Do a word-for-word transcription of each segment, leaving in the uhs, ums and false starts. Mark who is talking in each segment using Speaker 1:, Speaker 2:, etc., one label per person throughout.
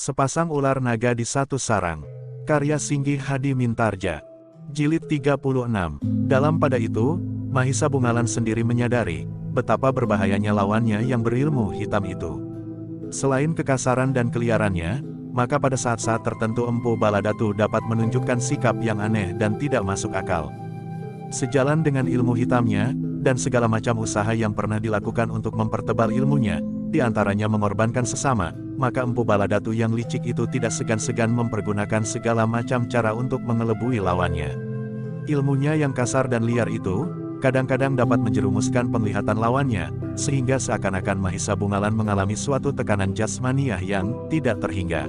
Speaker 1: Sepasang ular naga di satu sarang. Karya Singgi Hadi Mintarja. Jilid tiga puluh enam. Dalam pada itu, Mahisa Bungalan sendiri menyadari betapa berbahayanya lawannya yang berilmu hitam itu. Selain kekasaran dan keliarannya, maka pada saat-saat tertentu Empu Baladatu dapat menunjukkan sikap yang aneh dan tidak masuk akal. Sejalan dengan ilmu hitamnya, dan segala macam usaha yang pernah dilakukan untuk mempertebal ilmunya, di antaranya mengorbankan sesama, maka Empu Baladatu yang licik itu tidak segan-segan mempergunakan segala macam cara untuk mengelebui lawannya. Ilmunya yang kasar dan liar itu, kadang-kadang dapat menjerumuskan penglihatan lawannya, sehingga seakan-akan Mahisa Bungalan mengalami suatu tekanan jasmaniah yang tidak terhingga.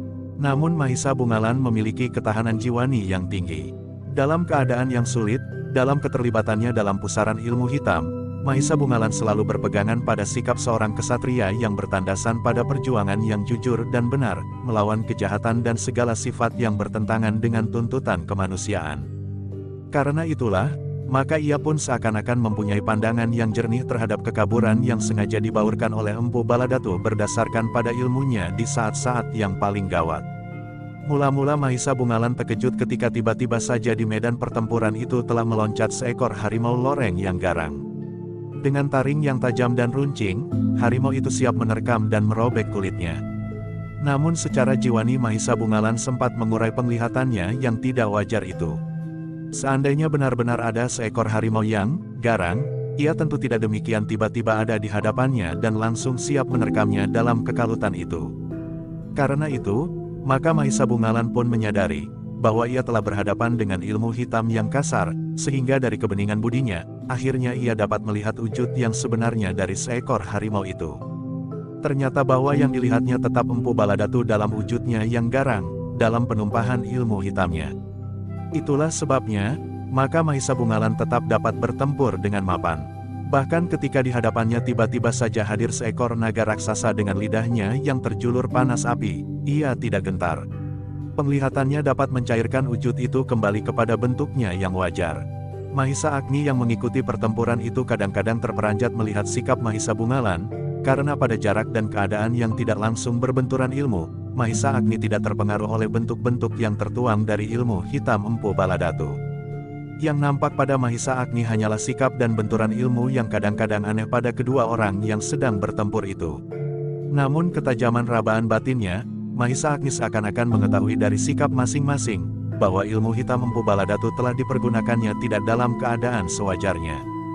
Speaker 1: Namun Mahisa Bungalan memiliki ketahanan jiwani yang tinggi. Dalam keadaan yang sulit, dalam keterlibatannya dalam pusaran ilmu hitam, Mahisa Bungalan selalu berpegangan pada sikap seorang kesatria yang bertandasan pada perjuangan yang jujur dan benar, melawan kejahatan dan segala sifat yang bertentangan dengan tuntutan kemanusiaan. Karena itulah, maka ia pun seakan-akan mempunyai pandangan yang jernih terhadap kekaburan yang sengaja dibaurkan oleh Empu Baladatu berdasarkan pada ilmunya di saat-saat yang paling gawat. Mula-mula Mahisa Bungalan terkejut ketika tiba-tiba saja di medan pertempuran itu telah meloncat seekor harimau loreng yang garang. Dengan taring yang tajam dan runcing, harimau itu siap menerkam dan merobek kulitnya. Namun secara jiwani Mahisa Bungalan sempat mengurai penglihatannya yang tidak wajar itu. Seandainya benar-benar ada seekor harimau yang garang, ia tentu tidak demikian tiba-tiba ada di hadapannya dan langsung siap menerkamnya dalam kekalutan itu. Karena itu, maka Mahisa Bungalan pun menyadari bahwa ia telah berhadapan dengan ilmu hitam yang kasar, sehingga dari kebeningan budinya, akhirnya ia dapat melihat wujud yang sebenarnya dari seekor harimau itu. Ternyata bahwa yang dilihatnya tetap Empu Baladatu dalam wujudnya yang garang, dalam penumpahan ilmu hitamnya. Itulah sebabnya, maka Mahisa Bungalan tetap dapat bertempur dengan mapan. Bahkan ketika di hadapannya tiba-tiba saja hadir seekor naga raksasa dengan lidahnya yang terjulur panas api, ia tidak gentar. Penglihatannya dapat mencairkan wujud itu kembali kepada bentuknya yang wajar. Mahisa Agni yang mengikuti pertempuran itu kadang-kadang terperanjat melihat sikap Mahisa Bungalan, karena pada jarak dan keadaan yang tidak langsung berbenturan ilmu, Mahisa Agni tidak terpengaruh oleh bentuk-bentuk yang tertuang dari ilmu hitam Empu Baladatu. Yang nampak pada Mahisa Agni hanyalah sikap dan benturan ilmu yang kadang-kadang aneh pada kedua orang yang sedang bertempur itu. Namun ketajaman rabaan batinnya, Mahisa Agni seakan-akan mengetahui dari sikap masing-masing, bahwa ilmu hitam Empu Baladatu telah dipergunakannya tidak dalam keadaan sewajarnya.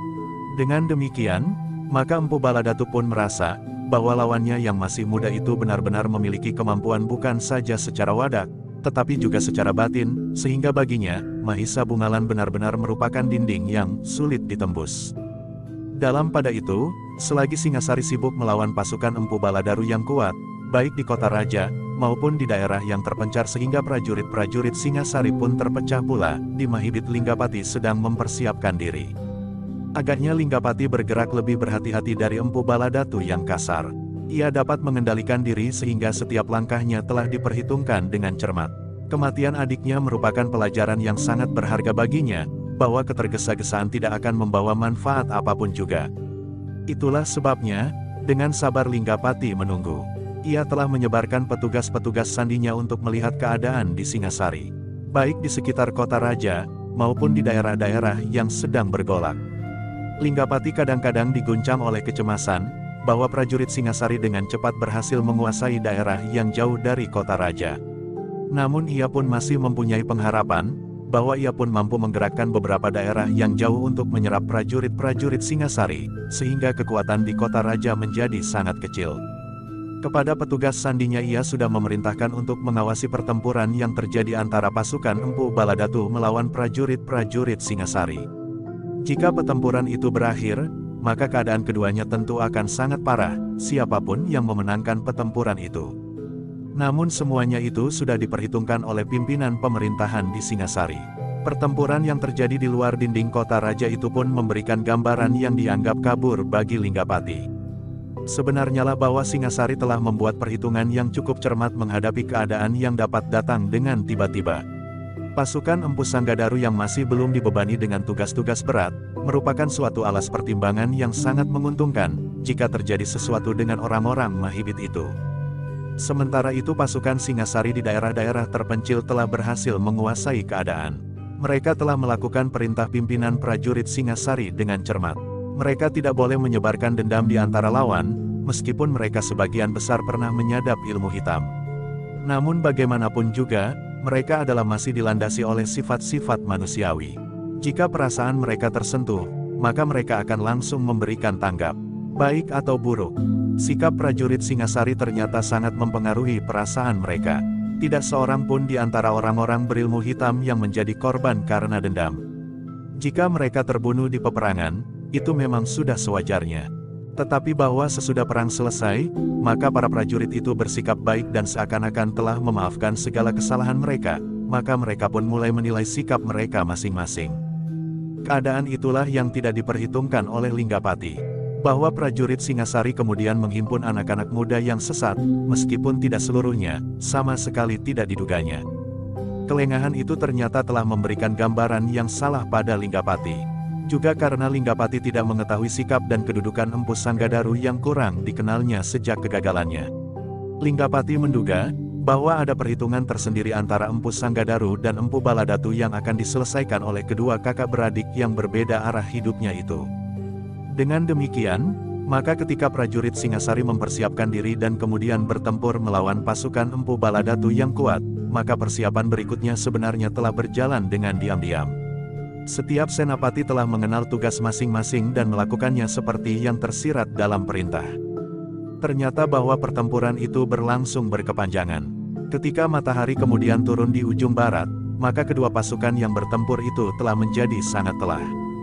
Speaker 1: Dengan demikian, maka Empu Baladatu pun merasa, bahwa lawannya yang masih muda itu benar-benar memiliki kemampuan bukan saja secara wadak, tetapi juga secara batin, sehingga baginya, Mahisa Bungalan benar-benar merupakan dinding yang sulit ditembus. Dalam pada itu, selagi Singasari sibuk melawan pasukan Empu Baladaru yang kuat, baik di kota raja, maupun di daerah yang terpencar sehingga prajurit-prajurit Singasari pun terpecah pula, di Mahibit Linggapati sedang mempersiapkan diri. Agaknya Linggapati bergerak lebih berhati-hati dari Empu Baladatu yang kasar. Ia dapat mengendalikan diri sehingga setiap langkahnya telah diperhitungkan dengan cermat. Kematian adiknya merupakan pelajaran yang sangat berharga baginya, bahwa ketergesa-gesaan tidak akan membawa manfaat apapun juga. Itulah sebabnya, dengan sabar Linggapati menunggu. Ia telah menyebarkan petugas-petugas sandinya untuk melihat keadaan di Singasari, baik di sekitar kota raja, maupun di daerah-daerah yang sedang bergolak. Linggapati kadang-kadang diguncang oleh kecemasan, bahwa prajurit Singasari dengan cepat berhasil menguasai daerah yang jauh dari kota raja. Namun ia pun masih mempunyai pengharapan, bahwa ia pun mampu menggerakkan beberapa daerah yang jauh untuk menyerap prajurit-prajurit Singasari, sehingga kekuatan di kota raja menjadi sangat kecil. Kepada petugas sandinya ia sudah memerintahkan untuk mengawasi pertempuran yang terjadi antara pasukan Empu Baladatu melawan prajurit-prajurit Singasari. Jika pertempuran itu berakhir, maka keadaan keduanya tentu akan sangat parah, siapapun yang memenangkan pertempuran itu. Namun semuanya itu sudah diperhitungkan oleh pimpinan pemerintahan di Singasari. Pertempuran yang terjadi di luar dinding kota raja itu pun memberikan gambaran yang dianggap kabur bagi Linggapati. Sebenarnya lah bahwa Singasari telah membuat perhitungan yang cukup cermat menghadapi keadaan yang dapat datang dengan tiba-tiba. Pasukan Empu Sanggadaru yang masih belum dibebani dengan tugas-tugas berat, merupakan suatu alas pertimbangan yang sangat menguntungkan, jika terjadi sesuatu dengan orang-orang Mahibit itu. Sementara itu pasukan Singasari di daerah-daerah terpencil telah berhasil menguasai keadaan. Mereka telah melakukan perintah pimpinan prajurit Singasari dengan cermat. Mereka tidak boleh menyebarkan dendam di antara lawan, meskipun mereka sebagian besar pernah menyadap ilmu hitam. Namun bagaimanapun juga, mereka adalah masih dilandasi oleh sifat-sifat manusiawi. Jika perasaan mereka tersentuh, maka mereka akan langsung memberikan tanggap, baik atau buruk. Sikap prajurit Singasari ternyata sangat mempengaruhi perasaan mereka. Tidak seorang pun di antara orang-orang berilmu hitam yang menjadi korban karena dendam. Jika mereka terbunuh di peperangan, itu memang sudah sewajarnya. Tetapi bahwa sesudah perang selesai, maka para prajurit itu bersikap baik dan seakan-akan telah memaafkan segala kesalahan mereka, maka mereka pun mulai menilai sikap mereka masing-masing. Keadaan itulah yang tidak diperhitungkan oleh Linggapati. Bahwa prajurit Singasari kemudian menghimpun anak-anak muda yang sesat, meskipun tidak seluruhnya, sama sekali tidak diduganya. Kelengahan itu ternyata telah memberikan gambaran yang salah pada Linggapati. Juga karena Linggapati tidak mengetahui sikap dan kedudukan Empu Sanggadaru yang kurang dikenalnya sejak kegagalannya. Linggapati menduga bahwa ada perhitungan tersendiri antara Empu Sanggadaru dan Empu Baladatu yang akan diselesaikan oleh kedua kakak beradik yang berbeda arah hidupnya itu. Dengan demikian, maka ketika prajurit Singasari mempersiapkan diri dan kemudian bertempur melawan pasukan Empu Baladatu yang kuat, maka persiapan berikutnya sebenarnya telah berjalan dengan diam-diam. Setiap senapati telah mengenal tugas masing-masing dan melakukannya seperti yang tersirat dalam perintah. Ternyata bahwa pertempuran itu berlangsung berkepanjangan. Ketika matahari kemudian turun di ujung barat, maka kedua pasukan yang bertempur itu telah menjadi sangat telah.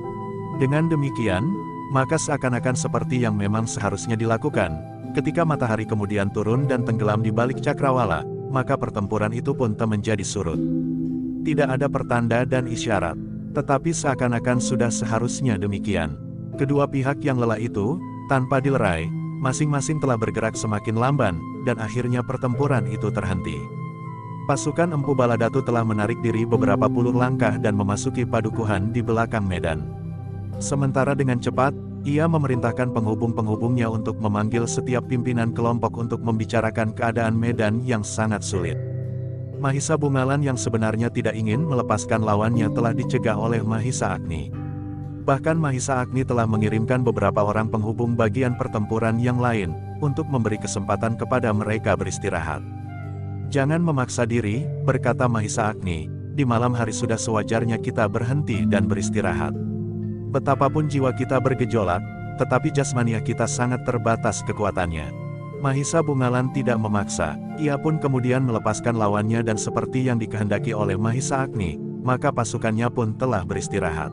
Speaker 1: Dengan demikian, maka seakan-akan seperti yang memang seharusnya dilakukan, ketika matahari kemudian turun dan tenggelam di balik cakrawala, maka pertempuran itu pun telah menjadi surut. Tidak ada pertanda dan isyarat, tetapi seakan-akan sudah seharusnya demikian. Kedua pihak yang lelah itu, tanpa dilerai, masing-masing telah bergerak semakin lamban, dan akhirnya pertempuran itu terhenti. Pasukan Empu Baladatu telah menarik diri beberapa puluh langkah dan memasuki padukuhan di belakang medan. Sementara dengan cepat, ia memerintahkan penghubung-penghubungnya untuk memanggil setiap pimpinan kelompok untuk membicarakan keadaan medan yang sangat sulit. Mahisa Bungalan yang sebenarnya tidak ingin melepaskan lawannya telah dicegah oleh Mahisa Agni. Bahkan Mahisa Agni telah mengirimkan beberapa orang penghubung bagian pertempuran yang lain, untuk memberi kesempatan kepada mereka beristirahat. "Jangan memaksa diri," berkata Mahisa Agni, "di malam hari sudah sewajarnya kita berhenti dan beristirahat. Betapapun jiwa kita bergejolak, tetapi jasmaniah kita sangat terbatas kekuatannya." Mahisa Bungalan tidak memaksa, ia pun kemudian melepaskan lawannya dan seperti yang dikehendaki oleh Mahisa Agni, maka pasukannya pun telah beristirahat.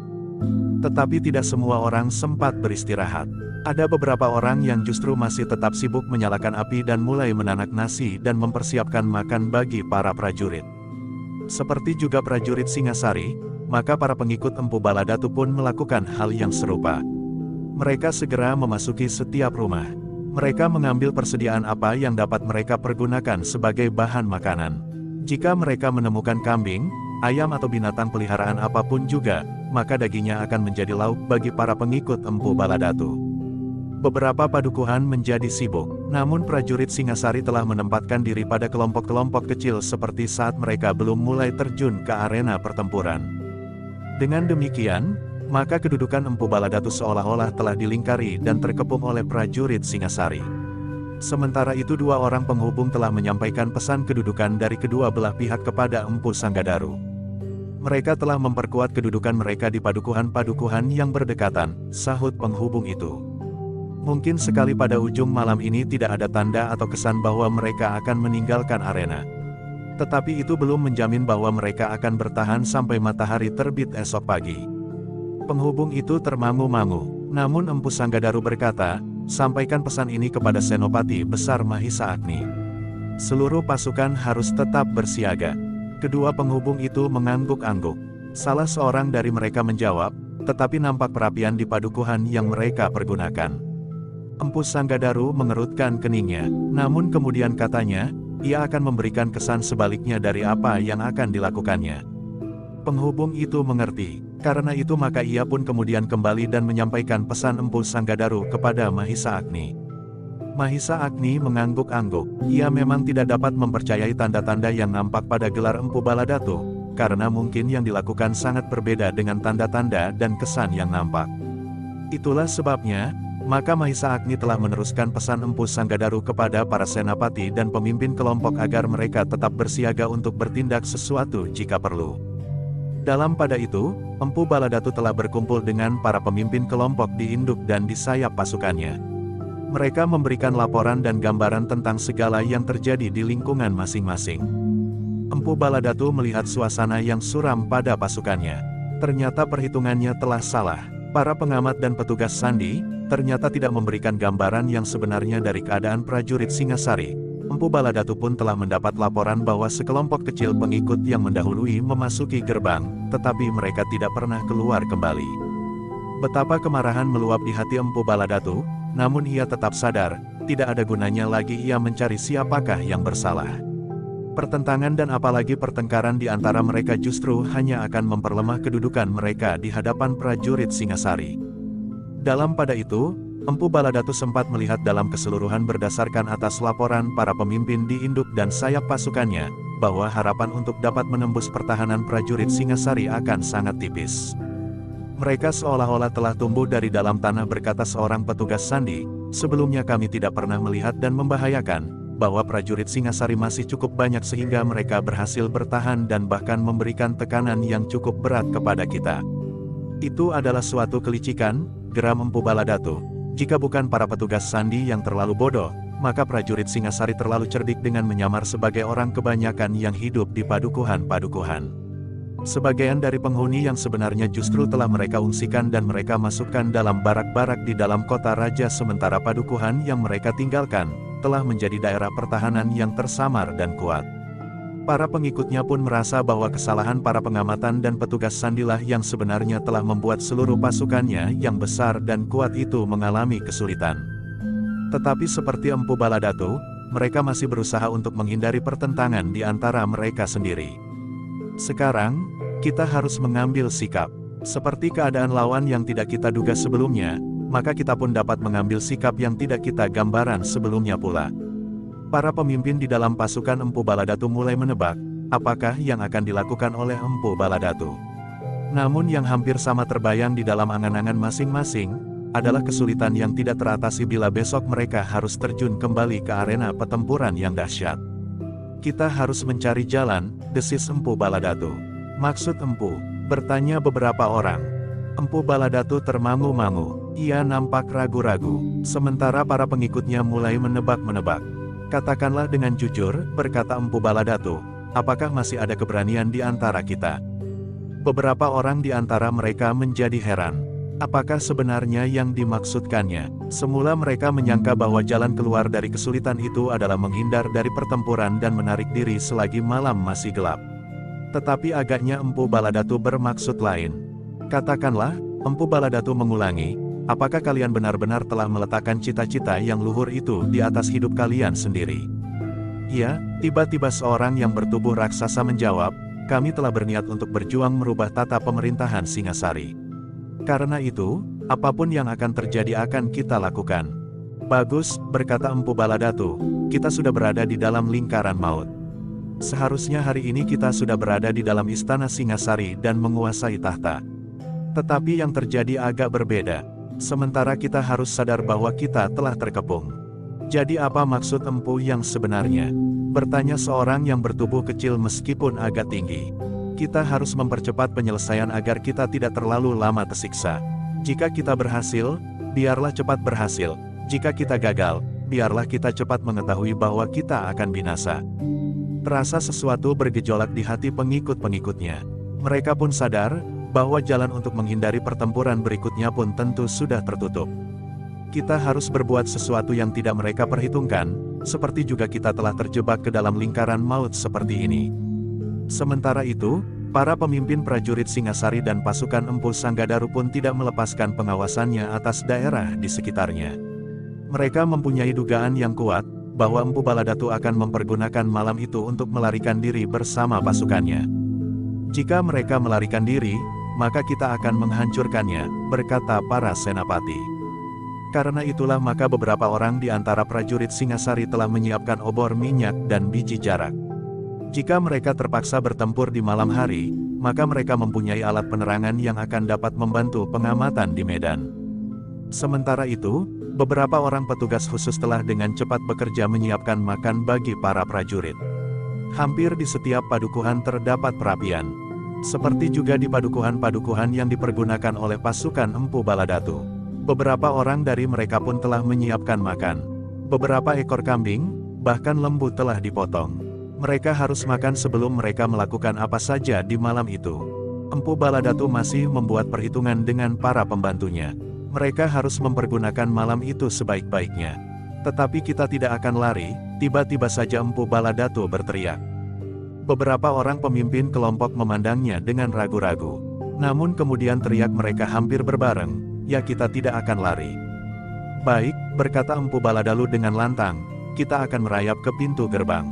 Speaker 1: Tetapi tidak semua orang sempat beristirahat. Ada beberapa orang yang justru masih tetap sibuk menyalakan api dan mulai menanak nasi dan mempersiapkan makan bagi para prajurit. Seperti juga prajurit Singasari, maka para pengikut Empu Baladatu pun melakukan hal yang serupa. Mereka segera memasuki setiap rumah. Mereka mengambil persediaan apa yang dapat mereka pergunakan sebagai bahan makanan. Jika mereka menemukan kambing, ayam atau binatang peliharaan apapun juga, maka dagingnya akan menjadi lauk bagi para pengikut Empu Baladatu. Beberapa padukuhan menjadi sibuk, namun prajurit Singasari telah menempatkan diri pada kelompok-kelompok kecil seperti saat mereka belum mulai terjun ke arena pertempuran. Dengan demikian, maka kedudukan Empu Baladatu seolah-olah telah dilingkari dan terkepung oleh prajurit Singasari. Sementara itu dua orang penghubung telah menyampaikan pesan kedudukan dari kedua belah pihak kepada Empu Sanggadaru. Mereka telah memperkuat kedudukan mereka di padukuhan-padukuhan yang berdekatan, sahut penghubung itu. Mungkin sekali pada ujung malam ini tidak ada tanda atau kesan bahwa mereka akan meninggalkan arena. Tetapi itu belum menjamin bahwa mereka akan bertahan sampai matahari terbit esok pagi. Penghubung itu termangu-mangu, namun Empu Sanggadaru berkata, "Sampaikan pesan ini kepada Senopati Besar Mahisa Agni. Seluruh pasukan harus tetap bersiaga." Kedua penghubung itu mengangguk-angguk. Salah seorang dari mereka menjawab, tetapi nampak perapian di padukuhan yang mereka pergunakan. Empu Sanggadaru mengerutkan keningnya, namun kemudian katanya, ia akan memberikan kesan sebaliknya dari apa yang akan dilakukannya. Penghubung itu mengerti, karena itu maka ia pun kemudian kembali dan menyampaikan pesan Empu Sanggadaru kepada Mahisa Agni. Mahisa Agni mengangguk-angguk. Ia memang tidak dapat mempercayai tanda-tanda yang nampak pada gelar Empu Baladatu, karena mungkin yang dilakukan sangat berbeda dengan tanda-tanda dan kesan yang nampak. Itulah sebabnya, maka Mahisa Agni telah meneruskan pesan Empu Sanggadaru kepada para senapati dan pemimpin kelompok agar mereka tetap bersiaga untuk bertindak sesuatu jika perlu. Dalam pada itu, Empu Baladatu telah berkumpul dengan para pemimpin kelompok di induk dan di sayap pasukannya. Mereka memberikan laporan dan gambaran tentang segala yang terjadi di lingkungan masing-masing. Empu Baladatu melihat suasana yang suram pada pasukannya. Ternyata perhitungannya telah salah. Para pengamat dan petugas sandi ternyata tidak memberikan gambaran yang sebenarnya dari keadaan prajurit Singasari. Empu Baladatu pun telah mendapat laporan bahwa sekelompok kecil pengikut yang mendahului memasuki gerbang, tetapi mereka tidak pernah keluar kembali. Betapa kemarahan meluap di hati Empu Baladatu, namun ia tetap sadar, tidak ada gunanya lagi ia mencari siapakah yang bersalah. Pertentangan dan apalagi pertengkaran di antara mereka justru hanya akan memperlemah kedudukan mereka di hadapan prajurit Singasari. Dalam pada itu, Empu Baladatu sempat melihat dalam keseluruhan berdasarkan atas laporan para pemimpin di induk dan sayap pasukannya, bahwa harapan untuk dapat menembus pertahanan prajurit Singasari akan sangat tipis. Mereka seolah-olah telah tumbuh dari dalam tanah, berkata seorang petugas sandi. Sebelumnya kami tidak pernah melihat dan membahayakan, bahwa prajurit Singasari masih cukup banyak sehingga mereka berhasil bertahan dan bahkan memberikan tekanan yang cukup berat kepada kita. Itu adalah suatu kelicikan, geram Empu Baladatu. Jika bukan para petugas sandi yang terlalu bodoh, maka prajurit Singasari terlalu cerdik dengan menyamar sebagai orang kebanyakan yang hidup di padukuhan-padukuhan. Sebagian dari penghuni yang sebenarnya justru telah mereka ungsikan dan mereka masukkan dalam barak-barak di dalam kota raja, sementara padukuhan yang mereka tinggalkan telah menjadi daerah pertahanan yang tersamar dan kuat. Para pengikutnya pun merasa bahwa kesalahan para pengamatan dan petugas sandilah yang sebenarnya telah membuat seluruh pasukannya yang besar dan kuat itu mengalami kesulitan. Tetapi seperti Empu Baladatu, mereka masih berusaha untuk menghindari pertentangan di antara mereka sendiri. Sekarang, kita harus mengambil sikap. Seperti keadaan lawan yang tidak kita duga sebelumnya, maka kita pun dapat mengambil sikap yang tidak kita gambaran sebelumnya pula. Para pemimpin di dalam pasukan Empu Baladatu mulai menebak, apakah yang akan dilakukan oleh Empu Baladatu. Namun yang hampir sama terbayang di dalam angan-angan masing-masing, adalah kesulitan yang tidak teratasi bila besok mereka harus terjun kembali ke arena pertempuran yang dahsyat. Kita harus mencari jalan, desis Empu Baladatu. Maksud Empu? Bertanya beberapa orang. Empu Baladatu termangu-mangu, ia nampak ragu-ragu, sementara para pengikutnya mulai menebak-menebak. Katakanlah dengan jujur, berkata Empu Baladatu, apakah masih ada keberanian di antara kita? Beberapa orang di antara mereka menjadi heran. Apakah sebenarnya yang dimaksudkannya? Semula mereka menyangka bahwa jalan keluar dari kesulitan itu adalah menghindar dari pertempuran dan menarik diri selagi malam masih gelap. Tetapi agaknya Empu Baladatu bermaksud lain. Katakanlah, Empu Baladatu mengulangi, apakah kalian benar-benar telah meletakkan cita-cita yang luhur itu di atas hidup kalian sendiri? Ya, tiba-tiba seorang yang bertubuh raksasa menjawab, kami telah berniat untuk berjuang merubah tata pemerintahan Singasari. Karena itu, apapun yang akan terjadi akan kita lakukan. Bagus, berkata Empu Baladatu, kita sudah berada di dalam lingkaran maut. Seharusnya hari ini kita sudah berada di dalam istana Singasari dan menguasai tahta. Tetapi yang terjadi agak berbeda. Sementara kita harus sadar bahwa kita telah terkepung. Jadi apa maksud Empu yang sebenarnya? Bertanya seorang yang bertubuh kecil meskipun agak tinggi. Kita harus mempercepat penyelesaian agar kita tidak terlalu lama tersiksa. Jika kita berhasil, biarlah cepat berhasil. Jika kita gagal, biarlah kita cepat mengetahui bahwa kita akan binasa. Terasa sesuatu bergejolak di hati pengikut-pengikutnya. Mereka pun sadar bahwa jalan untuk menghindari pertempuran berikutnya pun tentu sudah tertutup. Kita harus berbuat sesuatu yang tidak mereka perhitungkan, seperti juga kita telah terjebak ke dalam lingkaran maut seperti ini. Sementara itu, para pemimpin prajurit Singasari dan pasukan Empu Sanggadaru pun tidak melepaskan pengawasannya atas daerah di sekitarnya. Mereka mempunyai dugaan yang kuat, bahwa Empu Baladatu akan mempergunakan malam itu untuk melarikan diri bersama pasukannya. Jika mereka melarikan diri, maka kita akan menghancurkannya, berkata para senapati. Karena itulah maka beberapa orang di antara prajurit Singasari telah menyiapkan obor minyak dan biji jarak. Jika mereka terpaksa bertempur di malam hari, maka mereka mempunyai alat penerangan yang akan dapat membantu pengamatan di medan. Sementara itu, beberapa orang petugas khusus telah dengan cepat bekerja menyiapkan makan bagi para prajurit. Hampir di setiap padukuhan terdapat perapian. Seperti juga di padukuhan-padukuhan yang dipergunakan oleh pasukan Empu Baladatu. Beberapa orang dari mereka pun telah menyiapkan makan. Beberapa ekor kambing, bahkan lembu telah dipotong. Mereka harus makan sebelum mereka melakukan apa saja di malam itu. Empu Baladatu masih membuat perhitungan dengan para pembantunya. Mereka harus mempergunakan malam itu sebaik-baiknya. Tetapi kita tidak akan lari, tiba-tiba saja Empu Baladatu berteriak. Beberapa orang pemimpin kelompok memandangnya dengan ragu-ragu. Namun kemudian teriak mereka hampir berbareng, ya kita tidak akan lari. Baik, berkata Empu Baladalu dengan lantang, kita akan merayap ke pintu gerbang.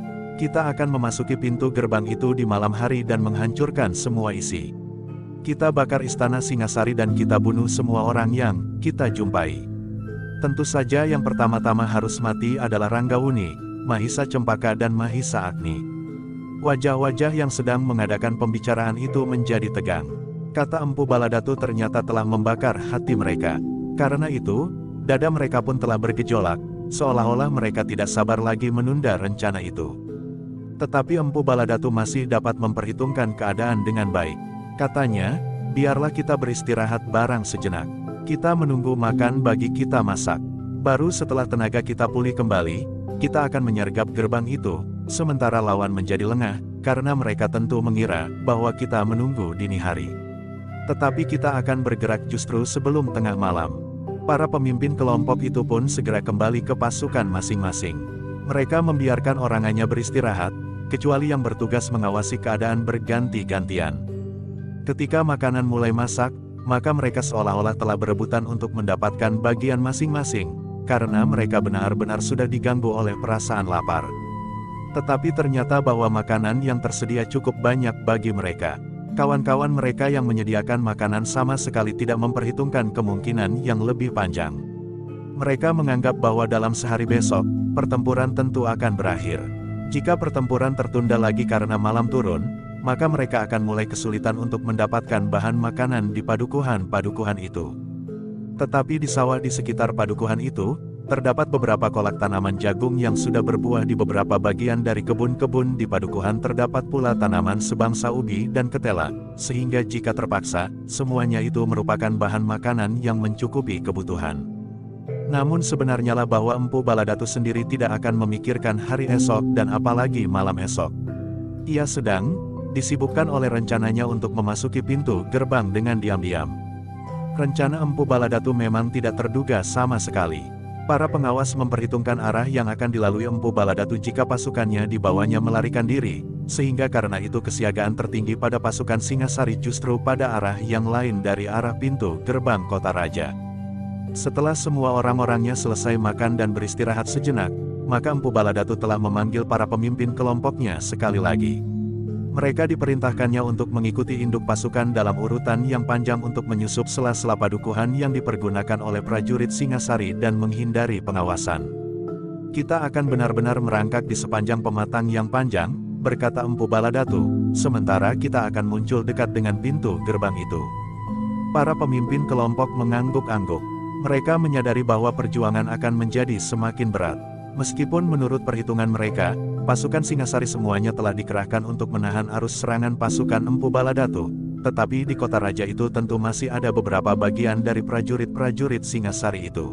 Speaker 1: Kita akan memasuki pintu gerbang itu di malam hari dan menghancurkan semua isi. Kita bakar istana Singasari dan kita bunuh semua orang yang kita jumpai. Tentu saja yang pertama-tama harus mati adalah Ranggawuni, Mahisa Cempaka dan Mahisa Agni. Wajah-wajah yang sedang mengadakan pembicaraan itu menjadi tegang. Kata Empu Baladatu ternyata telah membakar hati mereka. Karena itu, dada mereka pun telah bergejolak, seolah-olah mereka tidak sabar lagi menunda rencana itu. Tetapi Empu Baladatu masih dapat memperhitungkan keadaan dengan baik. Katanya, biarlah kita beristirahat barang sejenak. Kita menunggu makan bagi kita masak. Baru setelah tenaga kita pulih kembali, kita akan menyergap gerbang itu, sementara lawan menjadi lengah, karena mereka tentu mengira bahwa kita menunggu dini hari. Tetapi kita akan bergerak justru sebelum tengah malam. Para pemimpin kelompok itu pun segera kembali ke pasukan masing-masing. Mereka membiarkan orangannya beristirahat, kecuali yang bertugas mengawasi keadaan berganti-gantian. Ketika makanan mulai masak, maka mereka seolah-olah telah berebutan untuk mendapatkan bagian masing-masing, karena mereka benar-benar sudah diganggu oleh perasaan lapar. Tetapi ternyata bahwa makanan yang tersedia cukup banyak bagi mereka. Kawan-kawan mereka yang menyediakan makanan sama sekali tidak memperhitungkan kemungkinan yang lebih panjang. Mereka menganggap bahwa dalam sehari besok, pertempuran tentu akan berakhir. Jika pertempuran tertunda lagi karena malam turun, maka mereka akan mulai kesulitan untuk mendapatkan bahan makanan di padukuhan-padukuhan itu. Tetapi di sawah di sekitar padukuhan itu, terdapat beberapa kolak tanaman jagung yang sudah berbuah di beberapa bagian dari kebun-kebun di padukuhan. Terdapat pula tanaman sebangsa ubi dan ketela, sehingga jika terpaksa, semuanya itu merupakan bahan makanan yang mencukupi kebutuhan. Namun sebenarnya lah bahwa Empu Baladatu sendiri tidak akan memikirkan hari esok dan apalagi malam esok. Ia sedang disibukkan oleh rencananya untuk memasuki pintu gerbang dengan diam-diam. Rencana Empu Baladatu memang tidak terduga sama sekali. Para pengawas memperhitungkan arah yang akan dilalui Empu Baladatu jika pasukannya dibawanya melarikan diri, sehingga karena itu kesiagaan tertinggi pada pasukan Singasari justru pada arah yang lain dari arah pintu gerbang kota raja. Setelah semua orang-orangnya selesai makan dan beristirahat sejenak, maka Empu Baladatu telah memanggil para pemimpin kelompoknya sekali lagi. Mereka diperintahkannya untuk mengikuti induk pasukan dalam urutan yang panjang untuk menyusup sela-sela padukuhan yang dipergunakan oleh prajurit Singasari dan menghindari pengawasan. Kita akan benar-benar merangkak di sepanjang pematang yang panjang, berkata Empu Baladatu, sementara kita akan muncul dekat dengan pintu gerbang itu. Para pemimpin kelompok mengangguk-angguk. Mereka menyadari bahwa perjuangan akan menjadi semakin berat. Meskipun menurut perhitungan mereka, pasukan Singasari semuanya telah dikerahkan untuk menahan arus serangan pasukan Empu Baladatu, tetapi di kota raja itu tentu masih ada beberapa bagian dari prajurit-prajurit Singasari itu.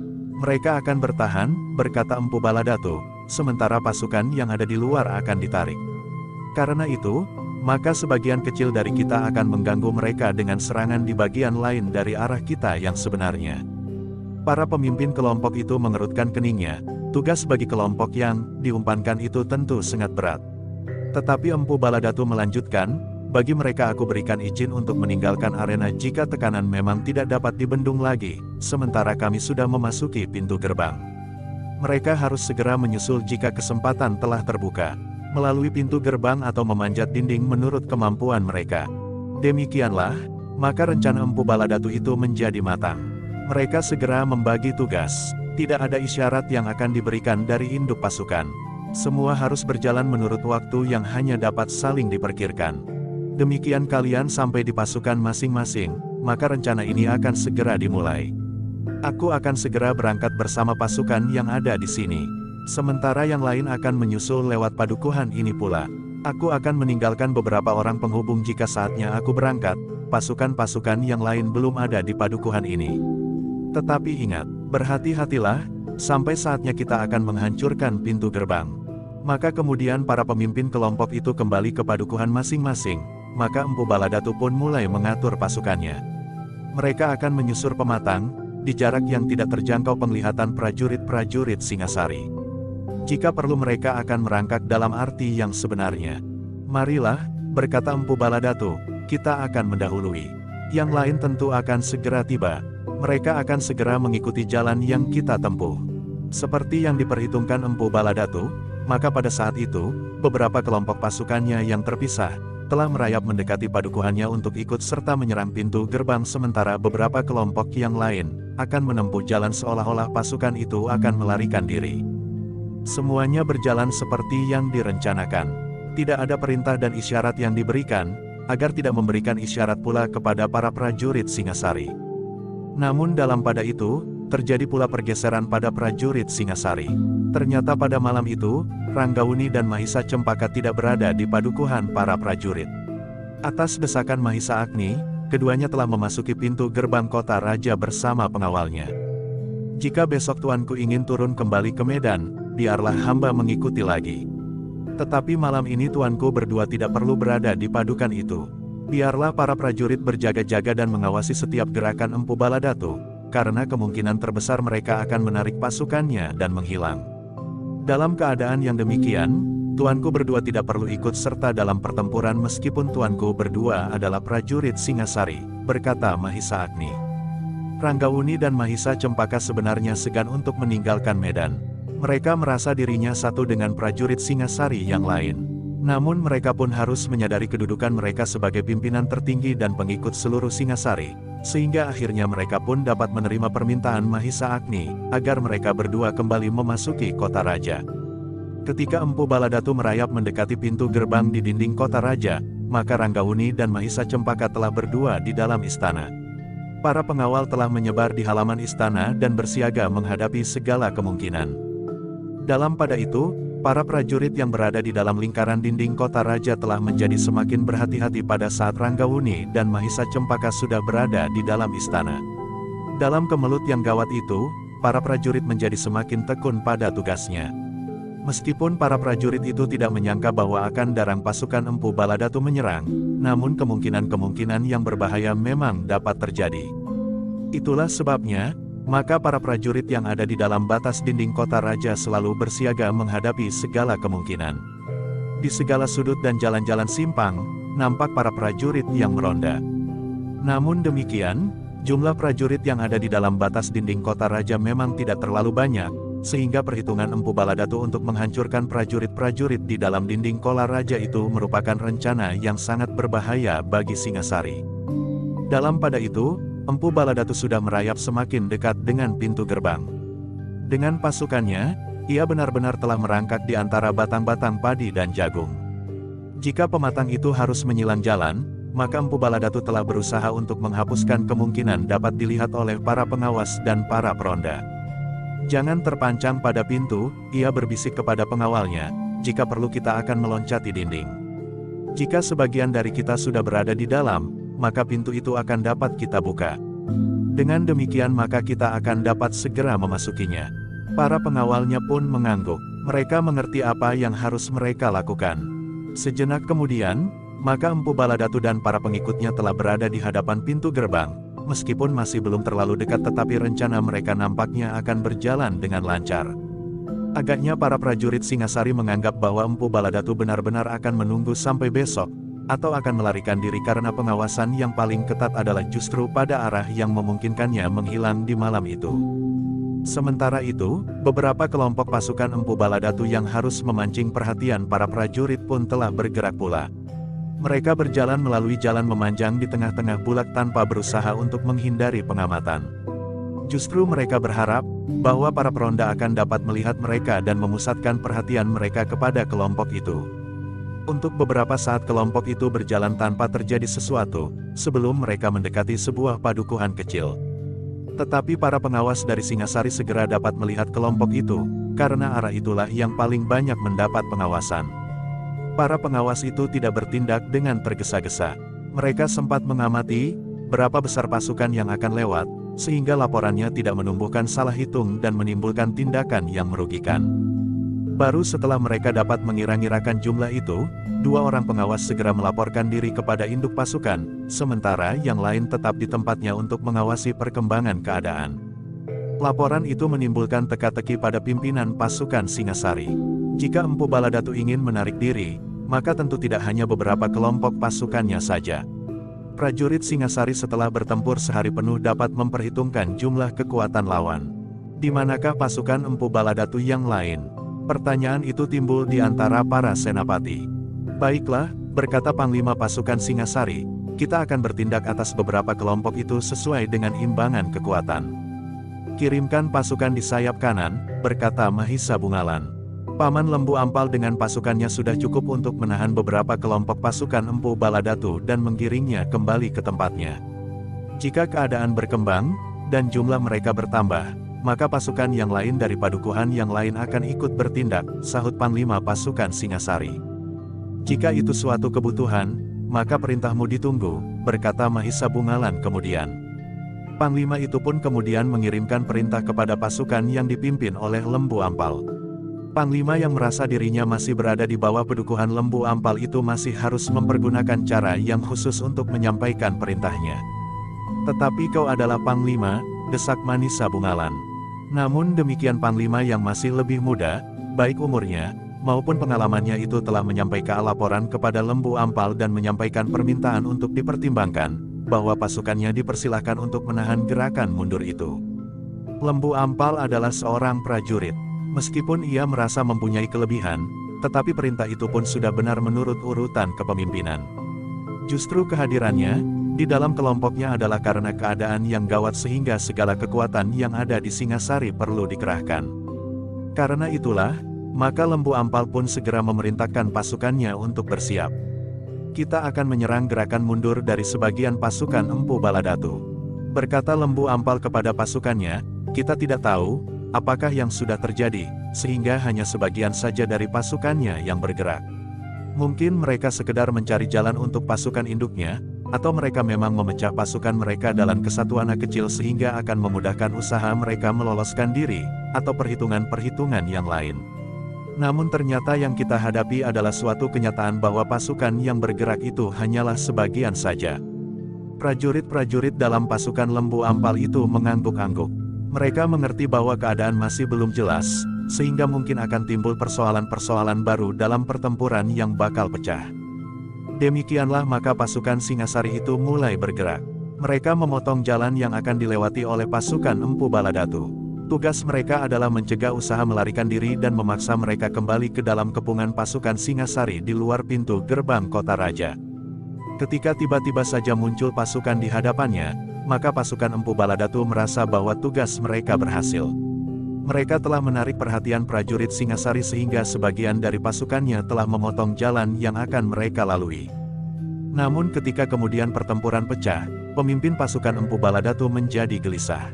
Speaker 1: Mereka akan bertahan, berkata Empu Baladatu, sementara pasukan yang ada di luar akan ditarik. Karena itu, maka sebagian kecil dari kita akan mengganggu mereka dengan serangan di bagian lain dari arah kita yang sebenarnya. Para pemimpin kelompok itu mengerutkan keningnya. Tugas bagi kelompok yang diumpankan itu tentu sangat berat. Tetapi Empu Baladatu melanjutkan, bagi mereka aku berikan izin untuk meninggalkan arena jika tekanan memang tidak dapat dibendung lagi, sementara kami sudah memasuki pintu gerbang. Mereka harus segera menyusul jika kesempatan telah terbuka, melalui pintu gerbang atau memanjat dinding menurut kemampuan mereka. Demikianlah, maka rencana Empu Baladatu itu menjadi matang. Mereka segera membagi tugas. Tidak ada isyarat yang akan diberikan dari induk pasukan. Semua harus berjalan menurut waktu yang hanya dapat saling diperkirakan. Demikian kalian sampai di pasukan masing-masing, maka rencana ini akan segera dimulai. Aku akan segera berangkat bersama pasukan yang ada di sini. Sementara yang lain akan menyusul lewat padukuhan ini pula. Aku akan meninggalkan beberapa orang penghubung jika saatnya aku berangkat, pasukan-pasukan yang lain belum ada di padukuhan ini. Tetapi ingat, berhati-hatilah, sampai saatnya kita akan menghancurkan pintu gerbang. Maka kemudian para pemimpin kelompok itu kembali ke padukuhan masing-masing, maka Empu Baladatu pun mulai mengatur pasukannya. Mereka akan menyusur pematang, di jarak yang tidak terjangkau penglihatan prajurit-prajurit Singasari. Jika perlu mereka akan merangkak dalam arti yang sebenarnya. Marilah, berkata Empu Baladatu, kita akan mendahului. Yang lain tentu akan segera tiba. Mereka akan segera mengikuti jalan yang kita tempuh. Seperti yang diperhitungkan Empu Baladatu, maka pada saat itu, beberapa kelompok pasukannya yang terpisah, telah merayap mendekati padukuhannya untuk ikut serta menyerang pintu gerbang sementara beberapa kelompok yang lain, akan menempuh jalan seolah-olah pasukan itu akan melarikan diri. Semuanya berjalan seperti yang direncanakan. Tidak ada perintah dan isyarat yang diberikan, agar tidak memberikan isyarat pula kepada para prajurit Singasari. Namun dalam pada itu, terjadi pula pergeseran pada prajurit Singasari. Ternyata pada malam itu, Ranggawuni dan Mahisa Cempaka tidak berada di padukuhan para prajurit. Atas desakan Mahisa Agni, keduanya telah memasuki pintu gerbang kota raja bersama pengawalnya. Jika besok tuanku ingin turun kembali ke medan, biarlah hamba mengikuti lagi. Tetapi malam ini tuanku berdua tidak perlu berada di padukan itu. Biarlah para prajurit berjaga-jaga dan mengawasi setiap gerakan Empu Baladatu, karena kemungkinan terbesar mereka akan menarik pasukannya dan menghilang. Dalam keadaan yang demikian, tuanku berdua tidak perlu ikut serta dalam pertempuran meskipun tuanku berdua adalah prajurit Singasari, berkata Mahisa Agni. Ranggawuni dan Mahisa Cempaka sebenarnya segan untuk meninggalkan medan. Mereka merasa dirinya satu dengan prajurit Singasari yang lain. Namun mereka pun harus menyadari kedudukan mereka sebagai pimpinan tertinggi dan pengikut seluruh Singasari, sehingga akhirnya mereka pun dapat menerima permintaan Mahisa Agni, agar mereka berdua kembali memasuki kota raja. Ketika Empu Baladatu merayap mendekati pintu gerbang di dinding kota raja, maka Ranggawuni dan Mahisa Cempaka telah berdua di dalam istana. Para pengawal telah menyebar di halaman istana dan bersiaga menghadapi segala kemungkinan. Dalam pada itu, para prajurit yang berada di dalam lingkaran dinding kota raja telah menjadi semakin berhati-hati pada saat Ranggawuni dan Mahisa Cempaka sudah berada di dalam istana. Dalam kemelut yang gawat itu, para prajurit menjadi semakin tekun pada tugasnya. Meskipun para prajurit itu tidak menyangka bahwa akan datang pasukan Empu Baladatu menyerang, namun kemungkinan-kemungkinan yang berbahaya memang dapat terjadi. Itulah sebabnya, maka para prajurit yang ada di dalam batas dinding kota raja selalu bersiaga menghadapi segala kemungkinan. Di segala sudut dan jalan-jalan simpang, nampak para prajurit yang meronda. Namun demikian, jumlah prajurit yang ada di dalam batas dinding kota raja memang tidak terlalu banyak, sehingga perhitungan Empu Baladatu untuk menghancurkan prajurit-prajurit di dalam dinding kota raja itu merupakan rencana yang sangat berbahaya bagi Singasari. Dalam pada itu, Empu Baladatu sudah merayap semakin dekat dengan pintu gerbang. Dengan pasukannya, ia benar-benar telah merangkak di antara batang-batang padi dan jagung. Jika pematang itu harus menyilang jalan, maka Empu Baladatu telah berusaha untuk menghapuskan kemungkinan dapat dilihat oleh para pengawas dan para peronda. Jangan terpancang pada pintu, ia berbisik kepada pengawalnya, jika perlu kita akan meloncati dinding. Jika sebagian dari kita sudah berada di dalam, maka pintu itu akan dapat kita buka. Dengan demikian maka kita akan dapat segera memasukinya. Para pengawalnya pun mengangguk. Mereka mengerti apa yang harus mereka lakukan. Sejenak kemudian, maka Empu Baladatu dan para pengikutnya telah berada di hadapan pintu gerbang. Meskipun masih belum terlalu dekat tetapi rencana mereka nampaknya akan berjalan dengan lancar. Agaknya para prajurit Singasari menganggap bahwa Empu Baladatu benar-benar akan menunggu sampai besok, atau akan melarikan diri karena pengawasan yang paling ketat adalah justru pada arah yang memungkinkannya menghilang di malam itu. Sementara itu, beberapa kelompok pasukan Empu Baladatu yang harus memancing perhatian para prajurit pun telah bergerak pula. Mereka berjalan melalui jalan memanjang di tengah-tengah bulak tanpa berusaha untuk menghindari pengamatan. Justru mereka berharap bahwa para peronda akan dapat melihat mereka dan memusatkan perhatian mereka kepada kelompok itu. Untuk beberapa saat kelompok itu berjalan tanpa terjadi sesuatu, sebelum mereka mendekati sebuah padukuhan kecil. Tetapi para pengawas dari Singasari segera dapat melihat kelompok itu, karena arah itulah yang paling banyak mendapat pengawasan. Para pengawas itu tidak bertindak dengan tergesa-gesa. Mereka sempat mengamati berapa besar pasukan yang akan lewat, sehingga laporannya tidak menumbuhkan salah hitung dan menimbulkan tindakan yang merugikan. Baru setelah mereka dapat mengira-ngirakan jumlah itu, dua orang pengawas segera melaporkan diri kepada induk pasukan, sementara yang lain tetap di tempatnya untuk mengawasi perkembangan keadaan. Laporan itu menimbulkan teka-teki pada pimpinan pasukan Singasari. Jika Empu Baladatu ingin menarik diri, maka tentu tidak hanya beberapa kelompok pasukannya saja. Prajurit Singasari setelah bertempur sehari penuh dapat memperhitungkan jumlah kekuatan lawan. Di manakah pasukan Empu Baladatu yang lain? Pertanyaan itu timbul di antara para senapati. Baiklah, berkata Panglima pasukan Singasari, kita akan bertindak atas beberapa kelompok itu sesuai dengan imbangan kekuatan. Kirimkan pasukan di sayap kanan, berkata Mahisa Bungalan. Paman Lembu Ampal dengan pasukannya sudah cukup untuk menahan beberapa kelompok pasukan Empu Baladatu dan menggiringnya kembali ke tempatnya. Jika keadaan berkembang, dan jumlah mereka bertambah, maka pasukan yang lain dari padukuhan yang lain akan ikut bertindak, sahut Panglima pasukan Singasari. Jika itu suatu kebutuhan, maka perintahmu ditunggu, berkata Mahisa Bungalan kemudian. Panglima itu pun kemudian mengirimkan perintah kepada pasukan yang dipimpin oleh Lembu Ampal. Panglima yang merasa dirinya masih berada di bawah pedukuhan Lembu Ampal itu masih harus mempergunakan cara yang khusus untuk menyampaikan perintahnya. Tetapi kau adalah Panglima, desak Mahisa Bungalan. Namun demikian Panglima yang masih lebih muda, baik umurnya, maupun pengalamannya itu telah menyampaikan laporan kepada Lembu Ampal dan menyampaikan permintaan untuk dipertimbangkan, bahwa pasukannya dipersilahkan untuk menahan gerakan mundur itu. Lembu Ampal adalah seorang prajurit. Meskipun ia merasa mempunyai kelebihan, tetapi perintah itu pun sudah benar menurut urutan kepemimpinan. Justru kehadirannya di dalam kelompoknya adalah karena keadaan yang gawat sehingga segala kekuatan yang ada di Singasari perlu dikerahkan. Karena itulah, maka Lembu Ampal pun segera memerintahkan pasukannya untuk bersiap. Kita akan menyerang gerakan mundur dari sebagian pasukan Empu Baladatu. Berkata Lembu Ampal kepada pasukannya, kita tidak tahu apakah yang sudah terjadi, sehingga hanya sebagian saja dari pasukannya yang bergerak. Mungkin mereka sekedar mencari jalan untuk pasukan induknya, atau mereka memang memecah pasukan mereka dalam kesatuan kecil sehingga akan memudahkan usaha mereka meloloskan diri, atau perhitungan-perhitungan yang lain. Namun ternyata yang kita hadapi adalah suatu kenyataan bahwa pasukan yang bergerak itu hanyalah sebagian saja. Prajurit-prajurit dalam pasukan Lembu Ampal itu mengangguk-angguk. Mereka mengerti bahwa keadaan masih belum jelas, sehingga mungkin akan timbul persoalan-persoalan baru dalam pertempuran yang bakal pecah. Demikianlah maka pasukan Singasari itu mulai bergerak. Mereka memotong jalan yang akan dilewati oleh pasukan Empu Baladatu. Tugas mereka adalah mencegah usaha melarikan diri dan memaksa mereka kembali ke dalam kepungan pasukan Singasari di luar pintu gerbang kota raja. Ketika tiba-tiba saja muncul pasukan di hadapannya, maka pasukan Empu Baladatu merasa bahwa tugas mereka berhasil. Mereka telah menarik perhatian prajurit Singasari sehingga sebagian dari pasukannya telah memotong jalan yang akan mereka lalui. Namun ketika kemudian pertempuran pecah, pemimpin pasukan Empu Baladatu menjadi gelisah.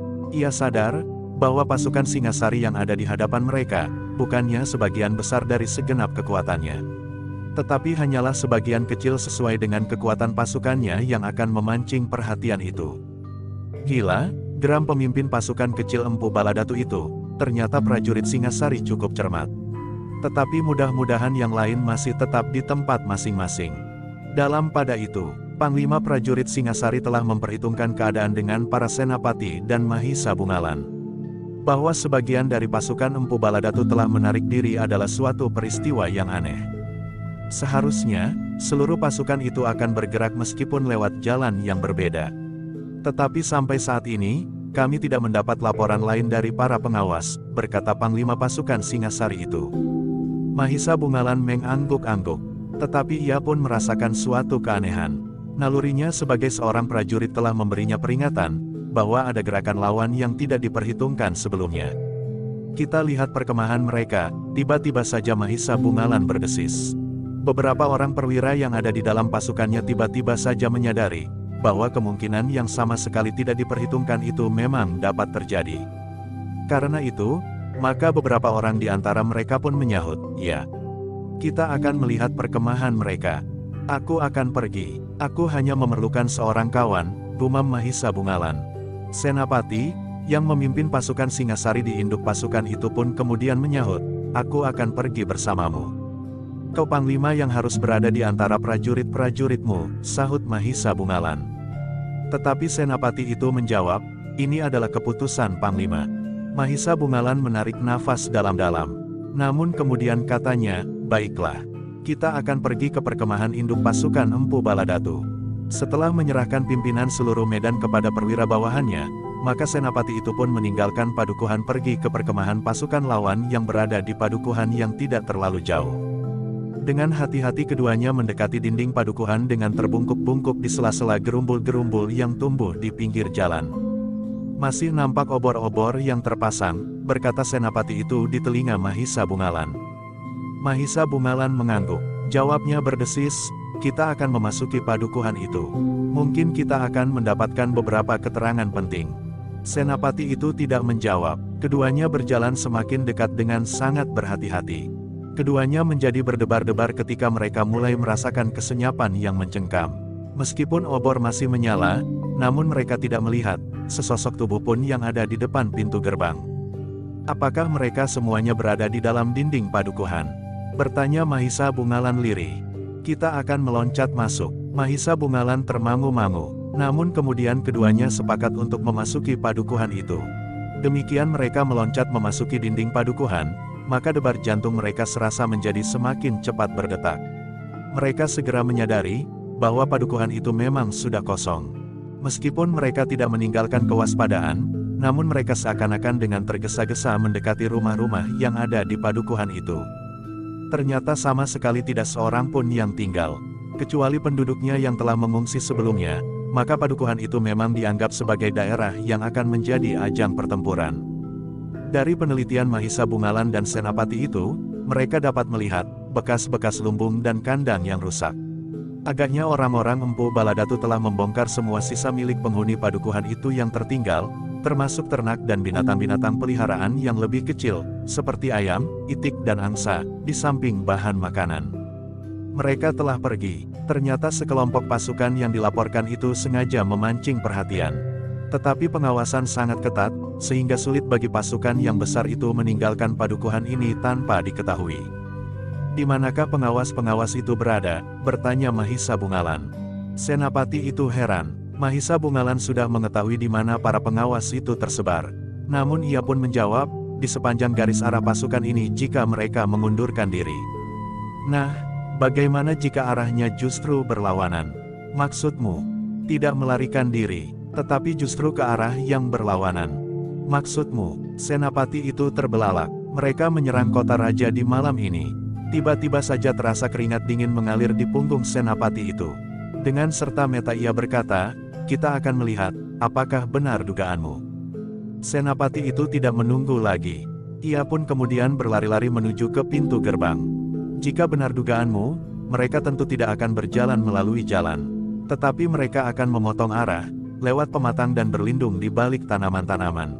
Speaker 1: Ia sadar bahwa pasukan Singasari yang ada di hadapan mereka, bukannya sebagian besar dari segenap kekuatannya, tetapi hanyalah sebagian kecil sesuai dengan kekuatan pasukannya yang akan memancing perhatian itu. Gila, geram pemimpin pasukan kecil Empu Baladatu itu, ternyata prajurit Singasari cukup cermat. Tetapi mudah-mudahan yang lain masih tetap di tempat masing-masing. Dalam pada itu, Panglima prajurit Singasari telah memperhitungkan keadaan dengan para senapati dan Mahisa Bungalan. Bahwa sebagian dari pasukan Empu Baladatu telah menarik diri adalah suatu peristiwa yang aneh. Seharusnya, seluruh pasukan itu akan bergerak meskipun lewat jalan yang berbeda. Tetapi sampai saat ini, kami tidak mendapat laporan lain dari para pengawas, berkata Panglima pasukan Singasari itu. Mahisa Bungalan mengangguk-angguk, tetapi ia pun merasakan suatu keanehan. Nalurinya sebagai seorang prajurit telah memberinya peringatan, bahwa ada gerakan lawan yang tidak diperhitungkan sebelumnya. Kita lihat perkemahan mereka, tiba-tiba saja Mahisa Bungalan berdesis. Beberapa orang perwira yang ada di dalam pasukannya tiba-tiba saja menyadari bahwa kemungkinan yang sama sekali tidak diperhitungkan itu memang dapat terjadi. Karena itu, maka beberapa orang di antara mereka pun menyahut, "Ya, kita akan melihat perkemahan mereka. Aku akan pergi. Aku hanya memerlukan seorang kawan," gumam Mahisa Bungalan. Senapati yang memimpin pasukan Singasari di induk pasukan itu pun kemudian menyahut, "Aku akan pergi bersamamu. Kau panglima yang harus berada di antara prajurit-prajuritmu," sahut Mahisa Bungalan. Tetapi Senapati itu menjawab, "Ini adalah keputusan panglima." Mahisa Bungalan menarik nafas dalam-dalam. Namun kemudian katanya, "Baiklah. Kita akan pergi ke perkemahan induk pasukan Empu Baladatu." Setelah menyerahkan pimpinan seluruh medan kepada perwira bawahannya, maka Senapati itu pun meninggalkan padukuhan pergi ke perkemahan pasukan lawan yang berada di padukuhan yang tidak terlalu jauh. Dengan hati-hati keduanya mendekati dinding padukuhan dengan terbungkuk-bungkuk di sela-sela gerumbul-gerumbul yang tumbuh di pinggir jalan. "Masih nampak obor-obor yang terpasang," berkata Senapati itu di telinga Mahisa Bungalan. Mahisa Bungalan mengangguk. Jawabnya berdesis, "Kita akan memasuki padukuhan itu. Mungkin kita akan mendapatkan beberapa keterangan penting." Senapati itu tidak menjawab. Keduanya berjalan semakin dekat dengan sangat berhati-hati. Keduanya menjadi berdebar-debar ketika mereka mulai merasakan kesenyapan yang mencengkam. Meskipun obor masih menyala, namun mereka tidak melihat sesosok tubuh pun yang ada di depan pintu gerbang. "Apakah mereka semuanya berada di dalam dinding padukuhan?" bertanya Mahisa Bungalan lirih. "Kita akan meloncat masuk." Mahisa Bungalan termangu-mangu. Namun kemudian keduanya sepakat untuk memasuki padukuhan itu. Demikian mereka meloncat memasuki dinding padukuhan, maka debar jantung mereka serasa menjadi semakin cepat berdetak. Mereka segera menyadari bahwa padukuhan itu memang sudah kosong. Meskipun mereka tidak meninggalkan kewaspadaan, namun mereka seakan-akan dengan tergesa-gesa mendekati rumah-rumah yang ada di padukuhan itu. Ternyata sama sekali tidak seorang pun yang tinggal, kecuali penduduknya yang telah mengungsi sebelumnya. Maka padukuhan itu memang dianggap sebagai daerah yang akan menjadi ajang pertempuran. Dari penelitian Mahisa Bungalan dan Senapati itu, mereka dapat melihat bekas-bekas lumbung dan kandang yang rusak. Agaknya orang-orang Empu Baladatu telah membongkar semua sisa milik penghuni padukuhan itu yang tertinggal, termasuk ternak dan binatang-binatang peliharaan yang lebih kecil, seperti ayam, itik dan angsa, di samping bahan makanan. Mereka telah pergi. Ternyata sekelompok pasukan yang dilaporkan itu sengaja memancing perhatian. Tetapi pengawasan sangat ketat, sehingga sulit bagi pasukan yang besar itu meninggalkan padukuhan ini tanpa diketahui. "Di manakah pengawas-pengawas itu berada?" bertanya Mahisa Bungalan. Senapati itu heran. Mahisa Bungalan sudah mengetahui di mana para pengawas itu tersebar. Namun ia pun menjawab, "Di sepanjang garis arah pasukan ini jika mereka mengundurkan diri." "Nah, bagaimana jika arahnya justru berlawanan?" "Maksudmu, tidak melarikan diri, tetapi justru ke arah yang berlawanan." "Maksudmu?" Senapati itu terbelalak. "Mereka menyerang kota raja di malam ini." Tiba-tiba saja terasa keringat dingin mengalir di punggung Senapati itu. Dengan serta merta ia berkata, "Kita akan melihat, apakah benar dugaanmu." Senapati itu tidak menunggu lagi. Ia pun kemudian berlari-lari menuju ke pintu gerbang. "Jika benar dugaanmu, mereka tentu tidak akan berjalan melalui jalan. Tetapi mereka akan memotong arah, lewat pematang dan berlindung di balik tanaman-tanaman."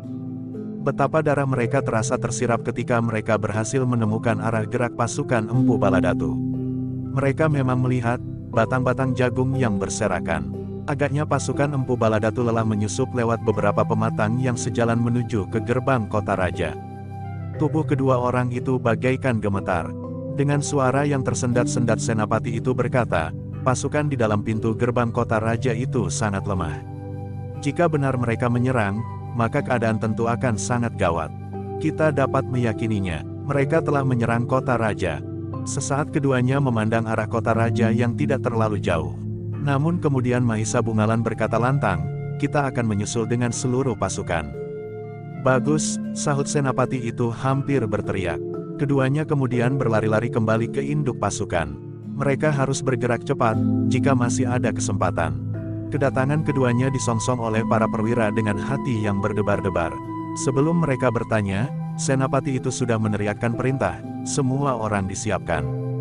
Speaker 1: Betapa darah mereka terasa tersirap ketika mereka berhasil menemukan arah gerak pasukan Empu Baladatu. Mereka memang melihat batang-batang jagung yang berserakan. Agaknya pasukan Empu Baladatu lelah menyusup lewat beberapa pematang yang sejalan menuju ke gerbang kota raja. Tubuh kedua orang itu bagaikan gemetar. Dengan suara yang tersendat-sendat Senapati itu berkata, "Pasukan di dalam pintu gerbang kota raja itu sangat lemah. Jika benar mereka menyerang, maka keadaan tentu akan sangat gawat. Kita dapat meyakininya, mereka telah menyerang kota raja." Sesaat keduanya memandang arah kota raja yang tidak terlalu jauh. Namun kemudian Mahisa Bungalan berkata lantang, "Kita akan menyusul dengan seluruh pasukan." "Bagus," sahut Senapati itu hampir berteriak. Keduanya kemudian berlari-lari kembali ke induk pasukan. Mereka harus bergerak cepat, jika masih ada kesempatan. Kedatangan keduanya disongsong oleh para perwira dengan hati yang berdebar-debar. Sebelum mereka bertanya, senapati itu sudah meneriakkan perintah, semua orang disiapkan.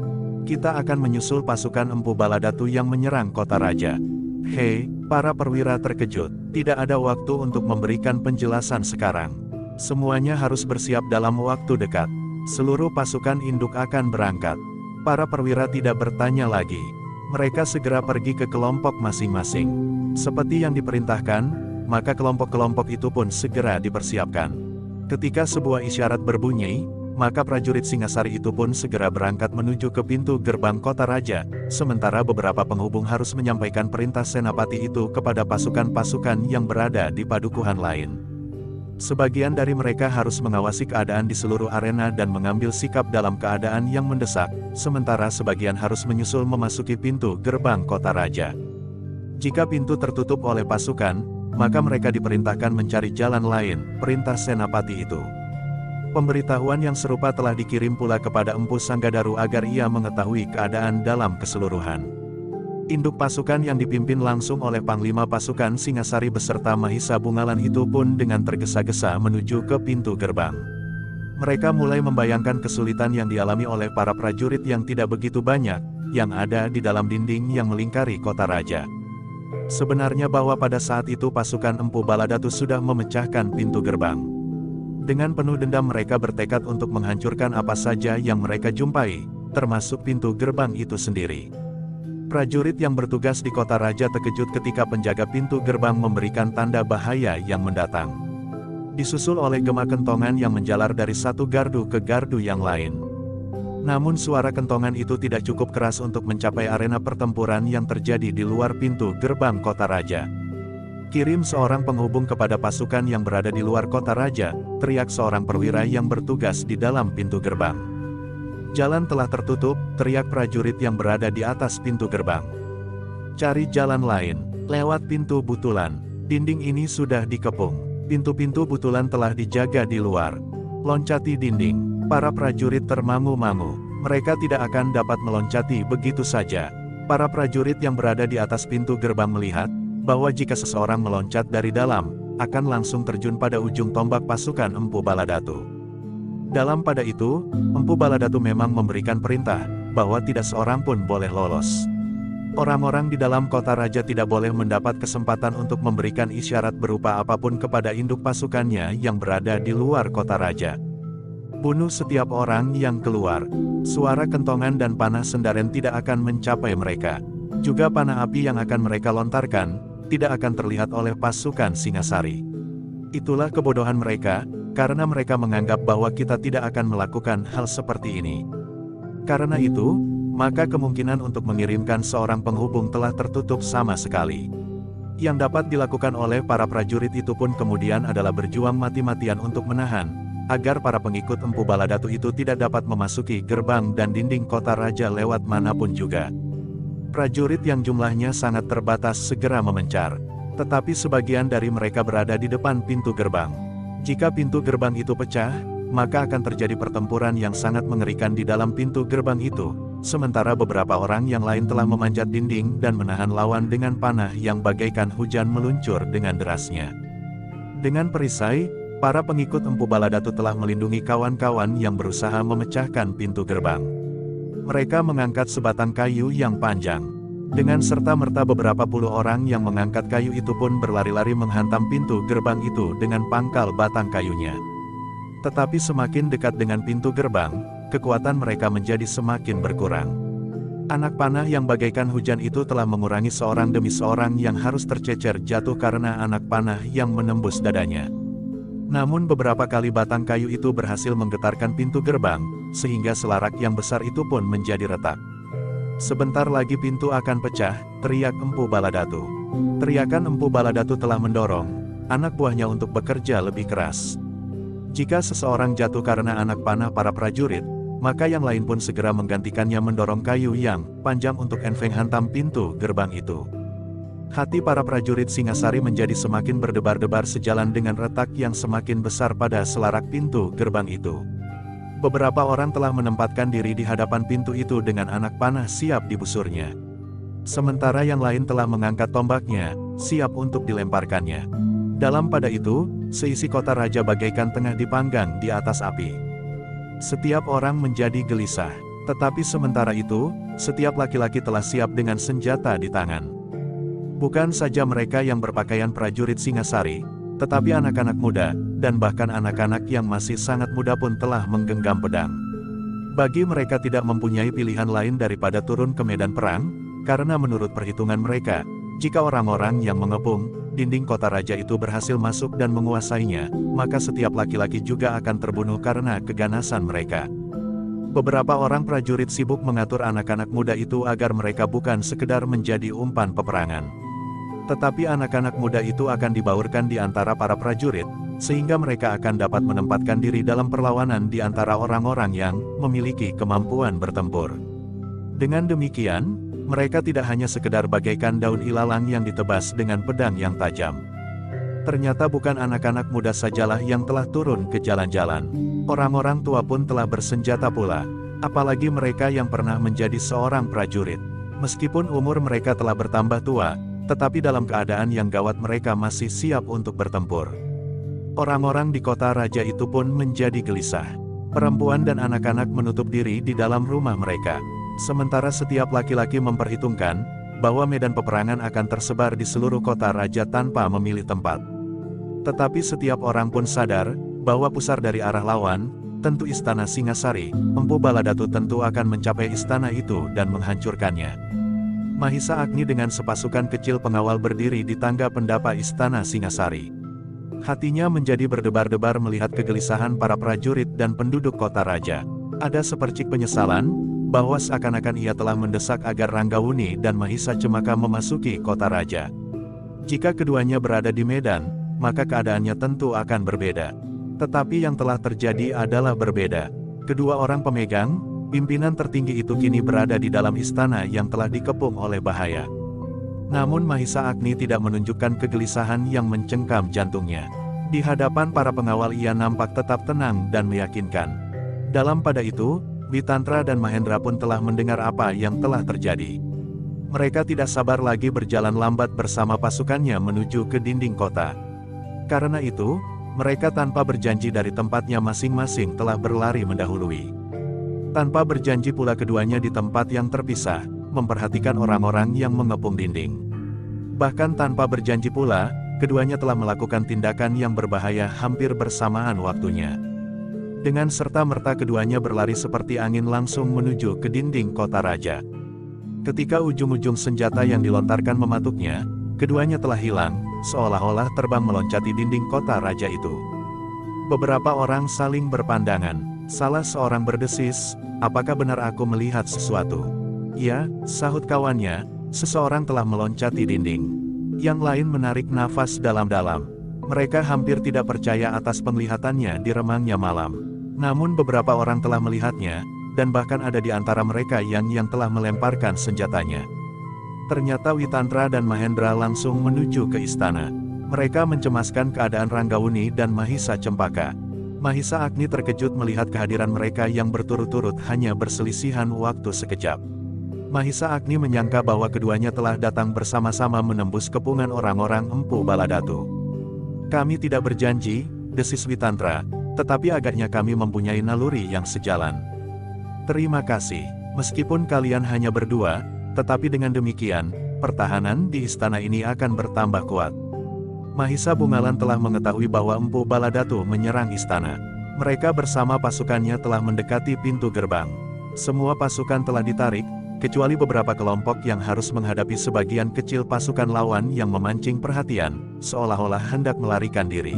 Speaker 1: Kita akan menyusul pasukan Empu Baladatu yang menyerang kota raja. Hei, para perwira terkejut, tidak ada waktu untuk memberikan penjelasan sekarang. Semuanya harus bersiap dalam waktu dekat. Seluruh pasukan induk akan berangkat. Para perwira tidak bertanya lagi. Mereka segera pergi ke kelompok masing-masing. Seperti yang diperintahkan, maka kelompok-kelompok itu pun segera dipersiapkan. Ketika sebuah isyarat berbunyi, maka prajurit Singasari itu pun segera berangkat menuju ke pintu gerbang kota raja, sementara beberapa penghubung harus menyampaikan perintah senapati itu kepada pasukan-pasukan yang berada di padukuhan lain. Sebagian dari mereka harus mengawasi keadaan di seluruh arena dan mengambil sikap dalam keadaan yang mendesak, sementara sebagian harus menyusul memasuki pintu gerbang kota raja. Jika pintu tertutup oleh pasukan, maka mereka diperintahkan mencari jalan lain, perintah senapati itu. Pemberitahuan yang serupa telah dikirim pula kepada Empu Sanggadaru agar ia mengetahui keadaan dalam keseluruhan. Induk pasukan yang dipimpin langsung oleh Panglima Pasukan Singasari beserta Mahisa Bungalan itu pun dengan tergesa-gesa menuju ke pintu gerbang. Mereka mulai membayangkan kesulitan yang dialami oleh para prajurit yang tidak begitu banyak, yang ada di dalam dinding yang melingkari kota raja. Sebenarnya bahwa pada saat itu pasukan Empu Baladatu sudah memecahkan pintu gerbang. Dengan penuh dendam mereka bertekad untuk menghancurkan apa saja yang mereka jumpai, termasuk pintu gerbang itu sendiri. Prajurit yang bertugas di kota raja terkejut ketika penjaga pintu gerbang memberikan tanda bahaya yang mendatang. Disusul oleh gema kentongan yang menjalar dari satu gardu ke gardu yang lain. Namun suara kentongan itu tidak cukup keras untuk mencapai arena pertempuran yang terjadi di luar pintu gerbang kota raja. Kirim seorang penghubung kepada pasukan yang berada di luar kota raja, teriak seorang perwira yang bertugas di dalam pintu gerbang. Jalan telah tertutup, teriak prajurit yang berada di atas pintu gerbang. Cari jalan lain, lewat pintu butulan. Dinding ini sudah dikepung. Pintu-pintu butulan telah dijaga di luar. Loncati dinding. Para prajurit termangu-mangu. Mereka tidak akan dapat meloncati begitu saja. Para prajurit yang berada di atas pintu gerbang melihat bahwa jika seseorang meloncat dari dalam, akan langsung terjun pada ujung tombak pasukan Empu Baladatu. Dalam pada itu, Empu Baladatu memang memberikan perintah, bahwa tidak seorang pun boleh lolos. Orang-orang di dalam kota raja tidak boleh mendapat kesempatan untuk memberikan isyarat berupa apapun kepada induk pasukannya yang berada di luar kota raja. Bunuh setiap orang yang keluar. Suara kentongan dan panah sendaren tidak akan mencapai mereka. Juga panah api yang akan mereka lontarkan, tidak akan terlihat oleh pasukan Singasari. Itulah kebodohan mereka, karena mereka menganggap bahwa kita tidak akan melakukan hal seperti ini. Karena itu, maka kemungkinan untuk mengirimkan seorang penghubung telah tertutup sama sekali. Yang dapat dilakukan oleh para prajurit itu pun kemudian adalah berjuang mati-matian untuk menahan, agar para pengikut Empu Baladatu itu tidak dapat memasuki gerbang dan dinding kota raja lewat manapun juga. Prajurit yang jumlahnya sangat terbatas segera memencar, tetapi sebagian dari mereka berada di depan pintu gerbang. Jika pintu gerbang itu pecah, maka akan terjadi pertempuran yang sangat mengerikan di dalam pintu gerbang itu, sementara beberapa orang yang lain telah memanjat dinding dan menahan lawan dengan panah yang bagaikan hujan meluncur dengan derasnya. Dengan perisai, para pengikut Empu Baladatu telah melindungi kawan-kawan yang berusaha memecahkan pintu gerbang. Mereka mengangkat sebatang kayu yang panjang. Dengan serta-merta beberapa puluh orang yang mengangkat kayu itu pun berlari-lari menghantam pintu gerbang itu dengan pangkal batang kayunya. Tetapi semakin dekat dengan pintu gerbang, kekuatan mereka menjadi semakin berkurang. Anak panah yang bagaikan hujan itu telah mengurangi seorang demi seorang yang harus tercecer jatuh karena anak panah yang menembus dadanya. Namun beberapa kali batang kayu itu berhasil menggetarkan pintu gerbang, sehingga selarak yang besar itu pun menjadi retak. Sebentar lagi pintu akan pecah, teriak Empu Baladatu. Teriakan Empu Baladatu telah mendorong anak buahnya untuk bekerja lebih keras. Jika seseorang jatuh karena anak panah para prajurit, maka yang lain pun segera menggantikannya mendorong kayu yang panjang untuk enfeng hantam pintu gerbang itu. Hati para prajurit Singasari menjadi semakin berdebar-debar sejalan dengan retak yang semakin besar pada selarak pintu gerbang itu. Beberapa orang telah menempatkan diri di hadapan pintu itu dengan anak panah siap dibusurnya. Sementara yang lain telah mengangkat tombaknya, siap untuk dilemparkannya. Dalam pada itu, seisi kota raja bagaikan tengah dipanggang di atas api. Setiap orang menjadi gelisah. Tetapi sementara itu, setiap laki-laki telah siap dengan senjata di tangan. Bukan saja mereka yang berpakaian prajurit Singasari, tetapi anak-anak muda, dan bahkan anak-anak yang masih sangat muda pun telah menggenggam pedang. Bagi mereka tidak mempunyai pilihan lain daripada turun ke medan perang, karena menurut perhitungan mereka, jika orang-orang yang mengepung dinding kota raja itu berhasil masuk dan menguasainya, maka setiap laki-laki juga akan terbunuh karena keganasan mereka. Beberapa orang prajurit sibuk mengatur anak-anak muda itu agar mereka bukan sekedar menjadi umpan peperangan. Tetapi anak-anak muda itu akan dibaurkan di antara para prajurit, sehingga mereka akan dapat menempatkan diri dalam perlawanan di antara orang-orang yang memiliki kemampuan bertempur. Dengan demikian, mereka tidak hanya sekedar bagaikan daun ilalang yang ditebas dengan pedang yang tajam. Ternyata bukan anak-anak muda sajalah yang telah turun ke jalan-jalan. Orang-orang tua pun telah bersenjata pula, apalagi mereka yang pernah menjadi seorang prajurit. Meskipun umur mereka telah bertambah tua, tetapi dalam keadaan yang gawat mereka masih siap untuk bertempur. Orang-orang di kota raja itu pun menjadi gelisah. Perempuan dan anak-anak menutup diri di dalam rumah mereka. Sementara setiap laki-laki memperhitungkan bahwa medan peperangan akan tersebar di seluruh kota raja tanpa memilih tempat. Tetapi setiap orang pun sadar bahwa pusar dari arah lawan, tentu istana Singasari. Empu Baladatu tentu akan mencapai istana itu dan menghancurkannya. Mahisa Agni dengan sepasukan kecil pengawal berdiri di tangga pendapa istana Singasari. Hatinya menjadi berdebar-debar melihat kegelisahan para prajurit dan penduduk kota raja. Ada sepercik penyesalan, bahwa seakan-akan ia telah mendesak agar Ranggawuni dan Mahisa Cemaka memasuki kota raja. Jika keduanya berada di medan, maka keadaannya tentu akan berbeda. Tetapi yang telah terjadi adalah berbeda. Kedua orang pemegang, pimpinan tertinggi itu kini berada di dalam istana yang telah dikepung oleh bahaya. Namun Mahisa Agni tidak menunjukkan kegelisahan yang mencengkam jantungnya. Di hadapan para pengawal ia nampak tetap tenang dan meyakinkan. Dalam pada itu, Witantra dan Mahendra pun telah mendengar apa yang telah terjadi. Mereka tidak sabar lagi berjalan lambat bersama pasukannya menuju ke dinding kota. Karena itu, mereka tanpa berjanji dari tempatnya masing-masing telah berlari mendahului. Tanpa berjanji pula keduanya di tempat yang terpisah, memperhatikan orang-orang yang mengepung dinding. Bahkan tanpa berjanji pula, keduanya telah melakukan tindakan yang berbahaya hampir bersamaan waktunya. Dengan serta-merta keduanya berlari seperti angin langsung menuju ke dinding kota raja. Ketika ujung-ujung senjata yang dilontarkan mematuknya, keduanya telah hilang, seolah-olah terbang meloncati dinding kota raja itu. Beberapa orang saling berpandangan. Salah seorang berdesis, "Apakah benar aku melihat sesuatu?" "Ya," sahut kawannya, "seseorang telah meloncati dinding." Yang lain menarik nafas dalam-dalam. Mereka hampir tidak percaya atas penglihatannya di remangnya malam. Namun beberapa orang telah melihatnya, dan bahkan ada di antara mereka yang yang telah melemparkan senjatanya. Ternyata Witantra dan Mahendra langsung menuju ke istana. Mereka mencemaskan keadaan Ranggawuni dan Mahisa Cempaka. Mahisa Agni terkejut melihat kehadiran mereka yang berturut-turut hanya berselisihan waktu sekejap. Mahisa Agni menyangka bahwa keduanya telah datang bersama-sama menembus kepungan orang-orang Empu Baladatu. "Kami tidak berjanji," desis Witantra, "tetapi agaknya kami mempunyai naluri yang sejalan. Terima kasih, meskipun kalian hanya berdua, tetapi dengan demikian, pertahanan di istana ini akan bertambah kuat." Mahisa Bungalan telah mengetahui bahwa Empu Baladatu menyerang istana. Mereka bersama pasukannya telah mendekati pintu gerbang. Semua pasukan telah ditarik, kecuali beberapa kelompok yang harus menghadapi sebagian kecil pasukan lawan yang memancing perhatian, seolah-olah hendak melarikan diri.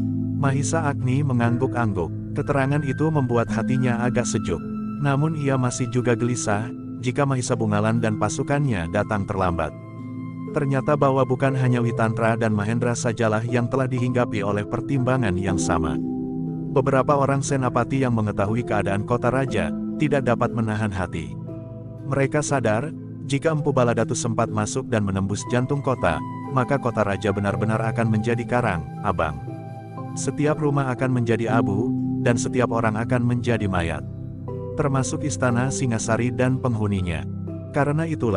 Speaker 1: Mahisa Agni mengangguk-angguk. Keterangan itu membuat hatinya agak sejuk. Namun ia masih juga gelisah, jika Mahisa Bungalan dan pasukannya datang terlambat. Ternyata bahwa bukan hanya Witantra dan Mahendra sajalah yang telah dihinggapi oleh pertimbangan yang sama. Beberapa orang senapati yang mengetahui keadaan kota raja, tidak dapat menahan hati. Mereka sadar, jika Empu Baladatu sempat masuk dan menembus jantung kota, maka kota raja benar-benar akan menjadi karang, abang. Setiap rumah akan menjadi abu, dan setiap orang akan menjadi mayat. Termasuk istana Singasari dan penghuninya. Karena itulah,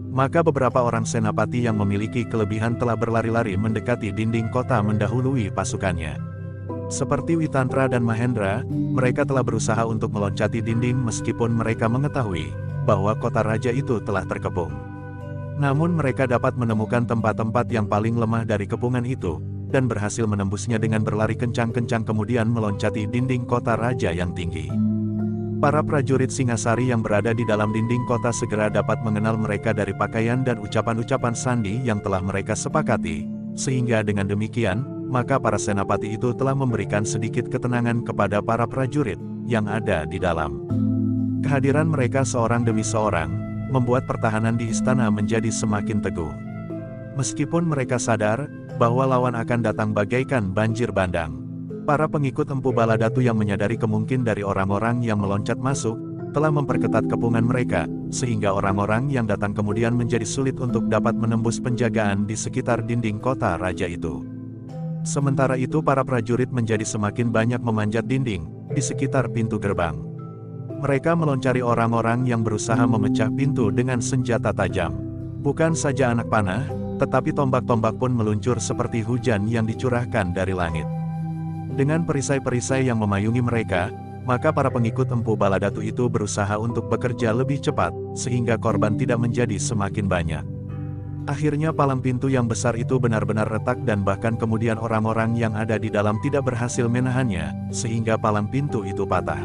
Speaker 1: maka beberapa orang senapati yang memiliki kelebihan telah berlari-lari mendekati dinding kota mendahului pasukannya. Seperti Witantra dan Mahendra, mereka telah berusaha untuk meloncati dinding meskipun mereka mengetahui bahwa kota raja itu telah terkepung. Namun mereka dapat menemukan tempat-tempat yang paling lemah dari kepungan itu, dan berhasil menembusnya dengan berlari kencang-kencang kemudian meloncati dinding kota raja yang tinggi. Para prajurit Singasari yang berada di dalam dinding kota segera dapat mengenal mereka dari pakaian dan ucapan-ucapan sandi yang telah mereka sepakati, sehingga dengan demikian, maka para senapati itu telah memberikan sedikit ketenangan kepada para prajurit yang ada di dalam. Kehadiran mereka seorang demi seorang, membuat pertahanan di istana menjadi semakin teguh. Meskipun mereka sadar bahwa lawan akan datang bagaikan banjir bandang, para pengikut Empu Baladatu yang menyadari kemungkinan dari orang-orang yang meloncat masuk, telah memperketat kepungan mereka, sehingga orang-orang yang datang kemudian menjadi sulit untuk dapat menembus penjagaan di sekitar dinding kota raja itu. Sementara itu para prajurit menjadi semakin banyak memanjat dinding di sekitar pintu gerbang. Mereka meloncari orang-orang yang berusaha memecah pintu dengan senjata tajam. Bukan saja anak panah, tetapi tombak-tombak pun meluncur seperti hujan yang dicurahkan dari langit. Dengan perisai-perisai yang memayungi mereka, maka para pengikut Empu Baladatu itu berusaha untuk bekerja lebih cepat, sehingga korban tidak menjadi semakin banyak. Akhirnya palang pintu yang besar itu benar-benar retak dan bahkan kemudian orang-orang yang ada di dalam tidak berhasil menahannya, sehingga palang pintu itu patah.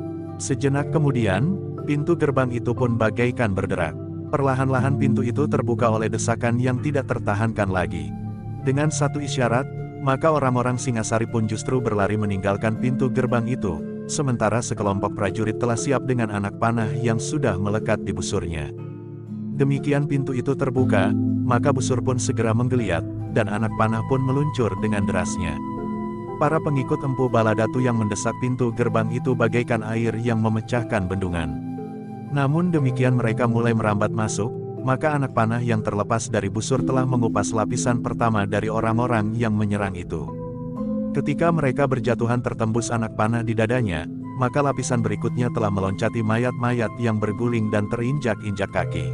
Speaker 1: Sejenak kemudian, pintu gerbang itu pun bagaikan berderak. Perlahan-lahan pintu itu terbuka oleh desakan yang tidak tertahankan lagi. Dengan satu isyarat, maka orang-orang Singasari pun justru berlari meninggalkan pintu gerbang itu, sementara sekelompok prajurit telah siap dengan anak panah yang sudah melekat di busurnya. Demikian pintu itu terbuka, maka busur pun segera menggeliat, dan anak panah pun meluncur dengan derasnya. Para pengikut Empu Baladatu yang mendesak pintu gerbang itu bagaikan air yang memecahkan bendungan. Namun demikian mereka mulai merambat masuk, maka anak panah yang terlepas dari busur telah mengupas lapisan pertama dari orang-orang yang menyerang itu. Ketika mereka berjatuhan tertembus anak panah di dadanya, maka lapisan berikutnya telah meloncati mayat-mayat yang berguling dan terinjak-injak kaki.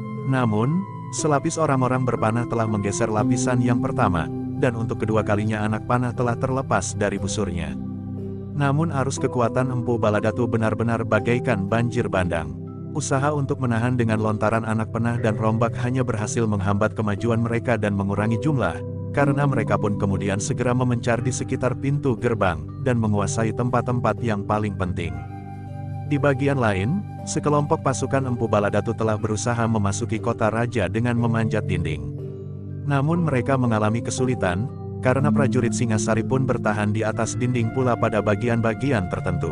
Speaker 1: Namun, selapis orang-orang berpanah telah menggeser lapisan yang pertama, dan untuk kedua kalinya anak panah telah terlepas dari busurnya. Namun arus kekuatan Empu Baladatu benar-benar bagaikan banjir bandang. Usaha untuk menahan dengan lontaran anak panah dan rombak hanya berhasil menghambat kemajuan mereka dan mengurangi jumlah, karena mereka pun kemudian segera memencar di sekitar pintu gerbang, dan menguasai tempat-tempat yang paling penting. Di bagian lain, sekelompok pasukan Empu Baladatu telah berusaha memasuki kota raja dengan memanjat dinding. Namun mereka mengalami kesulitan, karena prajurit Singasari pun bertahan di atas dinding pula pada bagian-bagian tertentu.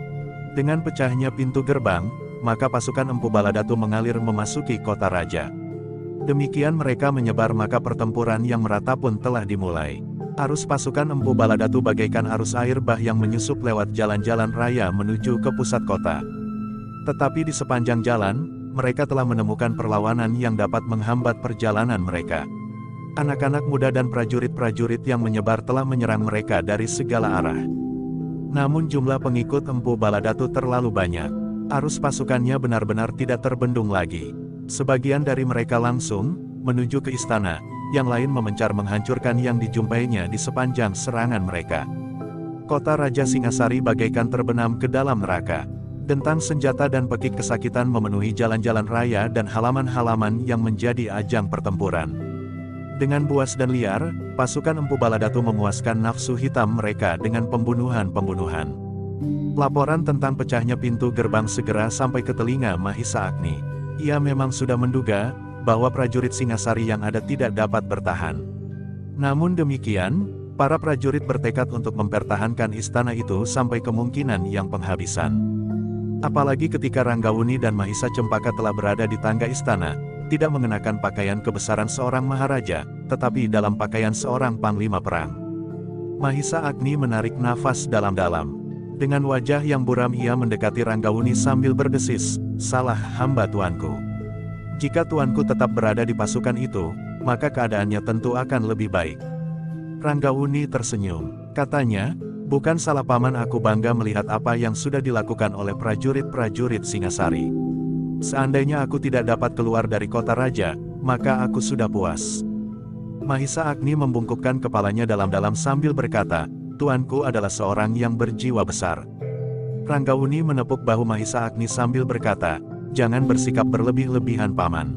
Speaker 1: Dengan pecahnya pintu gerbang, maka pasukan Empu Baladatu mengalir memasuki kota raja. Demikian mereka menyebar maka pertempuran yang merata pun telah dimulai. Arus pasukan Empu Baladatu bagaikan arus air bah yang menyusup lewat jalan-jalan raya menuju ke pusat kota. Tetapi di sepanjang jalan, mereka telah menemukan perlawanan yang dapat menghambat perjalanan mereka. Anak-anak muda dan prajurit-prajurit yang menyebar telah menyerang mereka dari segala arah. Namun jumlah pengikut Empu Baladatu terlalu banyak. Arus pasukannya benar-benar tidak terbendung lagi. Sebagian dari mereka langsung menuju ke istana, yang lain memencar menghancurkan yang dijumpainya di sepanjang serangan mereka. Kota Raja Singasari bagaikan terbenam ke dalam neraka. Dentang senjata dan pekik kesakitan memenuhi jalan-jalan raya dan halaman-halaman yang menjadi ajang pertempuran. Dengan buas dan liar, pasukan Empu Baladatu memuaskan nafsu hitam mereka dengan pembunuhan-pembunuhan. Laporan tentang pecahnya pintu gerbang segera sampai ke telinga Mahisa Agni. Ia memang sudah menduga bahwa prajurit Singasari yang ada tidak dapat bertahan. Namun demikian, para prajurit bertekad untuk mempertahankan istana itu sampai kemungkinan yang penghabisan. Apalagi ketika Ranggawuni dan Mahisa Cempaka telah berada di tangga istana, tidak mengenakan pakaian kebesaran seorang maharaja, tetapi dalam pakaian seorang panglima perang. Mahisa Agni menarik nafas dalam-dalam. Dengan wajah yang buram ia mendekati Ranggawuni sambil berdesis, "Salah hamba tuanku. Jika tuanku tetap berada di pasukan itu, maka keadaannya tentu akan lebih baik." Ranggawuni tersenyum. Katanya, "Bukan salah paman aku bangga melihat apa yang sudah dilakukan oleh prajurit-prajurit Singasari. Seandainya aku tidak dapat keluar dari kota raja, maka aku sudah puas. Mahisa Agni membungkukkan kepalanya dalam-dalam sambil berkata, tuanku adalah seorang yang berjiwa besar. Ranggawuni menepuk bahu Mahisa Agni sambil berkata, jangan bersikap berlebih-lebihan paman.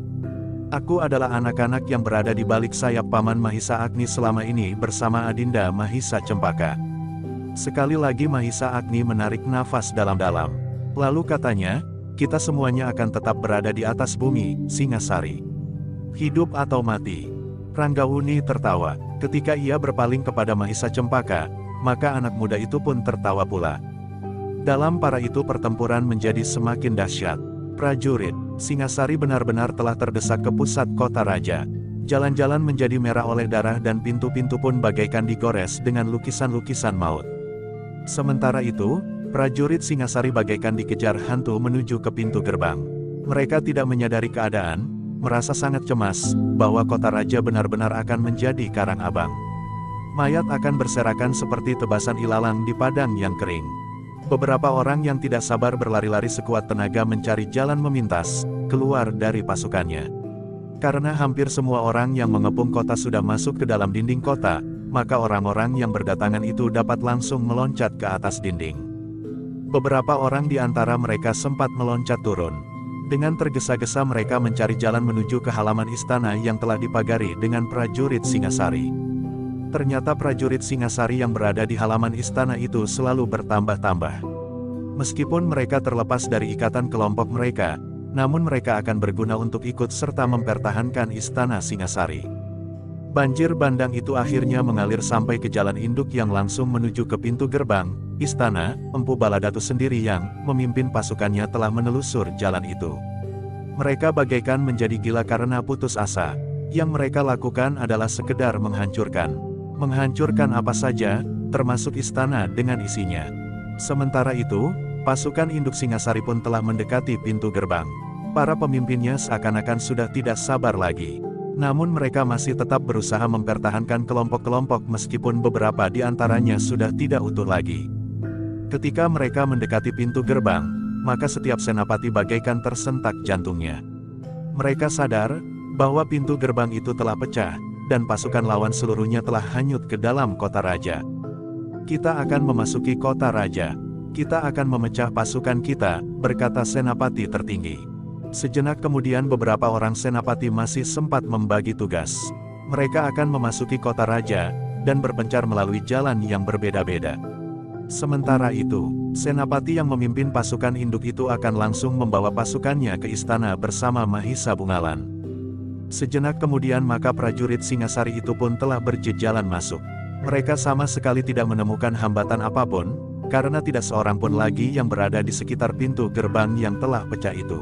Speaker 1: Aku adalah anak-anak yang berada di balik sayap paman Mahisa Agni selama ini bersama Adinda Mahisa Cempaka. Sekali lagi Mahisa Agni menarik nafas dalam-dalam. Lalu katanya, kita semuanya akan tetap berada di atas bumi, Singasari. Hidup atau mati. Ranggawuni tertawa, ketika ia berpaling kepada Mahisa Cempaka, maka anak muda itu pun tertawa pula. Dalam para itu pertempuran menjadi semakin dahsyat. Prajurit, Singasari benar-benar telah terdesak ke pusat kota raja. Jalan-jalan menjadi merah oleh darah dan pintu-pintu pun bagaikan digores dengan lukisan-lukisan maut. Sementara itu, prajurit Singasari bagaikan dikejar hantu menuju ke pintu gerbang. Mereka tidak menyadari keadaan, merasa sangat cemas, bahwa kota raja benar-benar akan menjadi karang abang. Mayat akan berserakan seperti tebasan ilalang di padang yang kering. Beberapa orang yang tidak sabar berlari-lari sekuat tenaga mencari jalan memintas, keluar dari pasukannya. Karena hampir semua orang yang mengepung kota sudah masuk ke dalam dinding kota, maka orang-orang yang berdatangan itu dapat langsung meloncat ke atas dinding. Beberapa orang di antara mereka sempat meloncat turun. Dengan tergesa-gesa mereka mencari jalan menuju ke halaman istana yang telah dipagari dengan prajurit Singasari. Ternyata prajurit Singasari yang berada di halaman istana itu selalu bertambah-tambah. Meskipun mereka terlepas dari ikatan kelompok mereka, namun mereka akan berguna untuk ikut serta mempertahankan istana Singasari. Banjir bandang itu akhirnya mengalir sampai ke jalan induk yang langsung menuju ke pintu gerbang istana. Empu Baladatu sendiri yang memimpin pasukannya telah menelusur jalan itu. Mereka bagaikan menjadi gila karena putus asa. Yang mereka lakukan adalah sekedar menghancurkan. Menghancurkan apa saja, termasuk istana dengan isinya. Sementara itu, pasukan induk Singasari pun telah mendekati pintu gerbang. Para pemimpinnya seakan-akan sudah tidak sabar lagi. Namun mereka masih tetap berusaha mempertahankan kelompok-kelompok meskipun beberapa di antaranya sudah tidak utuh lagi. Ketika mereka mendekati pintu gerbang, maka setiap senapati bagaikan tersentak jantungnya. Mereka sadar bahwa pintu gerbang itu telah pecah, dan pasukan lawan seluruhnya telah hanyut ke dalam kota raja. Kita akan memasuki kota raja. Kita akan memecah pasukan kita, berkata senapati tertinggi. Sejenak kemudian beberapa orang senapati masih sempat membagi tugas. Mereka akan memasuki kota raja, dan berpencar melalui jalan yang berbeda-beda. Sementara itu, senapati yang memimpin pasukan induk itu akan langsung membawa pasukannya ke istana bersama Mahisa Bungalan. Sejenak kemudian maka prajurit Singasari itu pun telah berjejalan masuk. Mereka sama sekali tidak menemukan hambatan apapun, karena tidak seorang pun lagi yang berada di sekitar pintu gerbang yang telah pecah itu.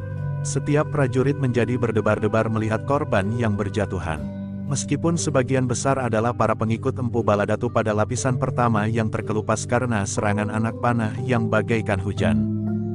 Speaker 1: Setiap prajurit menjadi berdebar-debar melihat korban yang berjatuhan. Meskipun sebagian besar adalah para pengikut Empu Baladatu pada lapisan pertama yang terkelupas karena serangan anak panah yang bagaikan hujan.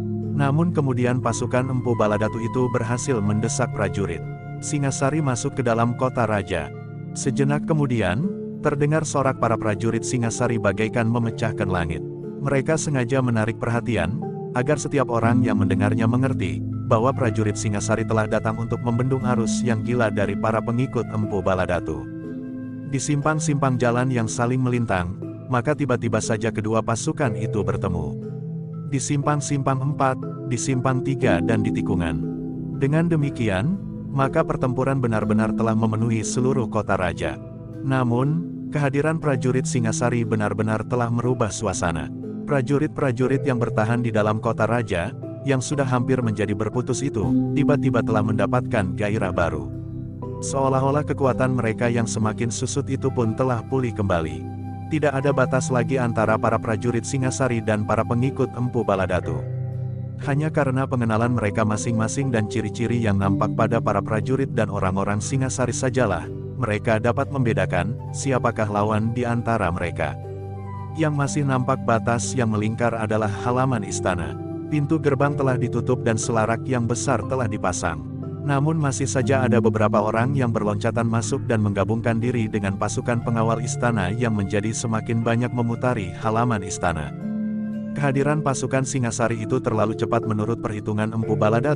Speaker 1: Namun kemudian pasukan Empu Baladatu itu berhasil mendesak prajurit Singasari masuk ke dalam kota raja. Sejenak kemudian, terdengar sorak para prajurit Singasari bagaikan memecahkan langit. Mereka sengaja menarik perhatian, agar setiap orang yang mendengarnya mengerti, bahwa prajurit Singasari telah datang untuk membendung arus yang gila dari para pengikut Empu Baladatu. Di simpang-simpang jalan yang saling melintang, maka tiba-tiba saja kedua pasukan itu bertemu. Di simpang-simpang empat, di simpang tiga dan di tikungan. Dengan demikian, maka pertempuran benar-benar telah memenuhi seluruh kota raja. Namun, kehadiran prajurit Singasari benar-benar telah merubah suasana. Prajurit-prajurit yang bertahan di dalam kota raja, yang sudah hampir menjadi berputus itu, tiba-tiba telah mendapatkan gairah baru. Seolah-olah kekuatan mereka yang semakin susut itu pun telah pulih kembali. Tidak ada batas lagi antara para prajurit Singasari dan para pengikut Empu Baladatu. Hanya karena pengenalan mereka masing-masing dan ciri-ciri yang nampak pada para prajurit dan orang-orang Singasari sajalah, mereka dapat membedakan siapakah lawan di antara mereka. Yang masih nampak batas yang melingkar adalah halaman istana. Pintu gerbang telah ditutup dan selarak yang besar telah dipasang. Namun masih saja ada beberapa orang yang berloncatan masuk dan menggabungkan diri dengan pasukan pengawal istana yang menjadi semakin banyak memutari halaman istana. Kehadiran pasukan Singasari itu terlalu cepat menurut perhitungan Empu Baladatu,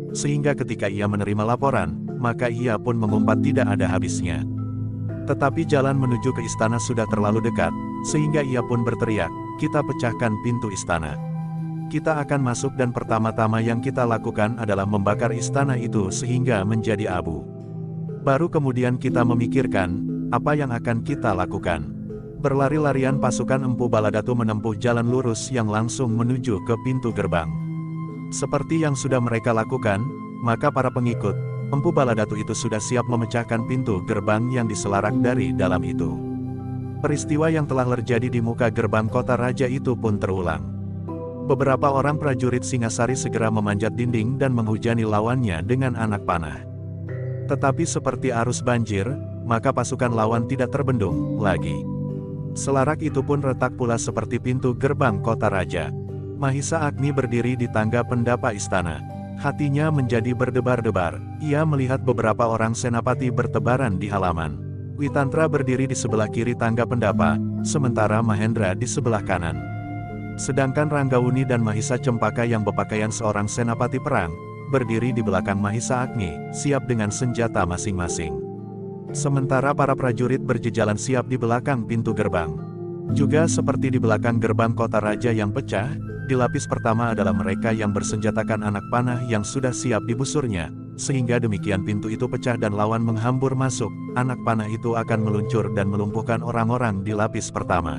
Speaker 1: sehingga ketika ia menerima laporan, maka ia pun mengumpat tidak ada habisnya. Tetapi jalan menuju ke istana sudah terlalu dekat, sehingga ia pun berteriak, "Kita pecahkan pintu istana. Kita akan masuk dan pertama-tama yang kita lakukan adalah membakar istana itu sehingga menjadi abu. Baru kemudian kita memikirkan, apa yang akan kita lakukan." Berlari-larian pasukan Empu Baladatu menempuh jalan lurus yang langsung menuju ke pintu gerbang. Seperti yang sudah mereka lakukan, maka para pengikut Empu Baladatu itu sudah siap memecahkan pintu gerbang yang diselarak dari dalam itu. Peristiwa yang telah terjadi di muka gerbang kota raja itu pun terulang. Beberapa orang prajurit Singasari segera memanjat dinding dan menghujani lawannya dengan anak panah. Tetapi seperti arus banjir, maka pasukan lawan tidak terbendung lagi. Selarak itu pun retak pula seperti pintu gerbang kota raja. Mahisa Agni berdiri di tangga pendapa istana. Hatinya menjadi berdebar-debar. Ia melihat beberapa orang senapati bertebaran di halaman. Witantra berdiri di sebelah kiri tangga pendapa, sementara Mahendra di sebelah kanan. Sedangkan Ranggawuni dan Mahisa Cempaka yang berpakaian seorang senapati perang, berdiri di belakang Mahisa Agni, siap dengan senjata masing-masing. Sementara para prajurit berjejalan siap di belakang pintu gerbang. Juga seperti di belakang gerbang kota raja yang pecah, di lapis pertama adalah mereka yang bersenjatakan anak panah yang sudah siap di busurnya, sehingga demikian pintu itu pecah dan lawan menghambur masuk, anak panah itu akan meluncur dan melumpuhkan orang-orang di lapis pertama.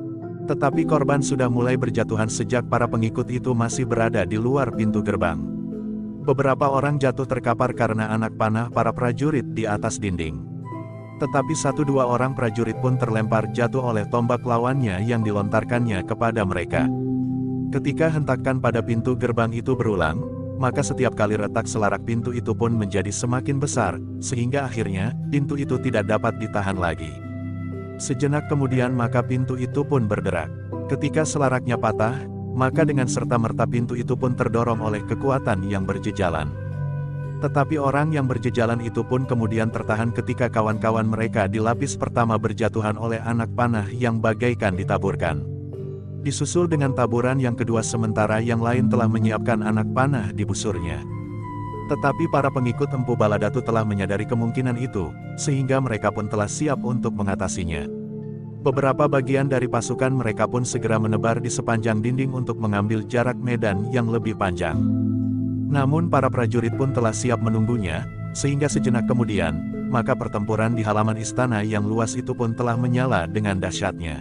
Speaker 1: Tetapi korban sudah mulai berjatuhan sejak para pengikut itu masih berada di luar pintu gerbang. Beberapa orang jatuh terkapar karena anak panah para prajurit di atas dinding. Tetapi satu dua orang prajurit pun terlempar jatuh oleh tombak lawannya yang dilontarkannya kepada mereka. Ketika hentakan pada pintu gerbang itu berulang, maka setiap kali retak selarak pintu itu pun menjadi semakin besar, sehingga akhirnya, pintu itu tidak dapat ditahan lagi. Sejenak kemudian maka pintu itu pun berderak. Ketika selaraknya patah, maka dengan serta-merta pintu itu pun terdorong oleh kekuatan yang berjejalan. Tetapi orang yang berjejalan itu pun kemudian tertahan ketika kawan-kawan mereka di lapis pertama berjatuhan oleh anak panah yang bagaikan ditaburkan. Disusul dengan taburan yang kedua sementara yang lain telah menyiapkan anak panah di busurnya. Tetapi para pengikut Empu Baladatu telah menyadari kemungkinan itu, sehingga mereka pun telah siap untuk mengatasinya. Beberapa bagian dari pasukan mereka pun segera menebar di sepanjang dinding untuk mengambil jarak medan yang lebih panjang. Namun para prajurit pun telah siap menunggunya, sehingga sejenak kemudian, maka pertempuran di halaman istana yang luas itu pun telah menyala dengan dahsyatnya.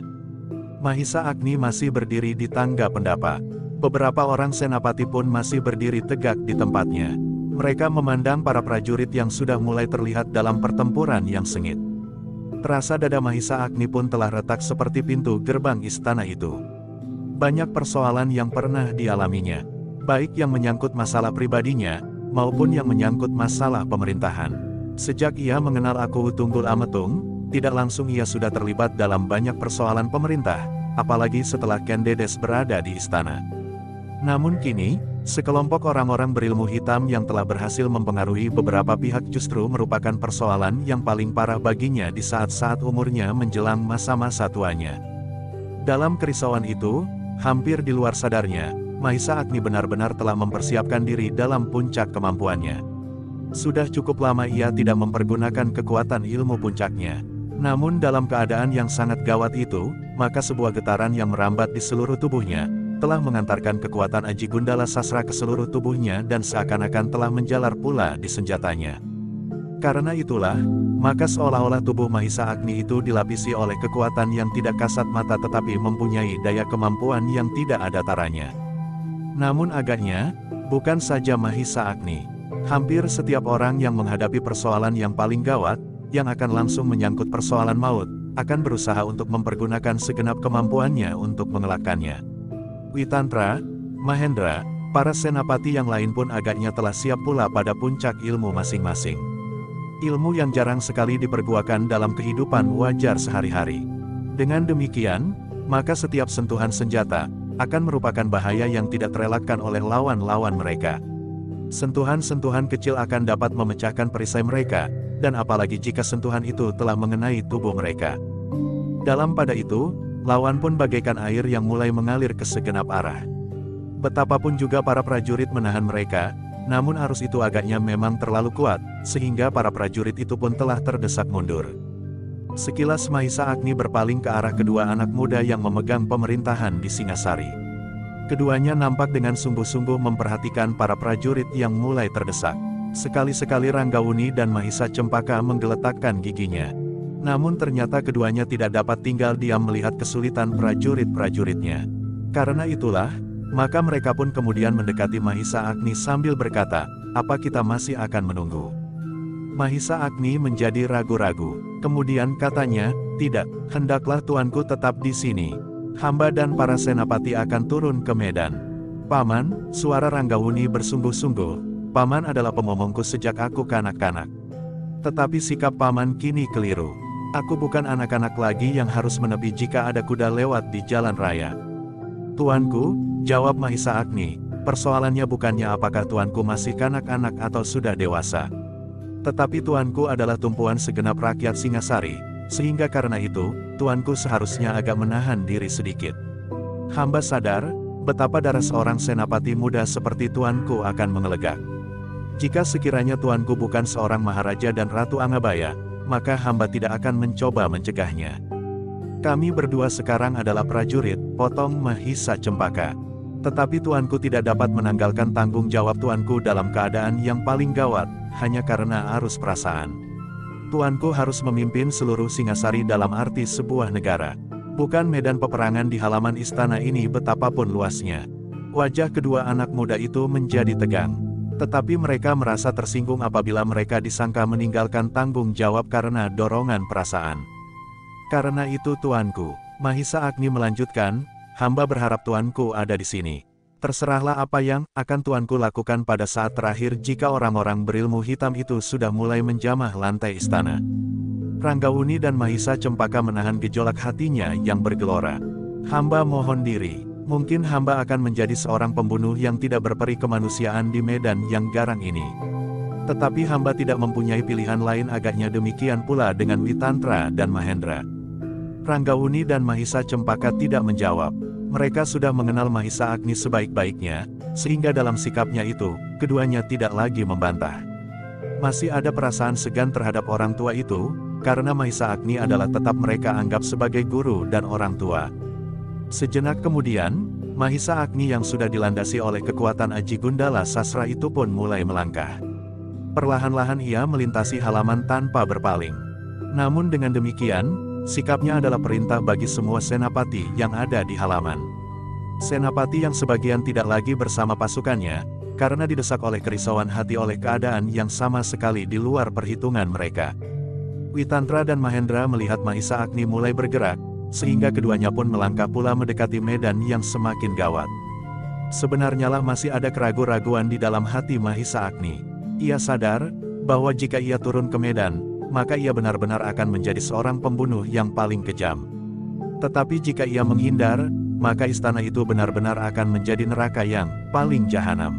Speaker 1: Mahisa Agni masih berdiri di tangga pendapa. Beberapa orang senapati pun masih berdiri tegak di tempatnya. Mereka memandang para prajurit yang sudah mulai terlihat dalam pertempuran yang sengit. Terasa dada Mahisa Agni pun telah retak seperti pintu gerbang istana itu. Banyak persoalan yang pernah dialaminya, baik yang menyangkut masalah pribadinya, maupun yang menyangkut masalah pemerintahan. Sejak ia mengenal Aku Tunggul Ametung, tidak langsung ia sudah terlibat dalam banyak persoalan pemerintah, apalagi setelah Ken Dedes berada di istana. Namun kini, sekelompok orang-orang berilmu hitam yang telah berhasil mempengaruhi beberapa pihak justru merupakan persoalan yang paling parah baginya di saat-saat umurnya menjelang masa-masa tuanya. Dalam kerisauan itu, hampir di luar sadarnya, Mahisa Agni benar-benar telah mempersiapkan diri dalam puncak kemampuannya. Sudah cukup lama ia tidak mempergunakan kekuatan ilmu puncaknya. Namun dalam keadaan yang sangat gawat itu, maka sebuah getaran yang merambat di seluruh tubuhnya, telah mengantarkan kekuatan Aji Gundala Sasra ke seluruh tubuhnya dan seakan-akan telah menjalar pula di senjatanya. Karena itulah, maka seolah-olah tubuh Mahisa Agni itu dilapisi oleh kekuatan yang tidak kasat mata tetapi mempunyai daya kemampuan yang tidak ada taranya. Namun agaknya, bukan saja Mahisa Agni. Hampir setiap orang yang menghadapi persoalan yang paling gawat, yang akan langsung menyangkut persoalan maut, akan berusaha untuk mempergunakan segenap kemampuannya untuk mengelakkannya. Witantra, Mahendra, para senapati yang lain pun agaknya telah siap pula pada puncak ilmu masing-masing. Ilmu yang jarang sekali dipergunakan dalam kehidupan wajar sehari-hari. Dengan demikian, maka setiap sentuhan senjata akan merupakan bahaya yang tidak terelakkan oleh lawan-lawan mereka. Sentuhan-sentuhan kecil akan dapat memecahkan perisai mereka, dan apalagi jika sentuhan itu telah mengenai tubuh mereka. Dalam pada itu, lawan pun bagaikan air yang mulai mengalir ke segenap arah. Betapapun juga para prajurit menahan mereka, namun arus itu agaknya memang terlalu kuat, sehingga para prajurit itu pun telah terdesak mundur. Sekilas Mahisa Agni berpaling ke arah kedua anak muda yang memegang pemerintahan di Singasari. Keduanya nampak dengan sungguh-sungguh memperhatikan para prajurit yang mulai terdesak. Sekali-sekali Ranggawuni dan Mahisa Cempaka menggeletakkan giginya. Namun ternyata keduanya tidak dapat tinggal diam melihat kesulitan prajurit-prajuritnya. Karena itulah, maka mereka pun kemudian mendekati Mahisa Agni sambil berkata, "Apa kita masih akan menunggu?" Mahisa Agni menjadi ragu-ragu. Kemudian katanya, "Tidak, hendaklah tuanku tetap di sini. Hamba dan para senapati akan turun ke medan." "Paman," suara Ranggawuni bersungguh-sungguh, "Paman adalah pemomongku sejak aku kanak-kanak. Tetapi sikap Paman kini keliru. Aku bukan anak-anak lagi yang harus menepi jika ada kuda lewat di jalan raya." "Tuanku," jawab Mahisa Agni, "persoalannya bukannya apakah tuanku masih kanak-kanak atau sudah dewasa. Tetapi tuanku adalah tumpuan segenap rakyat Singasari, sehingga karena itu, tuanku seharusnya agak menahan diri sedikit. Hamba sadar, betapa darah seorang senapati muda seperti tuanku akan mengelegak. Jika sekiranya tuanku bukan seorang maharaja dan Ratu Angabaya, maka hamba tidak akan mencoba mencegahnya. Kami berdua sekarang adalah prajurit," potong Mahisa Cempaka. "Tetapi tuanku tidak dapat menanggalkan tanggung jawab tuanku dalam keadaan yang paling gawat, hanya karena arus perasaan. Tuanku harus memimpin seluruh Singasari dalam arti sebuah negara. Bukan medan peperangan di halaman istana ini betapapun luasnya." Wajah kedua anak muda itu menjadi tegang. Tetapi mereka merasa tersinggung apabila mereka disangka meninggalkan tanggung jawab karena dorongan perasaan. "Karena itu tuanku," Mahisa Agni melanjutkan, "hamba berharap tuanku ada di sini. Terserahlah apa yang akan tuanku lakukan pada saat terakhir jika orang-orang berilmu hitam itu sudah mulai menjamah lantai istana." Ranggawuni dan Mahisa Cempaka menahan gejolak hatinya yang bergelora. "Hamba mohon diri. Mungkin hamba akan menjadi seorang pembunuh yang tidak berperi kemanusiaan di medan yang garang ini. Tetapi hamba tidak mempunyai pilihan lain." Agaknya demikian pula dengan Witantra dan Mahendra. Ranggawuni dan Mahisa Cempaka tidak menjawab. Mereka sudah mengenal Mahisa Agni sebaik-baiknya, sehingga dalam sikapnya itu, keduanya tidak lagi membantah. Masih ada perasaan segan terhadap orang tua itu, karena Mahisa Agni adalah tetap mereka anggap sebagai guru dan orang tua. Sejenak kemudian, Mahisa Agni yang sudah dilandasi oleh kekuatan Aji Gundala Sasra itu pun mulai melangkah. Perlahan-lahan ia melintasi halaman tanpa berpaling. Namun dengan demikian, sikapnya adalah perintah bagi semua senapati yang ada di halaman. Senapati yang sebagian tidak lagi bersama pasukannya, karena didesak oleh kerisauan hati oleh keadaan yang sama sekali di luar perhitungan mereka. Witantra dan Mahendra melihat Mahisa Agni mulai bergerak, sehingga keduanya pun melangkah pula mendekati medan yang semakin gawat. Sebenarnya lah masih ada keraguan-raguan di dalam hati Mahisa Agni. Ia sadar, bahwa jika ia turun ke medan, maka ia benar-benar akan menjadi seorang pembunuh yang paling kejam. Tetapi jika ia menghindar, maka istana itu benar-benar akan menjadi neraka yang paling jahanam.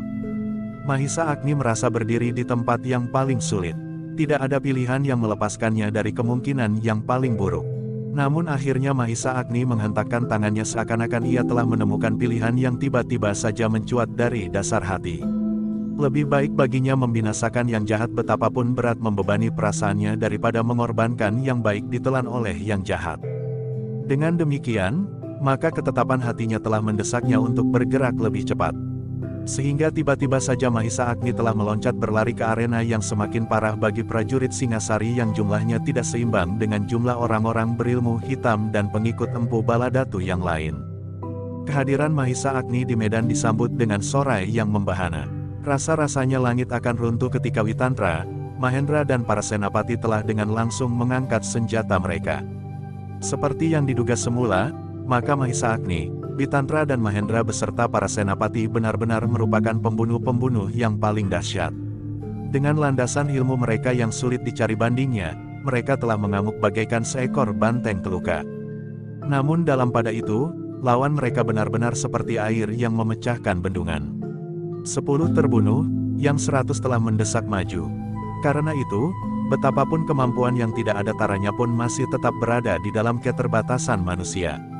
Speaker 1: Mahisa Agni merasa berdiri di tempat yang paling sulit. Tidak ada pilihan yang melepaskannya dari kemungkinan yang paling buruk. Namun akhirnya Mahisa Agni menghentakkan tangannya seakan-akan ia telah menemukan pilihan yang tiba-tiba saja mencuat dari dasar hati. Lebih baik baginya membinasakan yang jahat betapapun berat membebani perasaannya daripada mengorbankan yang baik ditelan oleh yang jahat. Dengan demikian, maka ketetapan hatinya telah mendesaknya untuk bergerak lebih cepat. Sehingga tiba-tiba saja Mahisa Agni telah meloncat berlari ke arena yang semakin parah bagi prajurit Singasari yang jumlahnya tidak seimbang dengan jumlah orang-orang berilmu hitam dan pengikut Empu Baladatu yang lain. Kehadiran Mahisa Agni di medan disambut dengan sorai yang membahana. Rasa-rasanya langit akan runtuh ketika Witantra, Mahendra dan para senapati telah dengan langsung mengangkat senjata mereka. Seperti yang diduga semula, maka Mahisa Agni, Witantra dan Mahendra beserta para senapati benar-benar merupakan pembunuh-pembunuh yang paling dahsyat. Dengan landasan ilmu mereka yang sulit dicari bandingnya, mereka telah mengamuk bagaikan seekor banteng terluka. Namun dalam pada itu, lawan mereka benar-benar seperti air yang memecahkan bendungan. Sepuluh terbunuh, yang seratus telah mendesak maju. Karena itu, betapapun kemampuan yang tidak ada taranya pun masih tetap berada di dalam keterbatasan manusia.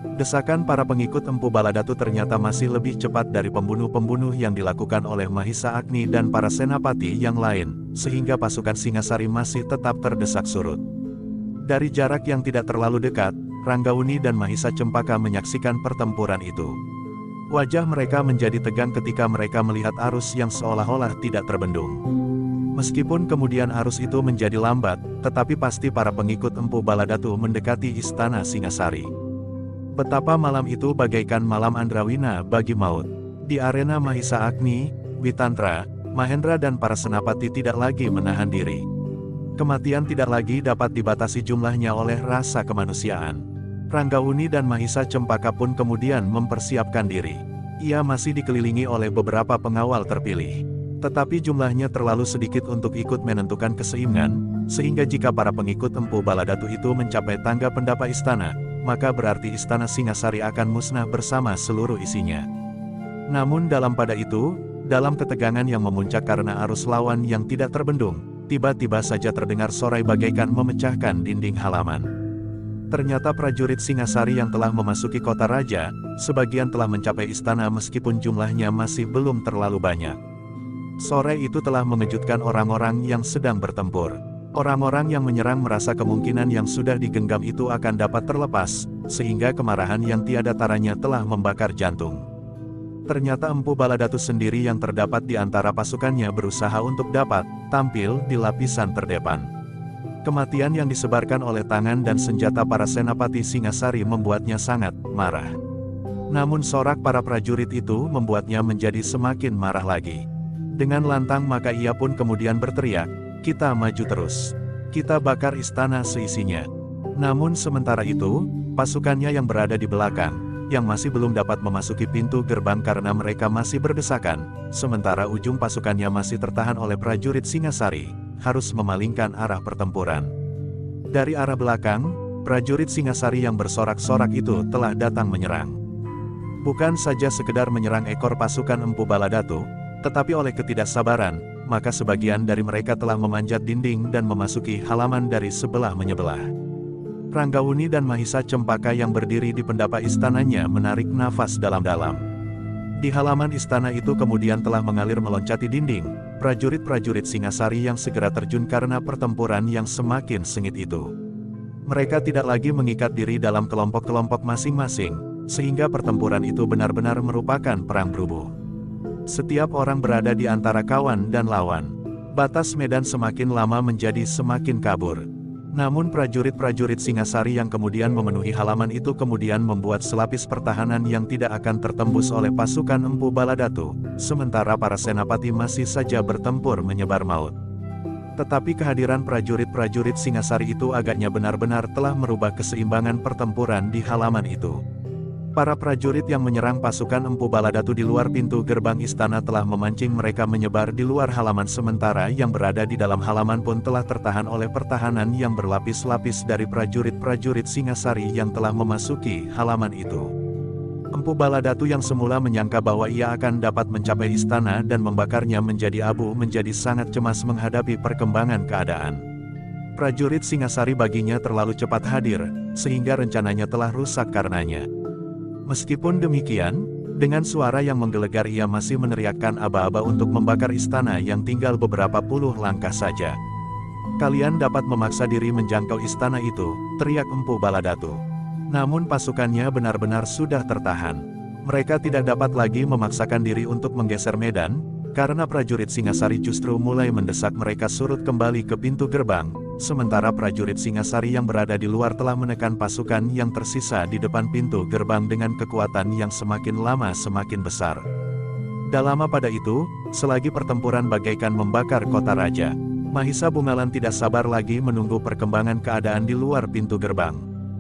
Speaker 1: Desakan para pengikut Empu Baladatu ternyata masih lebih cepat dari pembunuh-pembunuh yang dilakukan oleh Mahisa Agni dan para senapati yang lain, sehingga pasukan Singasari masih tetap terdesak surut. Dari jarak yang tidak terlalu dekat, Ranggauni dan Mahisa Cempaka menyaksikan pertempuran itu. Wajah mereka menjadi tegang ketika mereka melihat arus yang seolah-olah tidak terbendung. Meskipun kemudian arus itu menjadi lambat, tetapi pasti para pengikut Empu Baladatu mendekati istana Singasari. Betapa malam itu bagaikan malam Andrawina bagi maut. Di arena Mahisa Agni, Witantra, Mahendra dan para senapati tidak lagi menahan diri. Kematian tidak lagi dapat dibatasi jumlahnya oleh rasa kemanusiaan. Ranggauni dan Mahisa Cempaka pun kemudian mempersiapkan diri. Ia masih dikelilingi oleh beberapa pengawal terpilih. Tetapi jumlahnya terlalu sedikit untuk ikut menentukan keseimbangan, sehingga jika para pengikut Empu Baladatu itu mencapai tangga pendapa istana, maka berarti istana Singasari akan musnah bersama seluruh isinya. Namun dalam pada itu, dalam ketegangan yang memuncak karena arus lawan yang tidak terbendung, tiba-tiba saja terdengar sorai bagaikan memecahkan dinding halaman. Ternyata prajurit Singasari yang telah memasuki kota raja, sebagian telah mencapai istana meskipun jumlahnya masih belum terlalu banyak. Sorai itu telah mengejutkan orang-orang yang sedang bertempur. Orang-orang yang menyerang merasa kemungkinan yang sudah digenggam itu akan dapat terlepas, sehingga kemarahan yang tiada taranya telah membakar jantung. Ternyata Empu Baladatu sendiri yang terdapat di antara pasukannya berusaha untuk dapat tampil di lapisan terdepan. Kematian yang disebarkan oleh tangan dan senjata para senapati Singasari membuatnya sangat marah. Namun sorak para prajurit itu membuatnya menjadi semakin marah lagi. Dengan lantang maka ia pun kemudian berteriak, "Kita maju terus. Kita bakar istana seisinya." Namun sementara itu, pasukannya yang berada di belakang, yang masih belum dapat memasuki pintu gerbang karena mereka masih berdesakan, sementara ujung pasukannya masih tertahan oleh prajurit Singasari, harus memalingkan arah pertempuran. Dari arah belakang, prajurit Singasari yang bersorak-sorak itu telah datang menyerang. Bukan saja sekedar menyerang ekor pasukan Empu Baladatu, tetapi oleh ketidaksabaran, maka sebagian dari mereka telah memanjat dinding dan memasuki halaman dari sebelah menyebelah. Ranggauni dan Mahisa Cempaka yang berdiri di pendapa istananya menarik nafas dalam-dalam. Di halaman istana itu kemudian telah mengalir meloncati dinding, prajurit-prajurit Singasari yang segera terjun karena pertempuran yang semakin sengit itu. Mereka tidak lagi mengikat diri dalam kelompok-kelompok masing-masing, sehingga pertempuran itu benar-benar merupakan perang berubuh. Setiap orang berada di antara kawan dan lawan. Batas medan semakin lama menjadi semakin kabur. Namun prajurit-prajurit Singasari yang kemudian memenuhi halaman itu kemudian membuat selapis pertahanan yang tidak akan tertembus oleh pasukan Empu Baladatu, sementara para senapati masih saja bertempur menyebar maut. Tetapi kehadiran prajurit-prajurit Singasari itu agaknya benar-benar telah merubah keseimbangan pertempuran di halaman itu. Para prajurit yang menyerang pasukan Empu Baladatu di luar pintu gerbang istana telah memancing mereka menyebar di luar halaman, sementara yang berada di dalam halaman pun telah tertahan oleh pertahanan yang berlapis-lapis dari prajurit-prajurit Singasari yang telah memasuki halaman itu. Empu Baladatu yang semula menyangka bahwa ia akan dapat mencapai istana dan membakarnya menjadi abu menjadi sangat cemas menghadapi perkembangan keadaan. Prajurit Singasari baginya terlalu cepat hadir, sehingga rencananya telah rusak karenanya. Meskipun demikian, dengan suara yang menggelegar ia masih meneriakkan aba-aba untuk membakar istana yang tinggal beberapa puluh langkah saja. "Kalian dapat memaksa diri menjangkau istana itu," teriak Empu Baladatu. Namun pasukannya benar-benar sudah tertahan. Mereka tidak dapat lagi memaksakan diri untuk menggeser medan, karena prajurit Singasari justru mulai mendesak mereka surut kembali ke pintu gerbang. Sementara prajurit Singasari yang berada di luar telah menekan pasukan yang tersisa di depan pintu gerbang dengan kekuatan yang semakin lama semakin besar. Tak lama pada itu, selagi pertempuran bagaikan membakar kota raja, Mahisa Bungalan tidak sabar lagi menunggu perkembangan keadaan di luar pintu gerbang.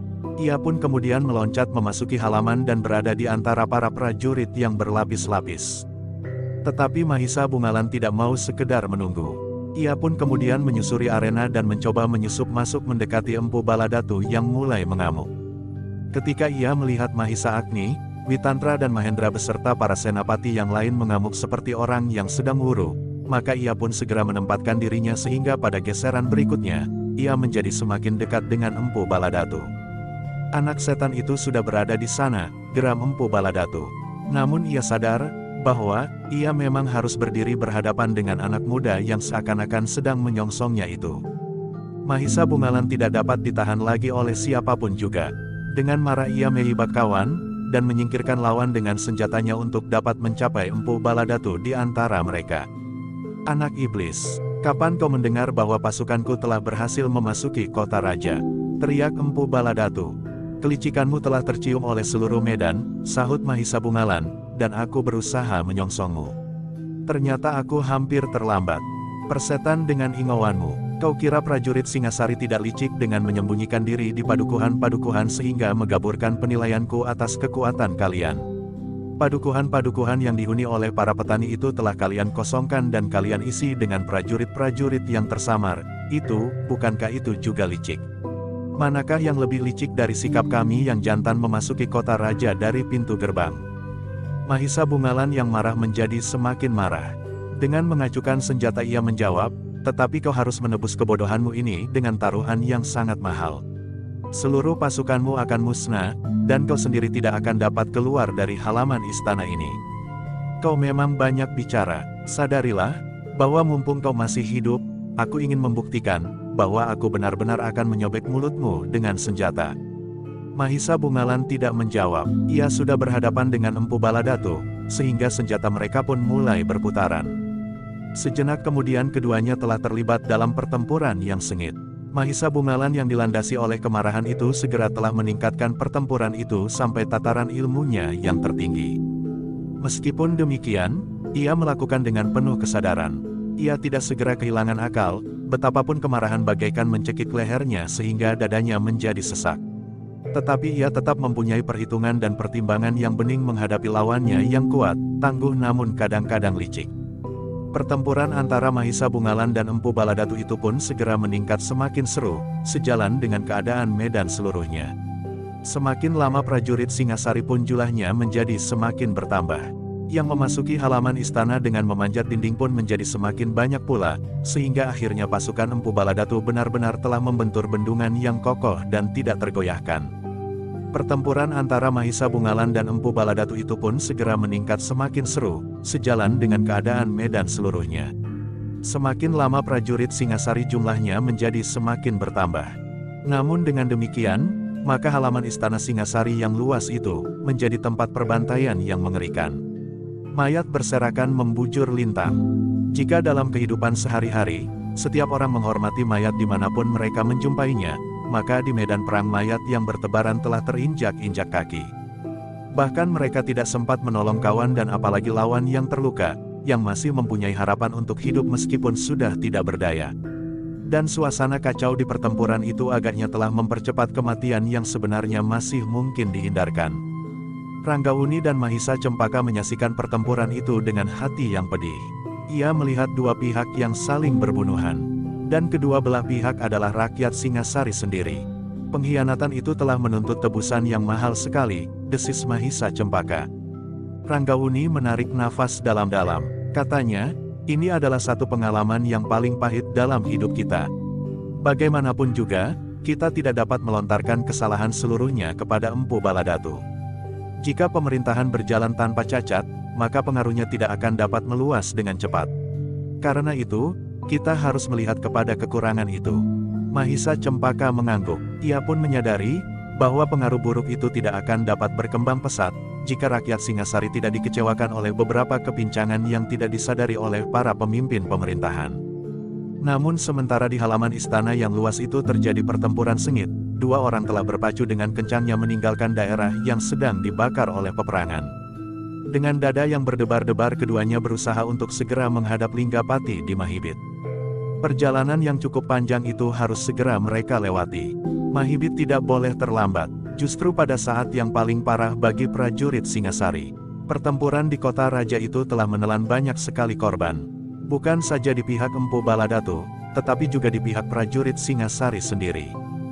Speaker 1: Ia pun kemudian meloncat memasuki halaman dan berada di antara para prajurit yang berlapis-lapis. Tetapi Mahisa Bungalan tidak mau sekedar menunggu. Ia pun kemudian menyusuri arena dan mencoba menyusup masuk mendekati Empu Baladatu yang mulai mengamuk. Ketika ia melihat Mahisa Agni, Witantra dan Mahendra beserta para senapati yang lain mengamuk seperti orang yang sedang wuru, maka ia pun segera menempatkan dirinya sehingga pada geseran berikutnya, ia menjadi semakin dekat dengan Empu Baladatu. Anak setan itu sudah berada di sana, geram Empu Baladatu. Namun ia sadar bahwa ia memang harus berdiri berhadapan dengan anak muda yang seakan-akan sedang menyongsongnya itu. Mahisa Bungalan tidak dapat ditahan lagi oleh siapapun juga. Dengan marah ia menghibak kawan, dan menyingkirkan lawan dengan senjatanya untuk dapat mencapai Empu Baladatu di antara mereka. Anak iblis, kapan kau mendengar bahwa pasukanku telah berhasil memasuki kota raja? Teriak Empu Baladatu. Kelicikanmu telah tercium oleh seluruh medan, sahut Mahisa Bungalan, dan aku berusaha menyongsongmu. Ternyata aku hampir terlambat. Persetan dengan ingauanmu, kau kira prajurit Singasari tidak licik dengan menyembunyikan diri di padukuhan-padukuhan sehingga mengaburkan penilaianku atas kekuatan kalian. Padukuhan-padukuhan yang dihuni oleh para petani itu telah kalian kosongkan dan kalian isi dengan prajurit-prajurit yang tersamar. Itu, bukankah itu juga licik? Manakah yang lebih licik dari sikap kami yang jantan memasuki kota raja dari pintu gerbang? Mahisa Bungalan yang marah menjadi semakin marah. Dengan mengacukan senjata ia menjawab, tetapi kau harus menebus kebodohanmu ini dengan taruhan yang sangat mahal. Seluruh pasukanmu akan musnah, dan kau sendiri tidak akan dapat keluar dari halaman istana ini. Kau memang banyak bicara, sadarilah, bahwa mumpung kau masih hidup, aku ingin membuktikan, bahwa aku benar-benar akan menyobek mulutmu dengan senjata. Mahisa Bungalan tidak menjawab, ia sudah berhadapan dengan Empu Baladatu, sehingga senjata mereka pun mulai berputaran. Sejenak kemudian keduanya telah terlibat dalam pertempuran yang sengit. Mahisa Bungalan yang dilandasi oleh kemarahan itu segera telah meningkatkan pertempuran itu sampai tataran ilmunya yang tertinggi. Meskipun demikian, ia melakukan dengan penuh kesadaran. Ia tidak segera kehilangan akal, betapapun kemarahan bagaikan mencekik lehernya sehingga dadanya menjadi sesak. Tetapi ia tetap mempunyai perhitungan dan pertimbangan yang bening menghadapi lawannya yang kuat, tangguh namun kadang-kadang licik. Pertempuran antara Mahisa Bungalan dan Empu Baladatu itu pun segera meningkat semakin seru, sejalan dengan keadaan medan seluruhnya. Semakin lama prajurit Singasari pun jumlahnya menjadi semakin bertambah. Yang memasuki halaman istana dengan memanjat dinding pun menjadi semakin banyak pula, sehingga akhirnya pasukan Empu Baladatu benar-benar telah membentur bendungan yang kokoh dan tidak tergoyahkan. Pertempuran antara Mahisa Bungalan dan Empu Baladatu itu pun segera meningkat semakin seru, sejalan dengan keadaan medan seluruhnya. Semakin lama prajurit Singasari jumlahnya menjadi semakin bertambah. Namun dengan demikian, maka halaman istana Singasari yang luas itu, menjadi tempat perbantaian yang mengerikan. Mayat berserakan membujur lintang. Jika dalam kehidupan sehari-hari, setiap orang menghormati mayat dimanapun mereka menjumpainya, maka di medan perang mayat yang bertebaran telah terinjak-injak kaki. Bahkan mereka tidak sempat menolong kawan dan apalagi lawan yang terluka, yang masih mempunyai harapan untuk hidup meskipun sudah tidak berdaya. Dan suasana kacau di pertempuran itu agaknya telah mempercepat kematian yang sebenarnya masih mungkin dihindarkan. Ranggauni dan Mahisa Cempaka menyaksikan pertempuran itu dengan hati yang pedih. Ia melihat dua pihak yang saling berbunuhan. Dan kedua belah pihak adalah rakyat Singasari sendiri. Pengkhianatan itu telah menuntut tebusan yang mahal sekali, desis Mahisa Cempaka. Ranggauni menarik nafas dalam-dalam. Katanya, ini adalah satu pengalaman yang paling pahit dalam hidup kita. Bagaimanapun juga, kita tidak dapat melontarkan kesalahan seluruhnya kepada Empu Baladatu. Jika pemerintahan berjalan tanpa cacat, maka pengaruhnya tidak akan dapat meluas dengan cepat. Karena itu, kita harus melihat kepada kekurangan itu. Mahisa Cempaka mengangguk. Ia pun menyadari bahwa pengaruh buruk itu tidak akan dapat berkembang pesat jika rakyat Singasari tidak dikecewakan oleh beberapa kepincangan yang tidak disadari oleh para pemimpin pemerintahan. Namun sementara di halaman istana yang luas itu terjadi pertempuran sengit, dua orang telah berpacu dengan kencangnya meninggalkan daerah yang sedang dibakar oleh peperangan. Dengan dada yang berdebar-debar keduanya berusaha untuk segera menghadap Linggapati di Mahibit. Perjalanan yang cukup panjang itu harus segera mereka lewati. Mahibit tidak boleh terlambat, justru pada saat yang paling parah bagi prajurit Singasari. Pertempuran di kota raja itu telah menelan banyak sekali korban. Bukan saja di pihak Empu Baladatu, tetapi juga di pihak prajurit Singasari sendiri.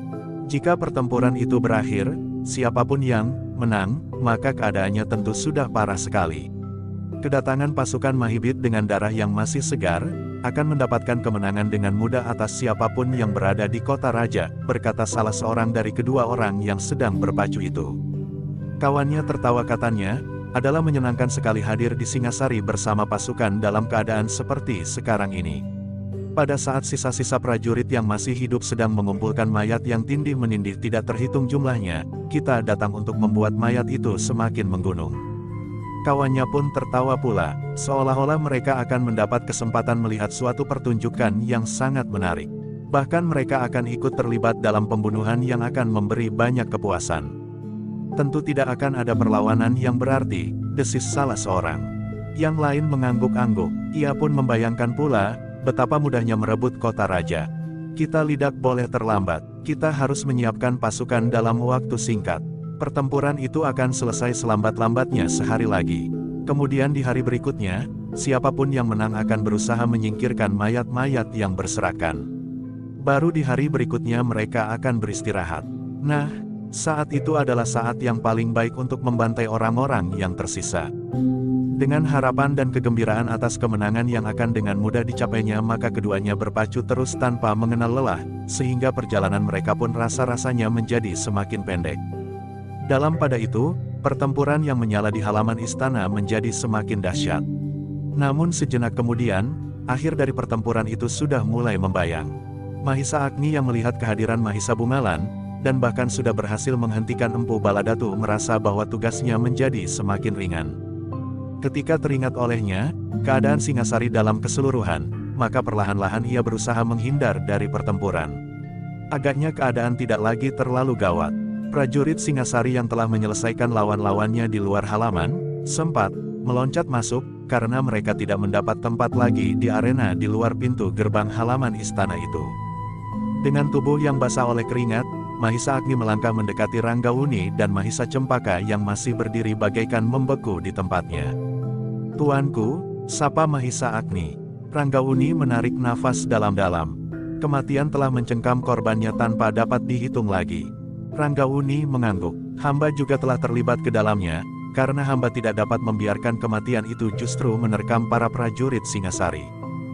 Speaker 1: Jika pertempuran itu berakhir, siapapun yang menang, maka keadaannya tentu sudah parah sekali. Kedatangan pasukan Mahibit dengan darah yang masih segar, akan mendapatkan kemenangan dengan mudah atas siapapun yang berada di kota raja, berkata salah seorang dari kedua orang yang sedang berpacu itu. Kawannya tertawa, katanya, adalah menyenangkan sekali hadir di Singasari bersama pasukan dalam keadaan seperti sekarang ini. Pada saat sisa-sisa prajurit yang masih hidup sedang mengumpulkan mayat yang tindih menindih tidak terhitung jumlahnya, kita datang untuk membuat mayat itu semakin menggunung. Kawannya pun tertawa pula, seolah-olah mereka akan mendapat kesempatan melihat suatu pertunjukan yang sangat menarik. Bahkan mereka akan ikut terlibat dalam pembunuhan yang akan memberi banyak kepuasan. Tentu tidak akan ada perlawanan yang berarti, desis salah seorang. Yang lain mengangguk-angguk, ia pun membayangkan pula, betapa mudahnya merebut kota raja. Kita tidak boleh terlambat, kita harus menyiapkan pasukan dalam waktu singkat. Pertempuran itu akan selesai selambat-lambatnya sehari lagi. Kemudian di hari berikutnya, siapapun yang menang akan berusaha menyingkirkan mayat-mayat yang berserakan. Baru di hari berikutnya mereka akan beristirahat. Nah, saat itu adalah saat yang paling baik untuk membantai orang-orang yang tersisa. Dengan harapan dan kegembiraan atas kemenangan yang akan dengan mudah dicapainya, maka keduanya berpacu terus tanpa mengenal lelah, sehingga perjalanan mereka pun rasa-rasanya menjadi semakin pendek. Dalam pada itu, pertempuran yang menyala di halaman istana menjadi semakin dahsyat. Namun sejenak kemudian, akhir dari pertempuran itu sudah mulai membayang. Mahisa Agni yang melihat kehadiran Mahisa Bungalan, dan bahkan sudah berhasil menghentikan Empu Baladatu, merasa bahwa tugasnya menjadi semakin ringan. Ketika teringat olehnya, keadaan Singasari dalam keseluruhan, maka perlahan-lahan ia berusaha menghindar dari pertempuran. Agaknya keadaan tidak lagi terlalu gawat. Prajurit Singasari yang telah menyelesaikan lawan-lawannya di luar halaman, sempat meloncat masuk, karena mereka tidak mendapat tempat lagi di arena di luar pintu gerbang halaman istana itu. Dengan tubuh yang basah oleh keringat, Mahisa Agni melangkah mendekati Ranggauni dan Mahisa Cempaka yang masih berdiri bagaikan membeku di tempatnya. "Tuanku," sapa Mahisa Agni. Ranggauni menarik nafas dalam-dalam. Kematian telah mencengkam korbannya tanpa dapat dihitung lagi. Ranggauni mengangguk. Hamba juga telah terlibat ke dalamnya, karena hamba tidak dapat membiarkan kematian itu justru menerkam para prajurit Singasari.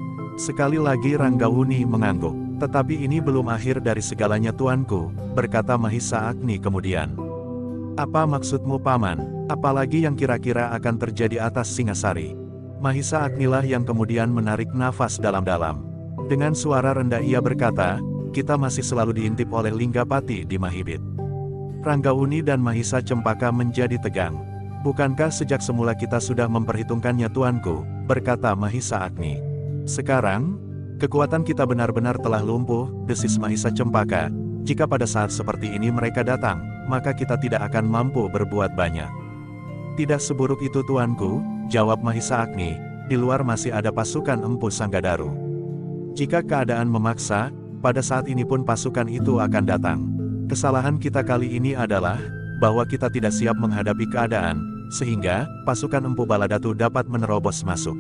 Speaker 1: Sekali lagi Ranggauni mengangguk. "Tetapi ini belum akhir dari segalanya, tuanku," berkata Mahisa Agni kemudian. "Apa maksudmu, Paman? Apalagi yang kira-kira akan terjadi atas Singasari?" Mahisa Agnilah yang kemudian menarik nafas dalam-dalam. Dengan suara rendah ia berkata, "Kita masih selalu diintip oleh Linggapati di Mahibit." Ranggauni dan Mahisa Cempaka menjadi tegang. "Bukankah sejak semula kita sudah memperhitungkannya, tuanku?" berkata Mahisa Agni. "Sekarang, kekuatan kita benar-benar telah lumpuh," desis Mahisa Cempaka. "Jika pada saat seperti ini mereka datang, maka kita tidak akan mampu berbuat banyak." "Tidak seburuk itu, tuanku," jawab Mahisa Agni. "Di luar masih ada pasukan Empu Sanggadaru. Jika keadaan memaksa, pada saat ini pun pasukan itu akan datang. Kesalahan kita kali ini adalah bahwa kita tidak siap menghadapi keadaan, sehingga pasukan Empu Baladatu dapat menerobos masuk.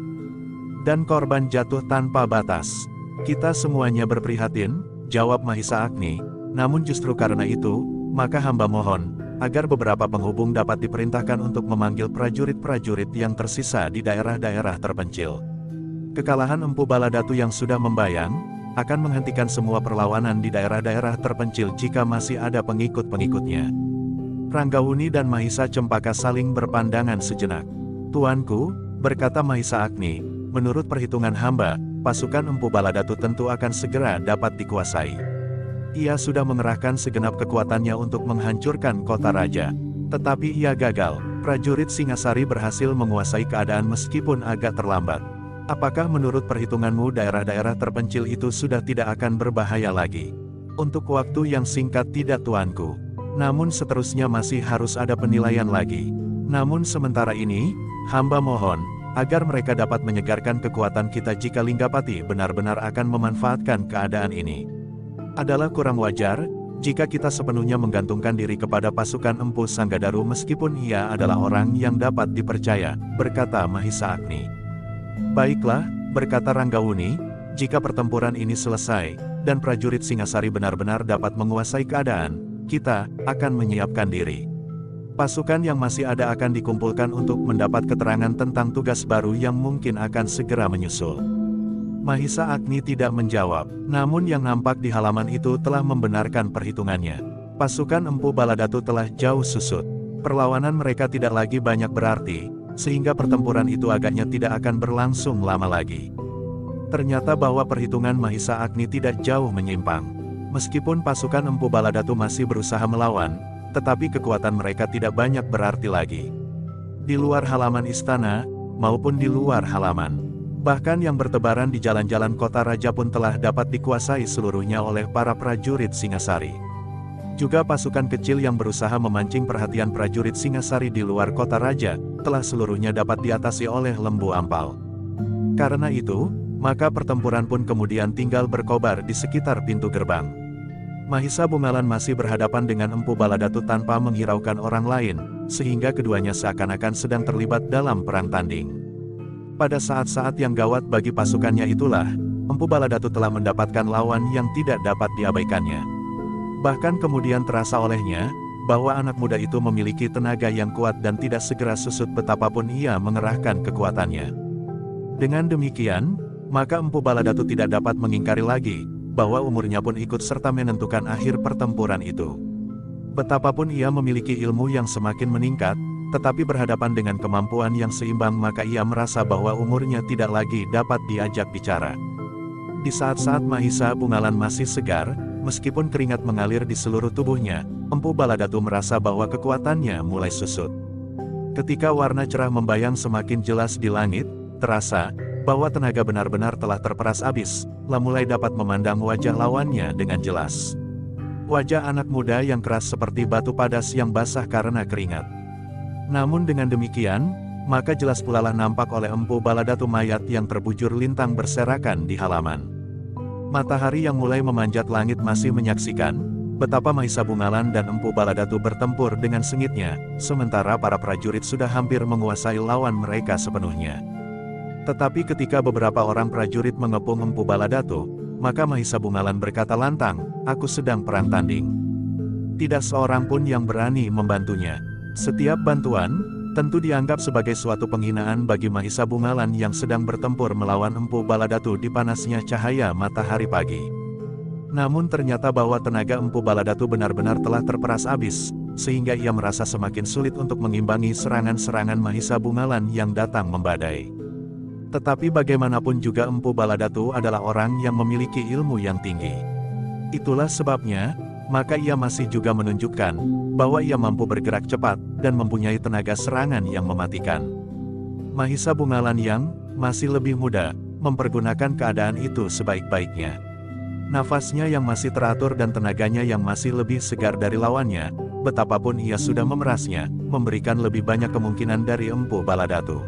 Speaker 1: Dan korban jatuh tanpa batas. Kita semuanya berprihatin," jawab Mahisa Agni. "Namun justru karena itu, maka hamba mohon, agar beberapa penghubung dapat diperintahkan untuk memanggil prajurit-prajurit yang tersisa di daerah-daerah terpencil. Kekalahan Empu Baladatu yang sudah membayang, akan menghentikan semua perlawanan di daerah-daerah terpencil jika masih ada pengikut-pengikutnya." Ranggauni dan Mahisa Cempaka saling berpandangan sejenak. "Tuanku," berkata Mahisa Agni, "menurut perhitungan hamba, pasukan Empu Baladatu tentu akan segera dapat dikuasai. Ia sudah mengerahkan segenap kekuatannya untuk menghancurkan kota raja. Tetapi ia gagal. Prajurit Singasari berhasil menguasai keadaan meskipun agak terlambat. Apakah menurut perhitunganmu daerah-daerah terpencil itu sudah tidak akan berbahaya lagi?" "Untuk waktu yang singkat tidak, tuanku. Namun seterusnya masih harus ada penilaian lagi. Namun sementara ini, hamba mohon, agar mereka dapat menyegarkan kekuatan kita jika Linggapati benar-benar akan memanfaatkan keadaan ini. Adalah kurang wajar, jika kita sepenuhnya menggantungkan diri kepada pasukan Empu Sanggadaru meskipun ia adalah orang yang dapat dipercaya," berkata Mahisa Agni. "Baiklah," berkata Ranggauni, "jika pertempuran ini selesai, dan prajurit Singasari benar-benar dapat menguasai keadaan, kita akan menyiapkan diri. Pasukan yang masih ada akan dikumpulkan untuk mendapat keterangan tentang tugas baru yang mungkin akan segera menyusul." Mahisa Agni tidak menjawab, namun yang nampak di halaman itu telah membenarkan perhitungannya. Pasukan Empu Baladatu telah jauh susut. Perlawanan mereka tidak lagi banyak berarti, sehingga pertempuran itu agaknya tidak akan berlangsung lama lagi. Ternyata bahwa perhitungan Mahisa Agni tidak jauh menyimpang. Meskipun pasukan Empu Baladatu masih berusaha melawan, tetapi kekuatan mereka tidak banyak berarti lagi. Di luar halaman istana, maupun di luar halaman. Bahkan yang bertebaran di jalan-jalan kota raja pun telah dapat dikuasai seluruhnya oleh para prajurit Singasari. Juga pasukan kecil yang berusaha memancing perhatian prajurit Singasari di luar kota raja, telah seluruhnya dapat diatasi oleh Lembu Ampal. Karena itu, maka pertempuran pun kemudian tinggal berkobar di sekitar pintu gerbang. Mahisa Bungalan masih berhadapan dengan Empu Baladatu tanpa menghiraukan orang lain, sehingga keduanya seakan-akan sedang terlibat dalam perang tanding. Pada saat-saat yang gawat bagi pasukannya itulah, Empu Baladatu telah mendapatkan lawan yang tidak dapat diabaikannya. Bahkan kemudian terasa olehnya, bahwa anak muda itu memiliki tenaga yang kuat dan tidak segera susut betapapun ia mengerahkan kekuatannya. Dengan demikian, maka Empu Baladatu tidak dapat mengingkari lagi, bahwa umurnya pun ikut serta menentukan akhir pertempuran itu. Betapapun ia memiliki ilmu yang semakin meningkat, tetapi berhadapan dengan kemampuan yang seimbang maka ia merasa bahwa umurnya tidak lagi dapat diajak bicara. Di saat-saat Mahisa Bungalan masih segar, meskipun keringat mengalir di seluruh tubuhnya, Empu Baladatu merasa bahwa kekuatannya mulai susut. Ketika warna cerah membayang semakin jelas di langit, terasa bahwa tenaga benar-benar telah terperas habis, lah mulai dapat memandang wajah lawannya dengan jelas. Wajah anak muda yang keras seperti batu padas yang basah karena keringat. Namun dengan demikian, maka jelas pula lah nampak oleh Empu Baladatu mayat yang terbujur lintang berserakan di halaman. Matahari yang mulai memanjat langit masih menyaksikan betapa Mahisa Bungalan dan Empu Baladatu bertempur dengan sengitnya, sementara para prajurit sudah hampir menguasai lawan mereka sepenuhnya. Tetapi ketika beberapa orang prajurit mengepung Empu Baladatu, maka Mahisa Bungalan berkata lantang, "Aku sedang perang tanding." Tidak seorang pun yang berani membantunya. Setiap bantuan, tentu dianggap sebagai suatu penghinaan bagi Mahisa Bungalan yang sedang bertempur melawan Empu Baladatu di panasnya cahaya matahari pagi. Namun ternyata bahwa tenaga Empu Baladatu benar-benar telah terperas habis, sehingga ia merasa semakin sulit untuk mengimbangi serangan-serangan Mahisa Bungalan yang datang membadai. Tetapi bagaimanapun juga Empu Baladatu adalah orang yang memiliki ilmu yang tinggi. Itulah sebabnya, maka ia masih juga menunjukkan bahwa ia mampu bergerak cepat dan mempunyai tenaga serangan yang mematikan. Mahisa Bungalan yang masih lebih muda mempergunakan keadaan itu sebaik-baiknya. Nafasnya yang masih teratur dan tenaganya yang masih lebih segar dari lawannya, betapapun ia sudah memerasnya, memberikan lebih banyak kemungkinan dari Empu Baladatu.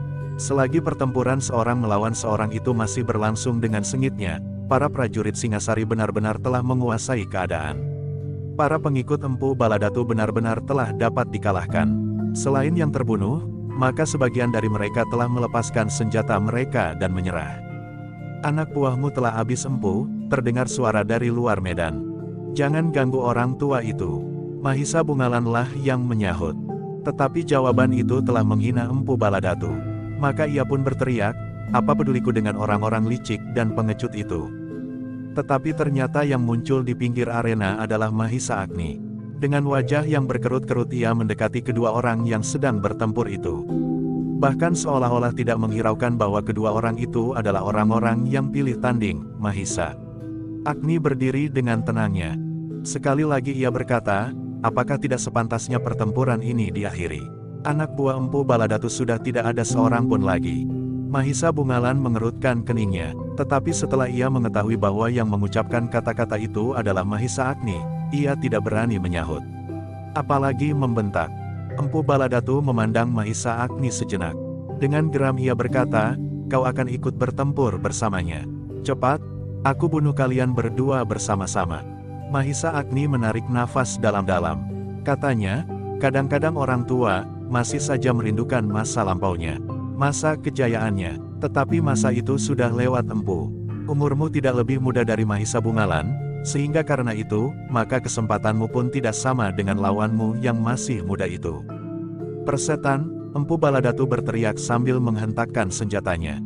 Speaker 1: Selagi pertempuran seorang melawan seorang itu masih berlangsung dengan sengitnya, para prajurit Singasari benar-benar telah menguasai keadaan. Para pengikut Empu Baladatu benar-benar telah dapat dikalahkan. Selain yang terbunuh, maka sebagian dari mereka telah melepaskan senjata mereka dan menyerah. "Anak buahmu telah habis Empu," terdengar suara dari luar medan. "Jangan ganggu orang tua itu." Mahisa Bungalanlah yang menyahut. Tetapi jawaban itu telah menghina Empu Baladatu. Maka ia pun berteriak, "Apa peduliku dengan orang-orang licik dan pengecut itu?" Tetapi ternyata yang muncul di pinggir arena adalah Mahisa Agni. Dengan wajah yang berkerut-kerut ia mendekati kedua orang yang sedang bertempur itu. Bahkan seolah-olah tidak menghiraukan bahwa kedua orang itu adalah orang-orang yang pilih tanding, Mahisa. Agni berdiri dengan tenangnya. Sekali lagi ia berkata, "Apakah tidak sepantasnya pertempuran ini diakhiri? Anak buah Empu Baladatu sudah tidak ada seorang pun lagi." Mahisa Bungalan mengerutkan keningnya, tetapi setelah ia mengetahui bahwa yang mengucapkan kata-kata itu adalah Mahisa Agni, ia tidak berani menyahut. Apalagi membentak. Empu Baladatu memandang Mahisa Agni sejenak. Dengan geram ia berkata, "Kau akan ikut bertempur bersamanya. Cepat, aku bunuh kalian berdua bersama-sama." Mahisa Agni menarik nafas dalam-dalam. Katanya, kadang-kadang orang tua masih saja merindukan masa lampaunya. Masa kejayaannya, tetapi masa itu sudah lewat Empu. Umurmu tidak lebih muda dari Mahisa Bungalan, sehingga karena itu, maka kesempatanmu pun tidak sama dengan lawanmu yang masih muda itu. "Persetan!" Empu Baladatu berteriak sambil menghentakkan senjatanya.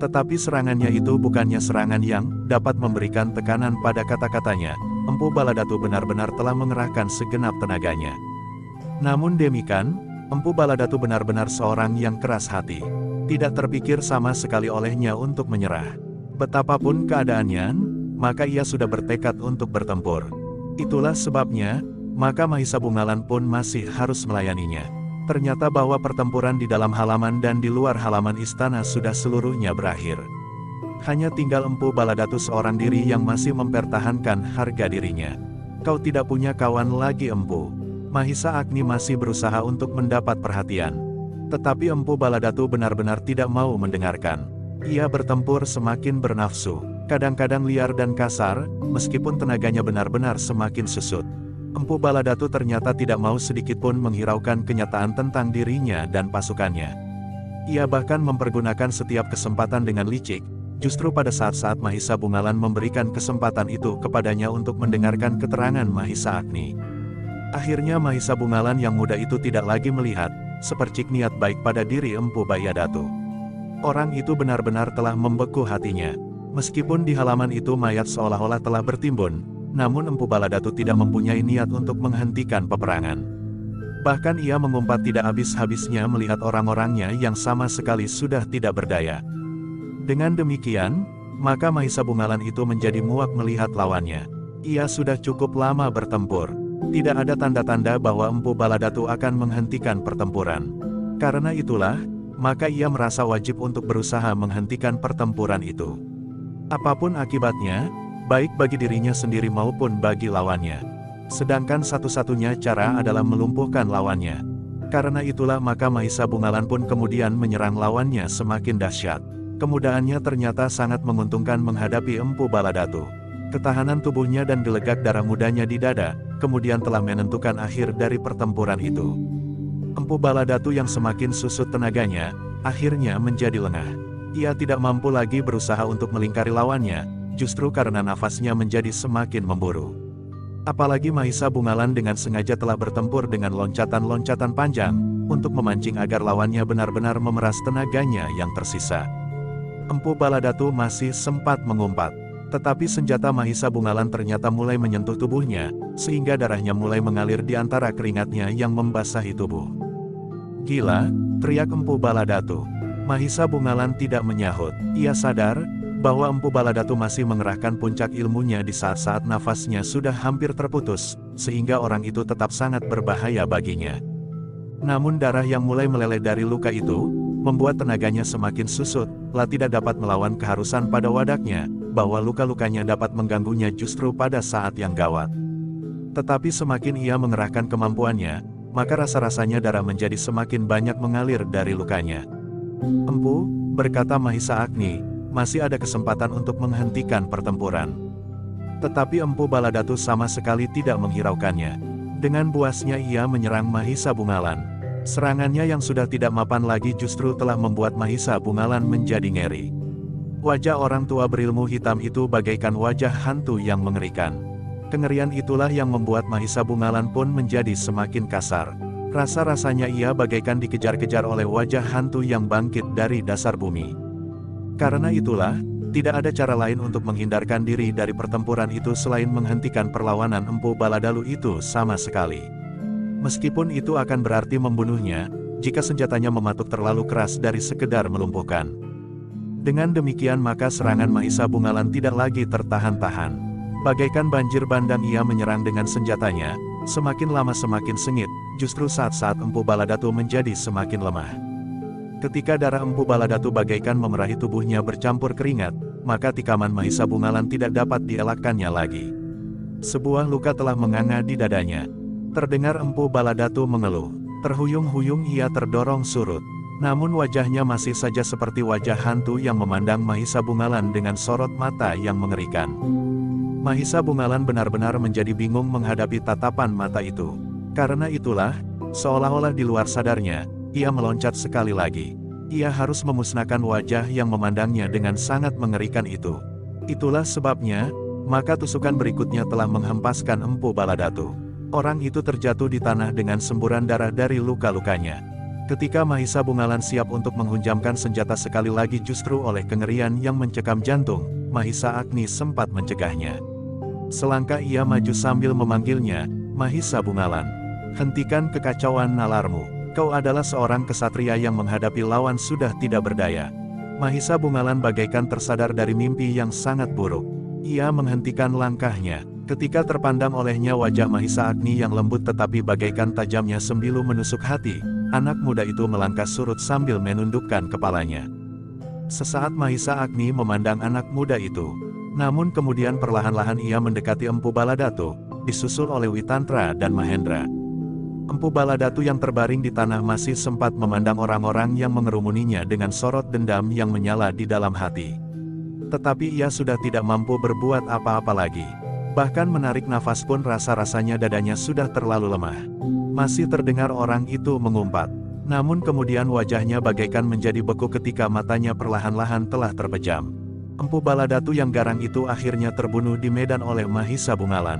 Speaker 1: Tetapi serangannya itu bukannya serangan yang dapat memberikan tekanan pada kata-katanya. Empu Baladatu benar-benar telah mengerahkan segenap tenaganya. Namun demikian, Empu Baladatu benar-benar seorang yang keras hati. Tidak terpikir sama sekali olehnya untuk menyerah. Betapapun keadaannya, maka ia sudah bertekad untuk bertempur. Itulah sebabnya, maka Mahisa Bungalan pun masih harus melayaninya. Ternyata bahwa pertempuran di dalam halaman dan di luar halaman istana sudah seluruhnya berakhir. Hanya tinggal Empu Baladatu seorang diri yang masih mempertahankan harga dirinya. Kau tidak punya kawan lagi, Empu. Mahisa Agni masih berusaha untuk mendapat perhatian. Tetapi Empu Baladatu benar-benar tidak mau mendengarkan. Ia bertempur semakin bernafsu, kadang-kadang liar dan kasar, meskipun tenaganya benar-benar semakin susut. Empu Baladatu ternyata tidak mau sedikitpun menghiraukan kenyataan tentang dirinya dan pasukannya. Ia bahkan mempergunakan setiap kesempatan dengan licik, justru pada saat-saat Mahisa Bungalan memberikan kesempatan itu kepadanya untuk mendengarkan keterangan Mahisa Agni. Akhirnya Mahisa Bungalan yang muda itu tidak lagi melihat sepercik niat baik pada diri Empu Baladatu. Orang itu benar-benar telah membeku hatinya. Meskipun di halaman itu mayat seolah-olah telah bertimbun, namun Empu Baladatu tidak mempunyai niat untuk menghentikan peperangan. Bahkan ia mengumpat tidak habis-habisnya melihat orang-orangnya yang sama sekali sudah tidak berdaya. Dengan demikian, maka Mahisa Bungalan itu menjadi muak melihat lawannya. Ia sudah cukup lama bertempur. Tidak ada tanda-tanda bahwa Empu Baladatu akan menghentikan pertempuran. Karena itulah, maka ia merasa wajib untuk berusaha menghentikan pertempuran itu. Apapun akibatnya, baik bagi dirinya sendiri maupun bagi lawannya. Sedangkan satu-satunya cara adalah melumpuhkan lawannya. Karena itulah maka Mahisa Bungalan pun kemudian menyerang lawannya semakin dahsyat. Kemudahannya ternyata sangat menguntungkan menghadapi Empu Baladatu. Ketahanan tubuhnya dan gelegak darah mudanya di dada, kemudian telah menentukan akhir dari pertempuran itu. Empu Baladatu yang semakin susut tenaganya, akhirnya menjadi lengah. Ia tidak mampu lagi berusaha untuk melingkari lawannya, justru karena nafasnya menjadi semakin memburu. Apalagi Mahisa Bungalan dengan sengaja telah bertempur dengan loncatan-loncatan panjang, untuk memancing agar lawannya benar-benar memeras tenaganya yang tersisa. Empu Baladatu masih sempat mengumpat, tetapi senjata Mahisa Bungalan ternyata mulai menyentuh tubuhnya, sehingga darahnya mulai mengalir di antara keringatnya yang membasahi tubuh. Gila, teriak Empu Baladatu. Mahisa Bungalan tidak menyahut. Ia sadar bahwa Empu Baladatu masih mengerahkan puncak ilmunya di saat-saat nafasnya sudah hampir terputus, sehingga orang itu tetap sangat berbahaya baginya. Namun darah yang mulai meleleh dari luka itu, membuat tenaganya semakin susut, lah tidak dapat melawan keharusan pada wadaknya, bahwa luka-lukanya dapat mengganggunya justru pada saat yang gawat. Tetapi semakin ia mengerahkan kemampuannya, maka rasa-rasanya darah menjadi semakin banyak mengalir dari lukanya. Empu, berkata Mahisa Agni, masih ada kesempatan untuk menghentikan pertempuran. Tetapi Empu Baladatu sama sekali tidak menghiraukannya. Dengan buasnya ia menyerang Mahisa Bungalan. Serangannya yang sudah tidak mapan lagi justru telah membuat Mahisa Bungalan menjadi ngeri. Wajah orang tua berilmu hitam itu bagaikan wajah hantu yang mengerikan. Kengerian itulah yang membuat Mahisa Bungalan pun menjadi semakin kasar. Rasa-rasanya ia bagaikan dikejar-kejar oleh wajah hantu yang bangkit dari dasar bumi. Karena itulah, tidak ada cara lain untuk menghindarkan diri dari pertempuran itu selain menghentikan perlawanan Empu Baladatu itu sama sekali. Meskipun itu akan berarti membunuhnya, jika senjatanya mematuk terlalu keras dari sekedar melumpuhkan. Dengan demikian maka serangan Mahisa Bungalan tidak lagi tertahan-tahan. Bagaikan banjir bandang ia menyerang dengan senjatanya, semakin lama semakin sengit, justru saat-saat Empu Baladatu menjadi semakin lemah. Ketika darah Empu Baladatu bagaikan memerahi tubuhnya bercampur keringat, maka tikaman Mahisa Bungalan tidak dapat dielakkannya lagi. Sebuah luka telah menganga di dadanya. Terdengar Empu Baladatu mengeluh. Terhuyung-huyung ia terdorong surut. Namun wajahnya masih saja seperti wajah hantu yang memandang Mahisa Bungalan dengan sorot mata yang mengerikan. Mahisa Bungalan benar-benar menjadi bingung menghadapi tatapan mata itu. Karena itulah, seolah-olah di luar sadarnya, ia meloncat sekali lagi. Ia harus memusnahkan wajah yang memandangnya dengan sangat mengerikan itu. Itulah sebabnya, maka tusukan berikutnya telah menghempaskan Empu Baladatu. Orang itu terjatuh di tanah dengan semburan darah dari luka-lukanya. Ketika Mahisa Bungalan siap untuk menghunjamkan senjata sekali lagi justru oleh kengerian yang mencekam jantung, Mahisa Agni sempat mencegahnya. Selangkah ia maju sambil memanggilnya, "Mahisa Bungalan, hentikan kekacauan nalarmu. Kau adalah seorang kesatria yang menghadapi lawan sudah tidak berdaya." Mahisa Bungalan bagaikan tersadar dari mimpi yang sangat buruk. Ia menghentikan langkahnya. Ketika terpandang olehnya wajah Mahisa Agni yang lembut tetapi bagaikan tajamnya sembilu menusuk hati, anak muda itu melangkah surut sambil menundukkan kepalanya. Sesaat Mahisa Agni memandang anak muda itu. Namun kemudian perlahan-lahan ia mendekati Empu Baladatu, disusul oleh Witantra dan Mahendra. Empu Baladatu yang terbaring di tanah masih sempat memandang orang-orang yang mengerumuninya dengan sorot dendam yang menyala di dalam hati. Tetapi ia sudah tidak mampu berbuat apa-apa lagi. Bahkan menarik nafas pun rasa-rasanya dadanya sudah terlalu lemah. Masih terdengar orang itu mengumpat. Namun kemudian wajahnya bagaikan menjadi beku ketika matanya perlahan-lahan telah terpejam. Empu Baladatu yang garang itu akhirnya terbunuh di medan oleh Mahisa Bungalan.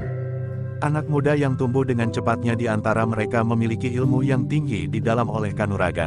Speaker 1: Anak muda yang tumbuh dengan cepatnya di antara mereka memiliki ilmu yang tinggi di dalam oleh kanuragan.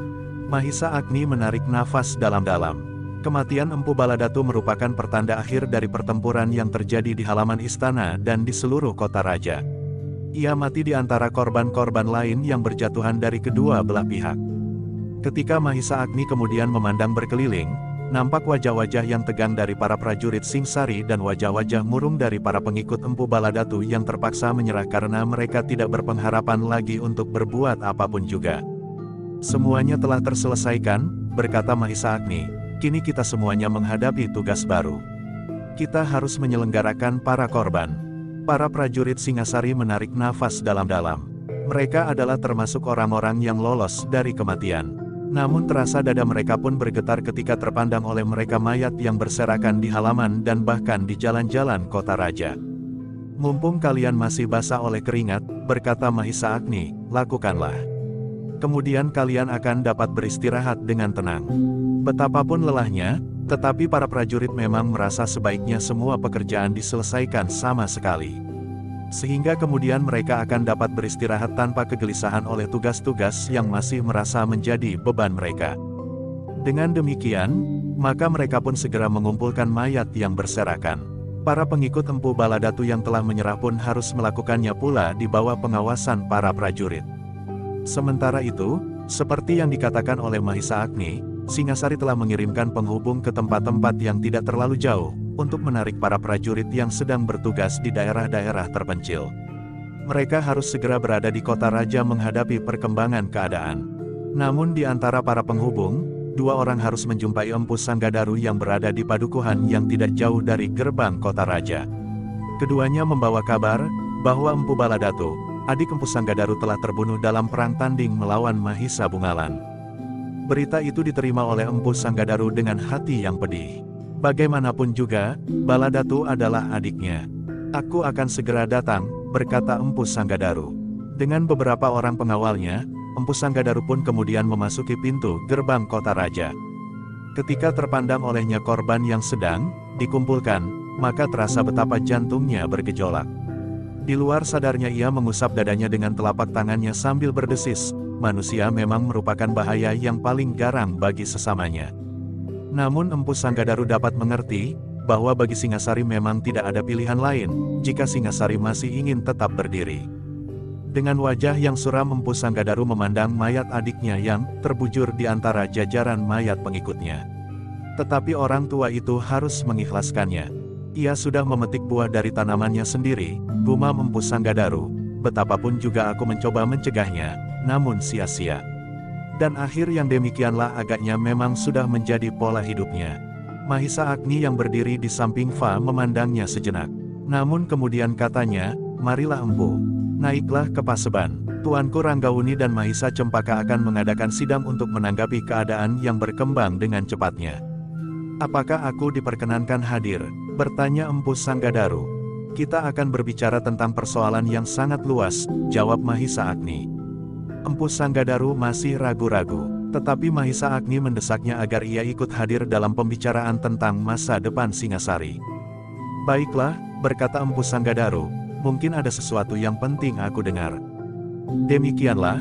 Speaker 1: Mahisa Agni menarik nafas dalam-dalam. Kematian Empu Baladatu merupakan pertanda akhir dari pertempuran yang terjadi di halaman istana dan di seluruh kota raja. Ia mati di antara korban-korban lain yang berjatuhan dari kedua belah pihak. Ketika Mahisa Agni kemudian memandang berkeliling, nampak wajah-wajah yang tegang dari para prajurit Singsari dan wajah-wajah murung dari para pengikut Empu Baladatu yang terpaksa menyerah karena mereka tidak berpengharapan lagi untuk berbuat apapun juga. "Semuanya telah terselesaikan," berkata Mahisa Agni. "Kini kita semuanya menghadapi tugas baru. Kita harus menyelenggarakan para korban." Para prajurit Singasari menarik nafas dalam-dalam. Mereka adalah termasuk orang-orang yang lolos dari kematian. Namun terasa dada mereka pun bergetar ketika terpandang oleh mereka mayat yang berserakan di halaman dan bahkan di jalan-jalan kota raja. "Mumpung kalian masih basah oleh keringat," berkata Mahisa Agni, "lakukanlah. Kemudian kalian akan dapat beristirahat dengan tenang." Betapapun lelahnya, tetapi para prajurit memang merasa sebaiknya semua pekerjaan diselesaikan sama sekali. Sehingga kemudian mereka akan dapat beristirahat tanpa kegelisahan oleh tugas-tugas yang masih merasa menjadi beban mereka. Dengan demikian, maka mereka pun segera mengumpulkan mayat yang berserakan. Para pengikut Empu Baladatu yang telah menyerah pun harus melakukannya pula di bawah pengawasan para prajurit. Sementara itu, seperti yang dikatakan oleh Mahisa Agni, Singasari telah mengirimkan penghubung ke tempat-tempat yang tidak terlalu jauh, untuk menarik para prajurit yang sedang bertugas di daerah-daerah terpencil. Mereka harus segera berada di kota raja menghadapi perkembangan keadaan. Namun di antara para penghubung, dua orang harus menjumpai Empu Sanggadaru yang berada di padukuhan yang tidak jauh dari gerbang kota raja. Keduanya membawa kabar, bahwa Empu Baladatu, adik Empu Sanggadaru telah terbunuh dalam perang tanding melawan Mahisa Bungalan. Berita itu diterima oleh Empu Sanggadaru dengan hati yang pedih. Bagaimanapun juga, Baladatu adalah adiknya. "Aku akan segera datang," berkata Empu Sanggadaru. Dengan beberapa orang pengawalnya, Empu Sanggadaru pun kemudian memasuki pintu gerbang kota raja. Ketika terpandang olehnya korban yang sedang dikumpulkan, maka terasa betapa jantungnya bergejolak. Di luar sadarnya ia mengusap dadanya dengan telapak tangannya sambil berdesis, manusia memang merupakan bahaya yang paling garang bagi sesamanya. Namun Empu Sanggadaru dapat mengerti, bahwa bagi Singasari memang tidak ada pilihan lain, jika Singasari masih ingin tetap berdiri. Dengan wajah yang suram Empu Sanggadaru memandang mayat adiknya yang terbujur di antara jajaran mayat pengikutnya. Tetapi orang tua itu harus mengikhlaskannya. Ia sudah memetik buah dari tanamannya sendiri, gumam Empu Sanggadaru. Betapapun juga aku mencoba mencegahnya, namun sia-sia. Dan akhir yang demikianlah agaknya memang sudah menjadi pola hidupnya. Mahisa Agni yang berdiri di samping Fa memandangnya sejenak. Namun kemudian katanya, "Marilah Empu, naiklah ke Paseban. Tuanku Ranggawuni dan Mahisa Cempaka akan mengadakan sidang untuk menanggapi keadaan yang berkembang dengan cepatnya." "Apakah aku diperkenankan hadir?" bertanya Empu Sanggadaru. "Kita akan berbicara tentang persoalan yang sangat luas," jawab Mahisa Agni. Empu Sanggadaru masih ragu-ragu, tetapi Mahisa Agni mendesaknya agar ia ikut hadir dalam pembicaraan tentang masa depan Singasari. "Baiklah," berkata Empu Sanggadaru, "mungkin ada sesuatu yang penting aku dengar." Demikianlah,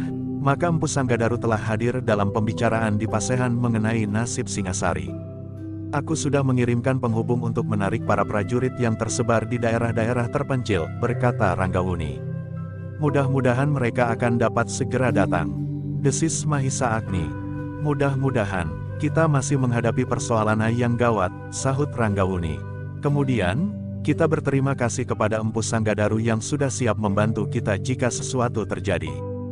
Speaker 1: maka Empu Sanggadaru telah hadir dalam pembicaraan di Pasehan mengenai nasib Singasari. Aku sudah mengirimkan penghubung untuk menarik para prajurit yang tersebar di daerah-daerah terpencil, berkata Ranggawuni. Mudah-mudahan mereka akan dapat segera datang, desis Mahisa Agni. Mudah-mudahan, kita masih menghadapi persoalan yang gawat, sahut Ranggawuni. Kemudian, kita berterima kasih kepada Empu Sanggadaru yang sudah siap membantu kita jika sesuatu terjadi.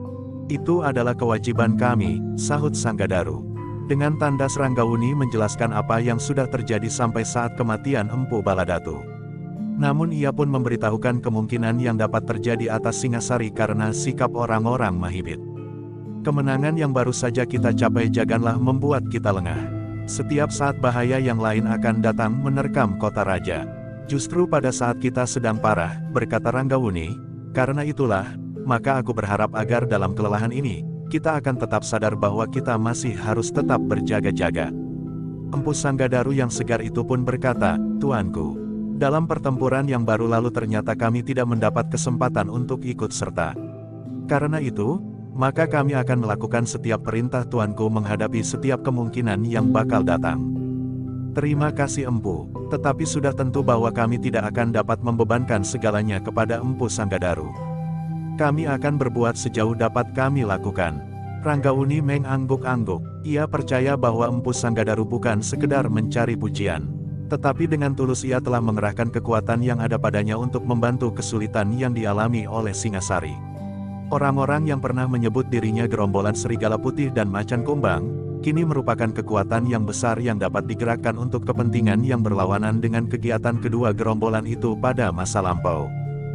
Speaker 1: Itu adalah kewajiban kami, sahut Sanggadaru. Dengan tandas Ranggawuni menjelaskan apa yang sudah terjadi sampai saat kematian Empu Baladatu. Namun ia pun memberitahukan kemungkinan yang dapat terjadi atas Singasari karena sikap orang-orang Mahibit. Kemenangan yang baru saja kita capai janganlah membuat kita lengah. Setiap saat bahaya yang lain akan datang menerkam kota raja. Justru pada saat kita sedang parah, berkata Ranggawuni, karena itulah, maka aku berharap agar dalam kelelahan ini, kita akan tetap sadar bahwa kita masih harus tetap berjaga-jaga. Empu Sanggadaru yang segar itu pun berkata, Tuanku, dalam pertempuran yang baru lalu ternyata kami tidak mendapat kesempatan untuk ikut serta. Karena itu, maka kami akan melakukan setiap perintah Tuanku menghadapi setiap kemungkinan yang bakal datang. Terima kasih Empu, tetapi sudah tentu bahwa kami tidak akan dapat membebankan segalanya kepada Empu Sanggadaru. Kami akan berbuat sejauh dapat kami lakukan. Ranggawuni mengangguk-angguk. Ia percaya bahwa Empu Sanggadaru bukan sekedar mencari pujian, tetapi dengan tulus ia telah mengerahkan kekuatan yang ada padanya untuk membantu kesulitan yang dialami oleh Singasari. Orang-orang yang pernah menyebut dirinya gerombolan serigala putih dan macan kumbang, kini merupakan kekuatan yang besar yang dapat digerakkan untuk kepentingan yang berlawanan dengan kegiatan kedua gerombolan itu pada masa lampau.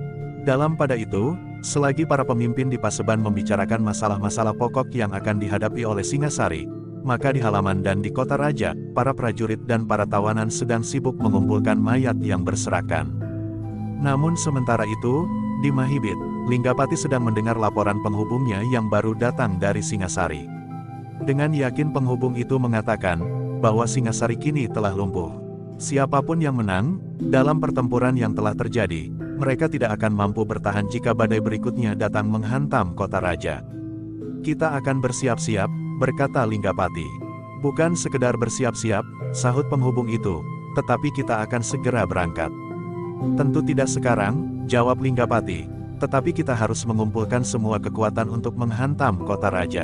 Speaker 1: Dalam pada itu, selagi para pemimpin di Paseban membicarakan masalah-masalah pokok yang akan dihadapi oleh Singasari, maka di halaman dan di kota raja, para prajurit dan para tawanan sedang sibuk mengumpulkan mayat yang berserakan. Namun sementara itu, di Mahibit, Linggapati sedang mendengar laporan penghubungnya yang baru datang dari Singasari. Dengan yakin penghubung itu mengatakan, bahwa Singasari kini telah lumpuh. Siapapun yang menang, dalam pertempuran yang telah terjadi, mereka tidak akan mampu bertahan jika badai berikutnya datang menghantam kota raja. Kita akan bersiap-siap, berkata Linggapati. Bukan sekedar bersiap-siap, sahut penghubung itu, tetapi kita akan segera berangkat. Tentu tidak sekarang, jawab Linggapati, tetapi kita harus mengumpulkan semua kekuatan untuk menghantam kota raja.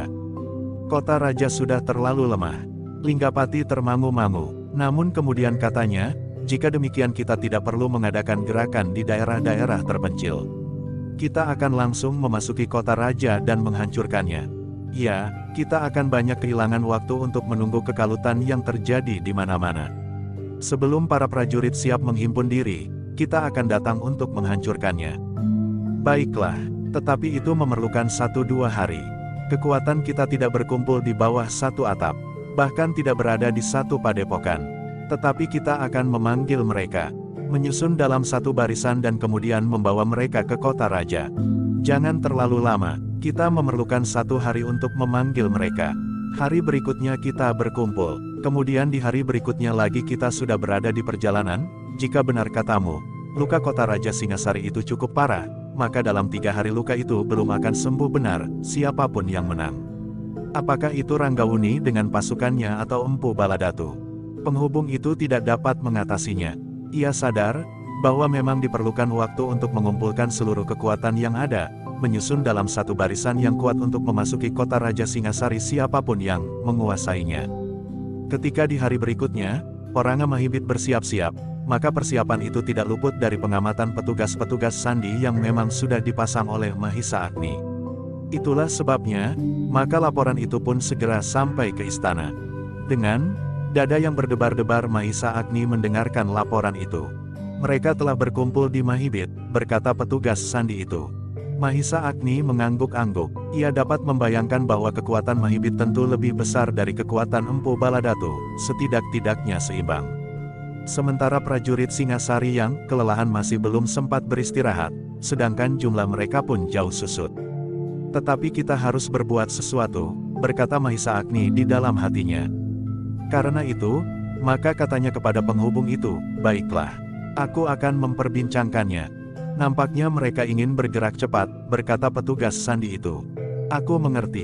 Speaker 1: Kota raja sudah terlalu lemah. Linggapati termangu-mangu, namun kemudian katanya, jika demikian kita tidak perlu mengadakan gerakan di daerah-daerah terpencil. Kita akan langsung memasuki kota raja dan menghancurkannya. Ya, kita akan banyak kehilangan waktu untuk menunggu kekalutan yang terjadi di mana-mana. Sebelum para prajurit siap menghimpun diri, kita akan datang untuk menghancurkannya. Baiklah, tetapi itu memerlukan satu dua hari. Kekuatan kita tidak berkumpul di bawah satu atap, bahkan tidak berada di satu padepokan. Tetapi kita akan memanggil mereka, menyusun dalam satu barisan dan kemudian membawa mereka ke kota raja. Jangan terlalu lama, kita memerlukan satu hari untuk memanggil mereka. Hari berikutnya kita berkumpul, kemudian di hari berikutnya lagi kita sudah berada di perjalanan. Jika benar katamu, luka kota raja Singasari itu cukup parah, maka dalam tiga hari luka itu belum akan sembuh benar, siapapun yang menang. Apakah itu Ranggawuni dengan pasukannya atau Empu Baladatu? Penghubung itu tidak dapat mengatasinya. Ia sadar bahwa memang diperlukan waktu untuk mengumpulkan seluruh kekuatan yang ada, menyusun dalam satu barisan yang kuat untuk memasuki kota raja Singasari siapapun yang menguasainya. Ketika di hari berikutnya, orang Mahibit bersiap-siap, maka persiapan itu tidak luput dari pengamatan petugas-petugas sandi yang memang sudah dipasang oleh Mahisa Agni. Itulah sebabnya, maka laporan itu pun segera sampai ke istana. Dengan dada yang berdebar-debar Mahisa Agni mendengarkan laporan itu. Mereka telah berkumpul di Mahibit, berkata petugas sandi itu. Mahisa Agni mengangguk-angguk, ia dapat membayangkan bahwa kekuatan Mahibit tentu lebih besar dari kekuatan Empu Baladatu, setidak-tidaknya seimbang. Sementara prajurit Singasari yang kelelahan masih belum sempat beristirahat, sedangkan jumlah mereka pun jauh susut. Tetapi kita harus berbuat sesuatu, berkata Mahisa Agni di dalam hatinya. Karena itu, maka katanya kepada penghubung itu, baiklah, aku akan memperbincangkannya. Nampaknya mereka ingin bergerak cepat, berkata petugas sandi itu. Aku mengerti,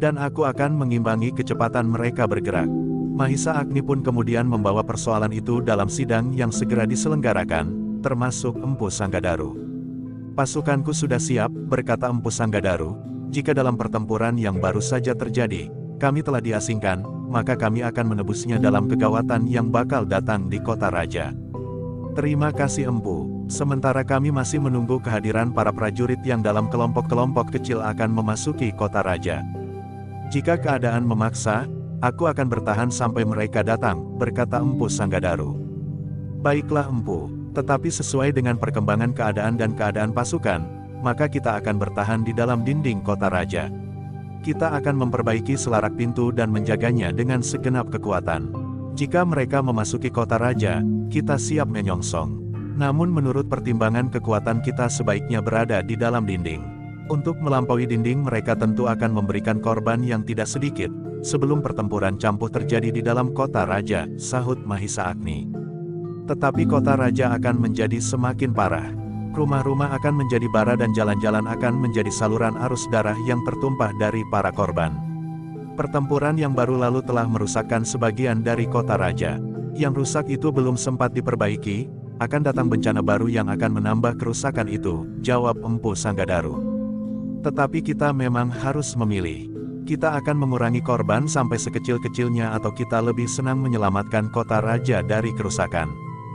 Speaker 1: Dan aku akan mengimbangi kecepatan mereka bergerak. Mahisa Agni pun kemudian membawa persoalan itu dalam sidang yang segera diselenggarakan, termasuk Empu Sanggadaru. Pasukanku sudah siap, berkata Empu Sanggadaru, jika dalam pertempuran yang baru saja terjadi, kami telah diasingkan, maka kami akan menebusnya dalam kegawatan yang bakal datang di kota raja. Terima kasih Empu, sementara kami masih menunggu kehadiran para prajurit yang dalam kelompok-kelompok kecil akan memasuki kota raja. Jika keadaan memaksa, aku akan bertahan sampai mereka datang, berkata Empu Sanggadaru. Baiklah Empu, tetapi sesuai dengan perkembangan keadaan dan keadaan pasukan, maka kita akan bertahan di dalam dinding kota raja. Kita akan memperbaiki selarak pintu dan menjaganya dengan segenap kekuatan. Jika mereka memasuki kota raja, kita siap menyongsong. Namun menurut pertimbangan kekuatan kita sebaiknya berada di dalam dinding. Untuk melampaui dinding mereka tentu akan memberikan korban yang tidak sedikit, sebelum pertempuran campuh terjadi di dalam kota raja, sahut Mahisa Agni. Tetapi kota raja akan menjadi semakin parah. Rumah-rumah akan menjadi bara dan jalan-jalan akan menjadi saluran arus darah yang tertumpah dari para korban. Pertempuran yang baru lalu telah merusakkan sebagian dari kota raja. Yang rusak itu belum sempat diperbaiki, akan datang bencana baru yang akan menambah kerusakan itu, jawab Empu Sanggadaru. Tetapi kita memang harus memilih. Kita akan mengurangi korban sampai sekecil-kecilnya atau kita lebih senang menyelamatkan kota raja dari kerusakan.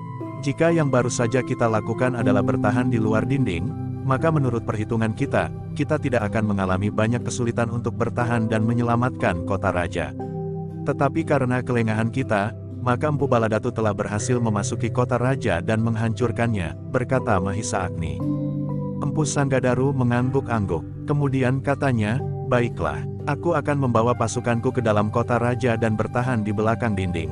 Speaker 1: Jika yang baru saja kita lakukan adalah bertahan di luar dinding, maka menurut perhitungan kita, kita tidak akan mengalami banyak kesulitan untuk bertahan dan menyelamatkan kota raja. Tetapi karena kelengahan kita, maka Empu Baladatu telah berhasil memasuki kota raja dan menghancurkannya, berkata Mahisa Agni. Empu Sanggadaru mengangguk-angguk, kemudian katanya, baiklah, aku akan membawa pasukanku ke dalam kota raja dan bertahan di belakang dinding.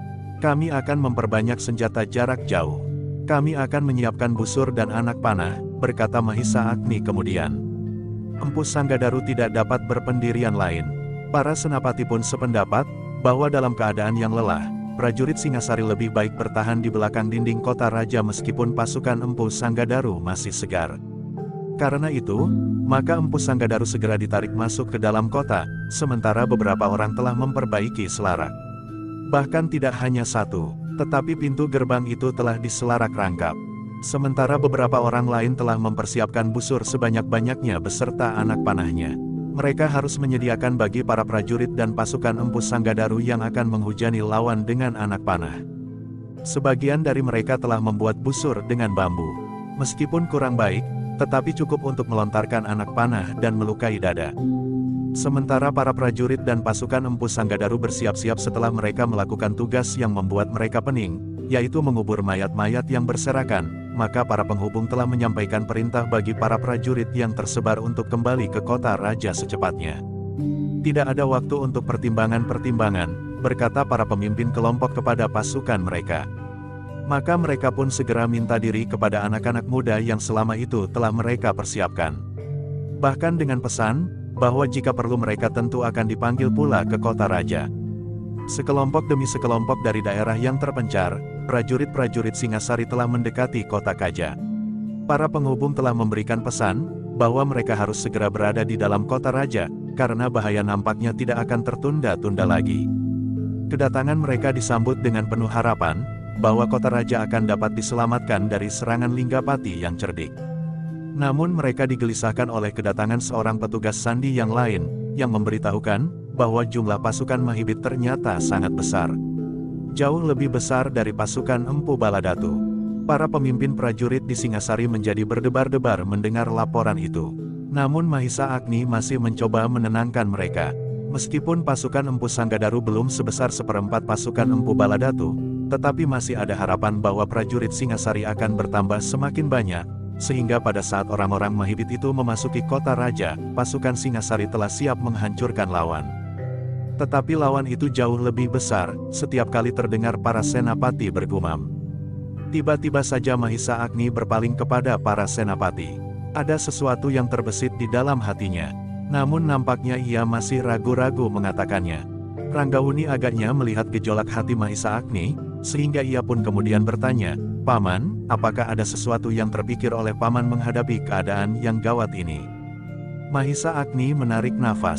Speaker 1: Kami akan memperbanyak senjata jarak jauh. Kami akan menyiapkan busur dan anak panah, berkata Mahisa Agni kemudian. Empu Sanggadaru tidak dapat berpendirian lain. Para senapati pun sependapat, bahwa dalam keadaan yang lelah, prajurit Singasari lebih baik bertahan di belakang dinding kota raja meskipun pasukan Empu Sanggadaru masih segar. Karena itu, maka Empu Sanggadaru segera ditarik masuk ke dalam kota, sementara beberapa orang telah memperbaiki selarak. Bahkan tidak hanya satu, tetapi pintu gerbang itu telah diselarak rangkap. Sementara beberapa orang lain telah mempersiapkan busur sebanyak-banyaknya beserta anak panahnya. Mereka harus menyediakan bagi para prajurit dan pasukan Empu Sanggadaru yang akan menghujani lawan dengan anak panah. Sebagian dari mereka telah membuat busur dengan bambu. Meskipun kurang baik, tetapi cukup untuk melontarkan anak panah dan melukai dada. Sementara para prajurit dan pasukan Empu Sanggadaru bersiap-siap setelah mereka melakukan tugas yang membuat mereka pening, yaitu mengubur mayat-mayat yang berserakan, maka para penghubung telah menyampaikan perintah bagi para prajurit yang tersebar untuk kembali ke kota raja secepatnya. Tidak ada waktu untuk pertimbangan-pertimbangan, berkata para pemimpin kelompok kepada pasukan mereka. Maka mereka pun segera minta diri kepada anak-anak muda yang selama itu telah mereka persiapkan. Bahkan dengan pesan, bahwa jika perlu mereka tentu akan dipanggil pula ke kota raja. Sekelompok demi sekelompok dari daerah yang terpencar, prajurit-prajurit Singasari telah mendekati kota Kaja. Para penghubung telah memberikan pesan, bahwa mereka harus segera berada di dalam kota raja, karena bahaya nampaknya tidak akan tertunda-tunda lagi. Kedatangan mereka disambut dengan penuh harapan, bahwa kota raja akan dapat diselamatkan dari serangan Linggapati yang cerdik. Namun mereka digelisahkan oleh kedatangan seorang petugas sandi yang lain, yang memberitahukan, bahwa jumlah pasukan Mahibit ternyata sangat besar. Jauh lebih besar dari pasukan Empu Baladatu. Para pemimpin prajurit di Singasari menjadi berdebar-debar mendengar laporan itu. Namun Mahisa Agni masih mencoba menenangkan mereka. Meskipun pasukan Empu Sanggadaru belum sebesar seperempat pasukan Empu Baladatu, tetapi masih ada harapan bahwa prajurit Singasari akan bertambah semakin banyak, sehingga pada saat orang-orang Mahibit itu memasuki kota raja, pasukan Singasari telah siap menghancurkan lawan. Tetapi lawan itu jauh lebih besar, setiap kali terdengar para senapati bergumam. Tiba-tiba saja Mahisa Agni berpaling kepada para senapati. Ada sesuatu yang terbesit di dalam hatinya. Namun nampaknya ia masih ragu-ragu mengatakannya. Ranggawuni agaknya melihat gejolak hati Mahisa Agni, sehingga ia pun kemudian bertanya, "Paman, apakah ada sesuatu yang terpikir oleh Paman menghadapi keadaan yang gawat ini?" Mahisa Agni menarik nafas,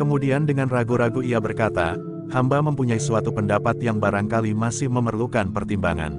Speaker 1: Kemudian dengan ragu-ragu ia berkata, hamba mempunyai suatu pendapat yang barangkali masih memerlukan pertimbangan.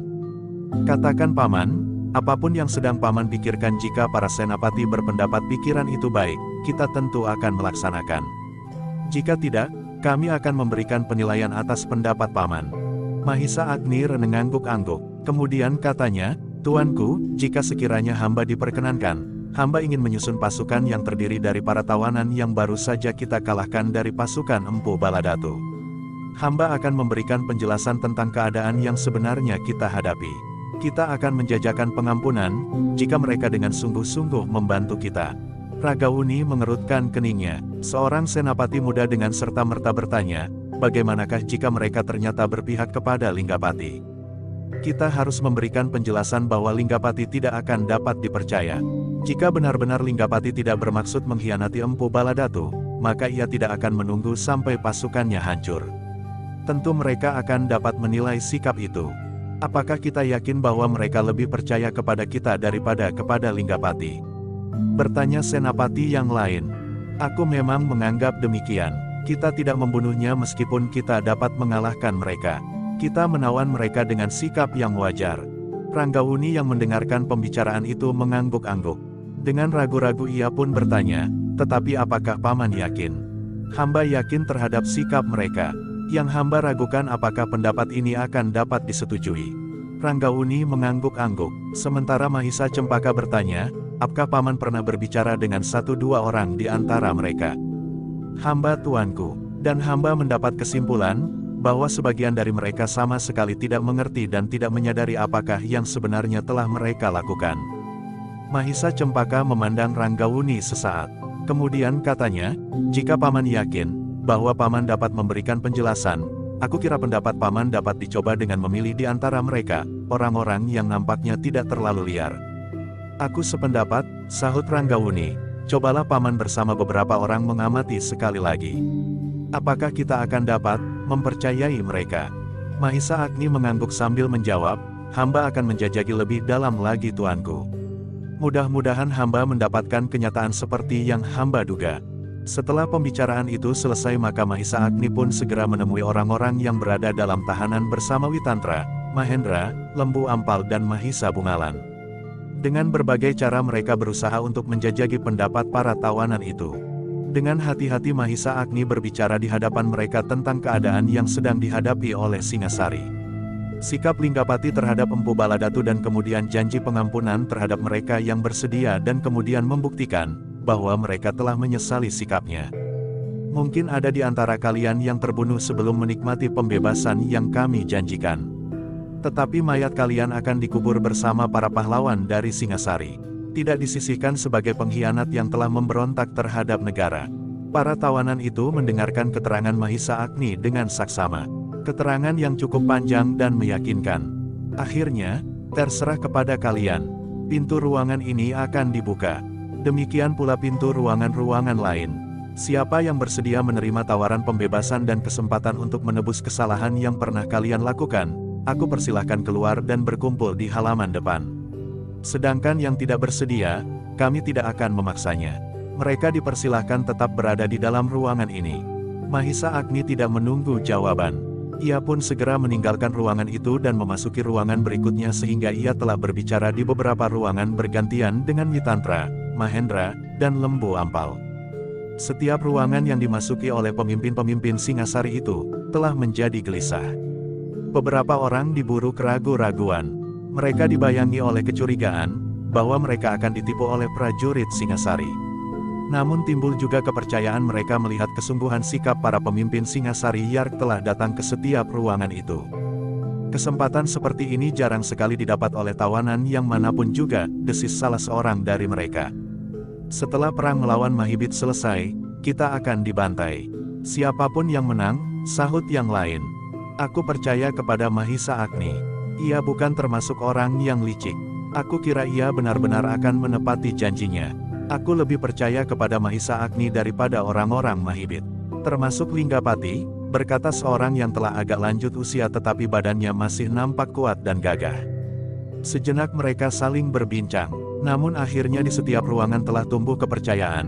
Speaker 1: Katakan Paman, apapun yang sedang Paman pikirkan. Jika para senapati berpendapat pikiran itu baik, kita tentu akan melaksanakan. Jika tidak, kami akan memberikan penilaian atas pendapat Paman. Mahisa Agni mengangguk-angguk. Kemudian katanya, Tuanku, jika sekiranya hamba diperkenankan, hamba ingin menyusun pasukan yang terdiri dari para tawanan yang baru saja kita kalahkan dari pasukan Empu Baladatu. Hamba akan memberikan penjelasan tentang keadaan yang sebenarnya kita hadapi. Kita akan menjajakan pengampunan, jika mereka dengan sungguh-sungguh membantu kita. Ragauni mengerutkan keningnya. Seorang senapati muda dengan serta-merta bertanya, bagaimanakah jika mereka ternyata berpihak kepada Linggapati? Kita harus memberikan penjelasan bahwa Linggapati tidak akan dapat dipercaya. Jika benar-benar Linggapati tidak bermaksud mengkhianati Empu Baladatu, maka ia tidak akan menunggu sampai pasukannya hancur. Tentu mereka akan dapat menilai sikap itu. Apakah kita yakin bahwa mereka lebih percaya kepada kita daripada kepada Linggapati? Bertanya senapati yang lain. Aku memang menganggap demikian. Kita tidak membunuhnya meskipun kita dapat mengalahkan mereka. Kita menawan mereka dengan sikap yang wajar. Ranggauni yang mendengarkan pembicaraan itu mengangguk-angguk. Dengan ragu-ragu ia pun bertanya, tetapi apakah Paman yakin? Hamba yakin terhadap sikap mereka. Yang hamba ragukan apakah pendapat ini akan dapat disetujui. Ranggauni mengangguk-angguk. Sementara Mahisa Cempaka bertanya, apakah Paman pernah berbicara dengan satu dua orang di antara mereka? Hamba Tuanku, dan hamba mendapat kesimpulan, bahwa sebagian dari mereka sama sekali tidak mengerti dan tidak menyadari apakah yang sebenarnya telah mereka lakukan. Mahisa Cempaka memandang Ranggauni sesaat. Kemudian katanya, jika Paman yakin bahwa Paman dapat memberikan penjelasan, aku kira pendapat Paman dapat dicoba dengan memilih di antara mereka, orang-orang yang nampaknya tidak terlalu liar. Aku sependapat, sahut Ranggauni, cobalah Paman bersama beberapa orang mengamati sekali lagi. Apakah kita akan dapat mempercayai mereka? Mahisa Agni mengangguk sambil menjawab, hamba akan menjajaki lebih dalam lagi Tuanku. Mudah-mudahan hamba mendapatkan kenyataan seperti yang hamba duga. Setelah pembicaraan itu selesai maka Mahisa Agni pun segera menemui orang-orang yang berada dalam tahanan bersama Witantra, Mahendra, Lembu Ampal dan Mahisa Bungalan. Dengan berbagai cara mereka berusaha untuk menjajaki pendapat para tawanan itu. Dengan hati-hati Mahisa Agni berbicara di hadapan mereka tentang keadaan yang sedang dihadapi oleh Singasari. Sikap Linggapati terhadap Empu Baladatu dan kemudian janji pengampunan terhadap mereka yang bersedia dan kemudian membuktikan bahwa mereka telah menyesali sikapnya. Mungkin ada di antara kalian yang terbunuh sebelum menikmati pembebasan yang kami janjikan. Tetapi mayat kalian akan dikubur bersama para pahlawan dari Singasari. Tidak disisihkan sebagai pengkhianat yang telah memberontak terhadap negara. Para tawanan itu mendengarkan keterangan Mahisa Agni dengan saksama. Keterangan yang cukup panjang dan meyakinkan. Akhirnya, terserah kepada kalian. Pintu ruangan ini akan dibuka. Demikian pula pintu ruangan-ruangan lain. Siapa yang bersedia menerima tawaran pembebasan dan kesempatan untuk menebus kesalahan yang pernah kalian lakukan, aku persilahkan keluar dan berkumpul di halaman depan. Sedangkan yang tidak bersedia, kami tidak akan memaksanya. Mereka dipersilahkan tetap berada di dalam ruangan ini. Mahisa Agni tidak menunggu jawaban. Ia pun segera meninggalkan ruangan itu dan memasuki ruangan berikutnya sehingga ia telah berbicara di beberapa ruangan bergantian dengan Witantra, Mahendra, dan Lembu Ampal. Setiap ruangan yang dimasuki oleh pemimpin-pemimpin Singasari itu, telah menjadi gelisah. Beberapa orang diburu keragu-raguan. Mereka dibayangi oleh kecurigaan, bahwa mereka akan ditipu oleh prajurit Singasari. Namun timbul juga kepercayaan mereka melihat kesungguhan sikap para pemimpin Singasari yang telah datang ke setiap ruangan itu. Kesempatan seperti ini jarang sekali didapat oleh tawanan yang manapun juga, desis salah seorang dari mereka. Setelah perang melawan Mahibit selesai, kita akan dibantai. Siapapun yang menang, sahut yang lain. Aku percaya kepada Mahisa Agni. Ia bukan termasuk orang yang licik. Aku kira ia benar-benar akan menepati janjinya. Aku lebih percaya kepada Mahisa Agni daripada orang-orang Mahibit. Termasuk Linggapati, berkata seorang yang telah agak lanjut usia tetapi badannya masih nampak kuat dan gagah. Sejenak mereka saling berbincang. Namun akhirnya di setiap ruangan telah tumbuh kepercayaan,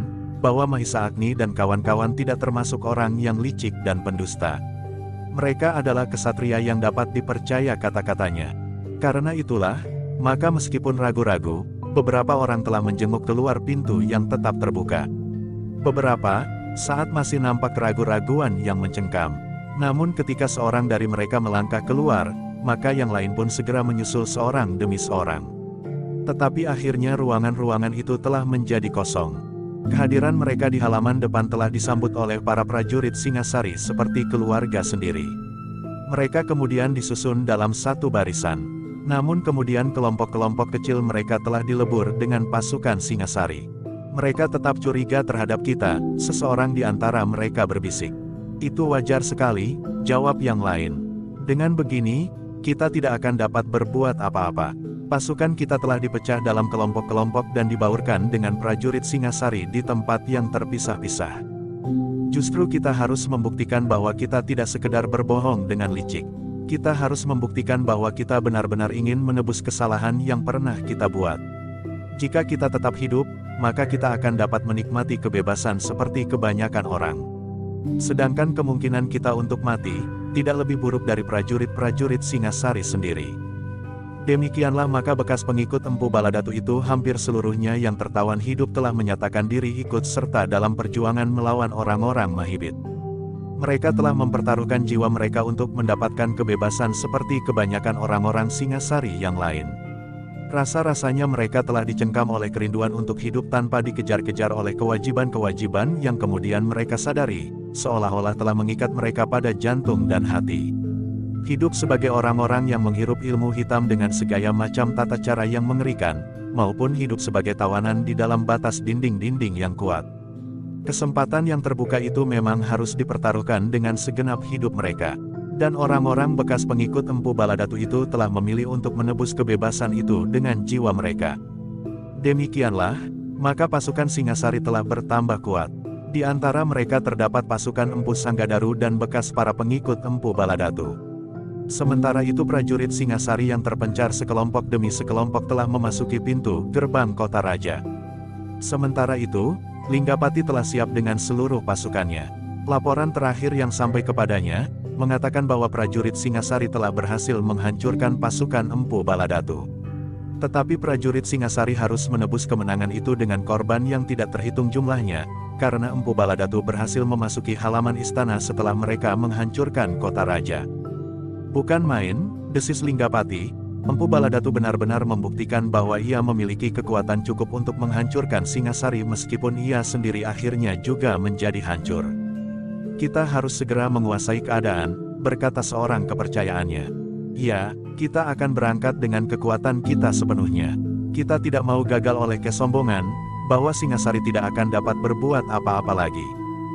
Speaker 1: bahwa Mahisa Agni dan kawan-kawan tidak termasuk orang yang licik dan pendusta. Mereka adalah kesatria yang dapat dipercaya kata-katanya. Karena itulah, maka meskipun ragu-ragu, beberapa orang telah menjenguk keluar pintu yang tetap terbuka. Beberapa saat masih nampak keraguan-raguan yang mencengkam. Namun ketika seorang dari mereka melangkah keluar, maka yang lain pun segera menyusul seorang demi seorang. Tetapi akhirnya ruangan-ruangan itu telah menjadi kosong. Kehadiran mereka di halaman depan telah disambut oleh para prajurit Singasari seperti keluarga sendiri. Mereka kemudian disusun dalam satu barisan. Namun kemudian kelompok-kelompok kecil mereka telah dilebur dengan pasukan Singasari. Mereka tetap curiga terhadap kita, seseorang di antara mereka berbisik. Itu wajar sekali, jawab yang lain. Dengan begini, kita tidak akan dapat berbuat apa-apa. Pasukan kita telah dipecah dalam kelompok-kelompok dan dibaurkan dengan prajurit Singasari di tempat yang terpisah-pisah. Justru kita harus membuktikan bahwa kita tidak sekedar berbohong dengan licik. Kita harus membuktikan bahwa kita benar-benar ingin menebus kesalahan yang pernah kita buat. Jika kita tetap hidup, maka kita akan dapat menikmati kebebasan seperti kebanyakan orang. Sedangkan kemungkinan kita untuk mati, tidak lebih buruk dari prajurit-prajurit Singasari sendiri. Demikianlah maka bekas pengikut Empu Baladatu itu hampir seluruhnya yang tertawan hidup telah menyatakan diri ikut serta dalam perjuangan melawan orang-orang Mahibit. Mereka telah mempertaruhkan jiwa mereka untuk mendapatkan kebebasan seperti kebanyakan orang-orang Singasari yang lain. Rasa-rasanya mereka telah dicengkam oleh kerinduan untuk hidup tanpa dikejar-kejar oleh kewajiban-kewajiban yang kemudian mereka sadari, seolah-olah telah mengikat mereka pada jantung dan hati. Hidup sebagai orang-orang yang menghirup ilmu hitam dengan segala macam tata cara yang mengerikan, maupun hidup sebagai tawanan di dalam batas dinding-dinding yang kuat. Kesempatan yang terbuka itu memang harus dipertaruhkan dengan segenap hidup mereka. Dan orang-orang bekas pengikut Empu Baladatu itu telah memilih untuk menebus kebebasan itu dengan jiwa mereka. Demikianlah, maka pasukan Singasari telah bertambah kuat. Di antara mereka terdapat pasukan Empu Sanggadaru dan bekas para pengikut Empu Baladatu. Sementara itu prajurit Singasari yang terpencar sekelompok demi sekelompok telah memasuki pintu gerbang kota raja. Sementara itu, Linggapati telah siap dengan seluruh pasukannya. Laporan terakhir yang sampai kepadanya, mengatakan bahwa prajurit Singasari telah berhasil menghancurkan pasukan Empu Baladatu. Tetapi prajurit Singasari harus menebus kemenangan itu dengan korban yang tidak terhitung jumlahnya, karena Empu Baladatu berhasil memasuki halaman istana setelah mereka menghancurkan kota raja. Bukan main, desis Linggapati, Empu Baladatu benar-benar membuktikan bahwa ia memiliki kekuatan cukup untuk menghancurkan Singasari meskipun ia sendiri akhirnya juga menjadi hancur. Kita harus segera menguasai keadaan, berkata seorang kepercayaannya. Ya, kita akan berangkat dengan kekuatan kita sepenuhnya. Kita tidak mau gagal oleh kesombongan, bahwa Singasari tidak akan dapat berbuat apa-apa lagi.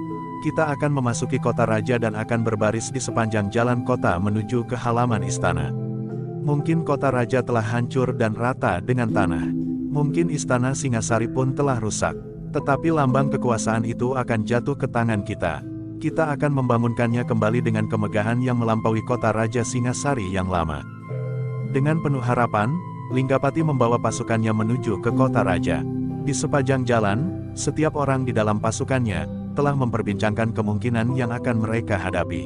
Speaker 1: Kita akan memasuki kota raja dan akan berbaris di sepanjang jalan kota menuju ke halaman istana. Mungkin kota raja telah hancur dan rata dengan tanah. Mungkin istana Singasari pun telah rusak. Tetapi lambang kekuasaan itu akan jatuh ke tangan kita. Kita akan membangunkannya kembali dengan kemegahan yang melampaui kota raja Singasari yang lama. Dengan penuh harapan, Linggapati membawa pasukannya menuju ke kota raja. Di sepanjang jalan, setiap orang di dalam pasukannya telah memperbincangkan kemungkinan yang akan mereka hadapi.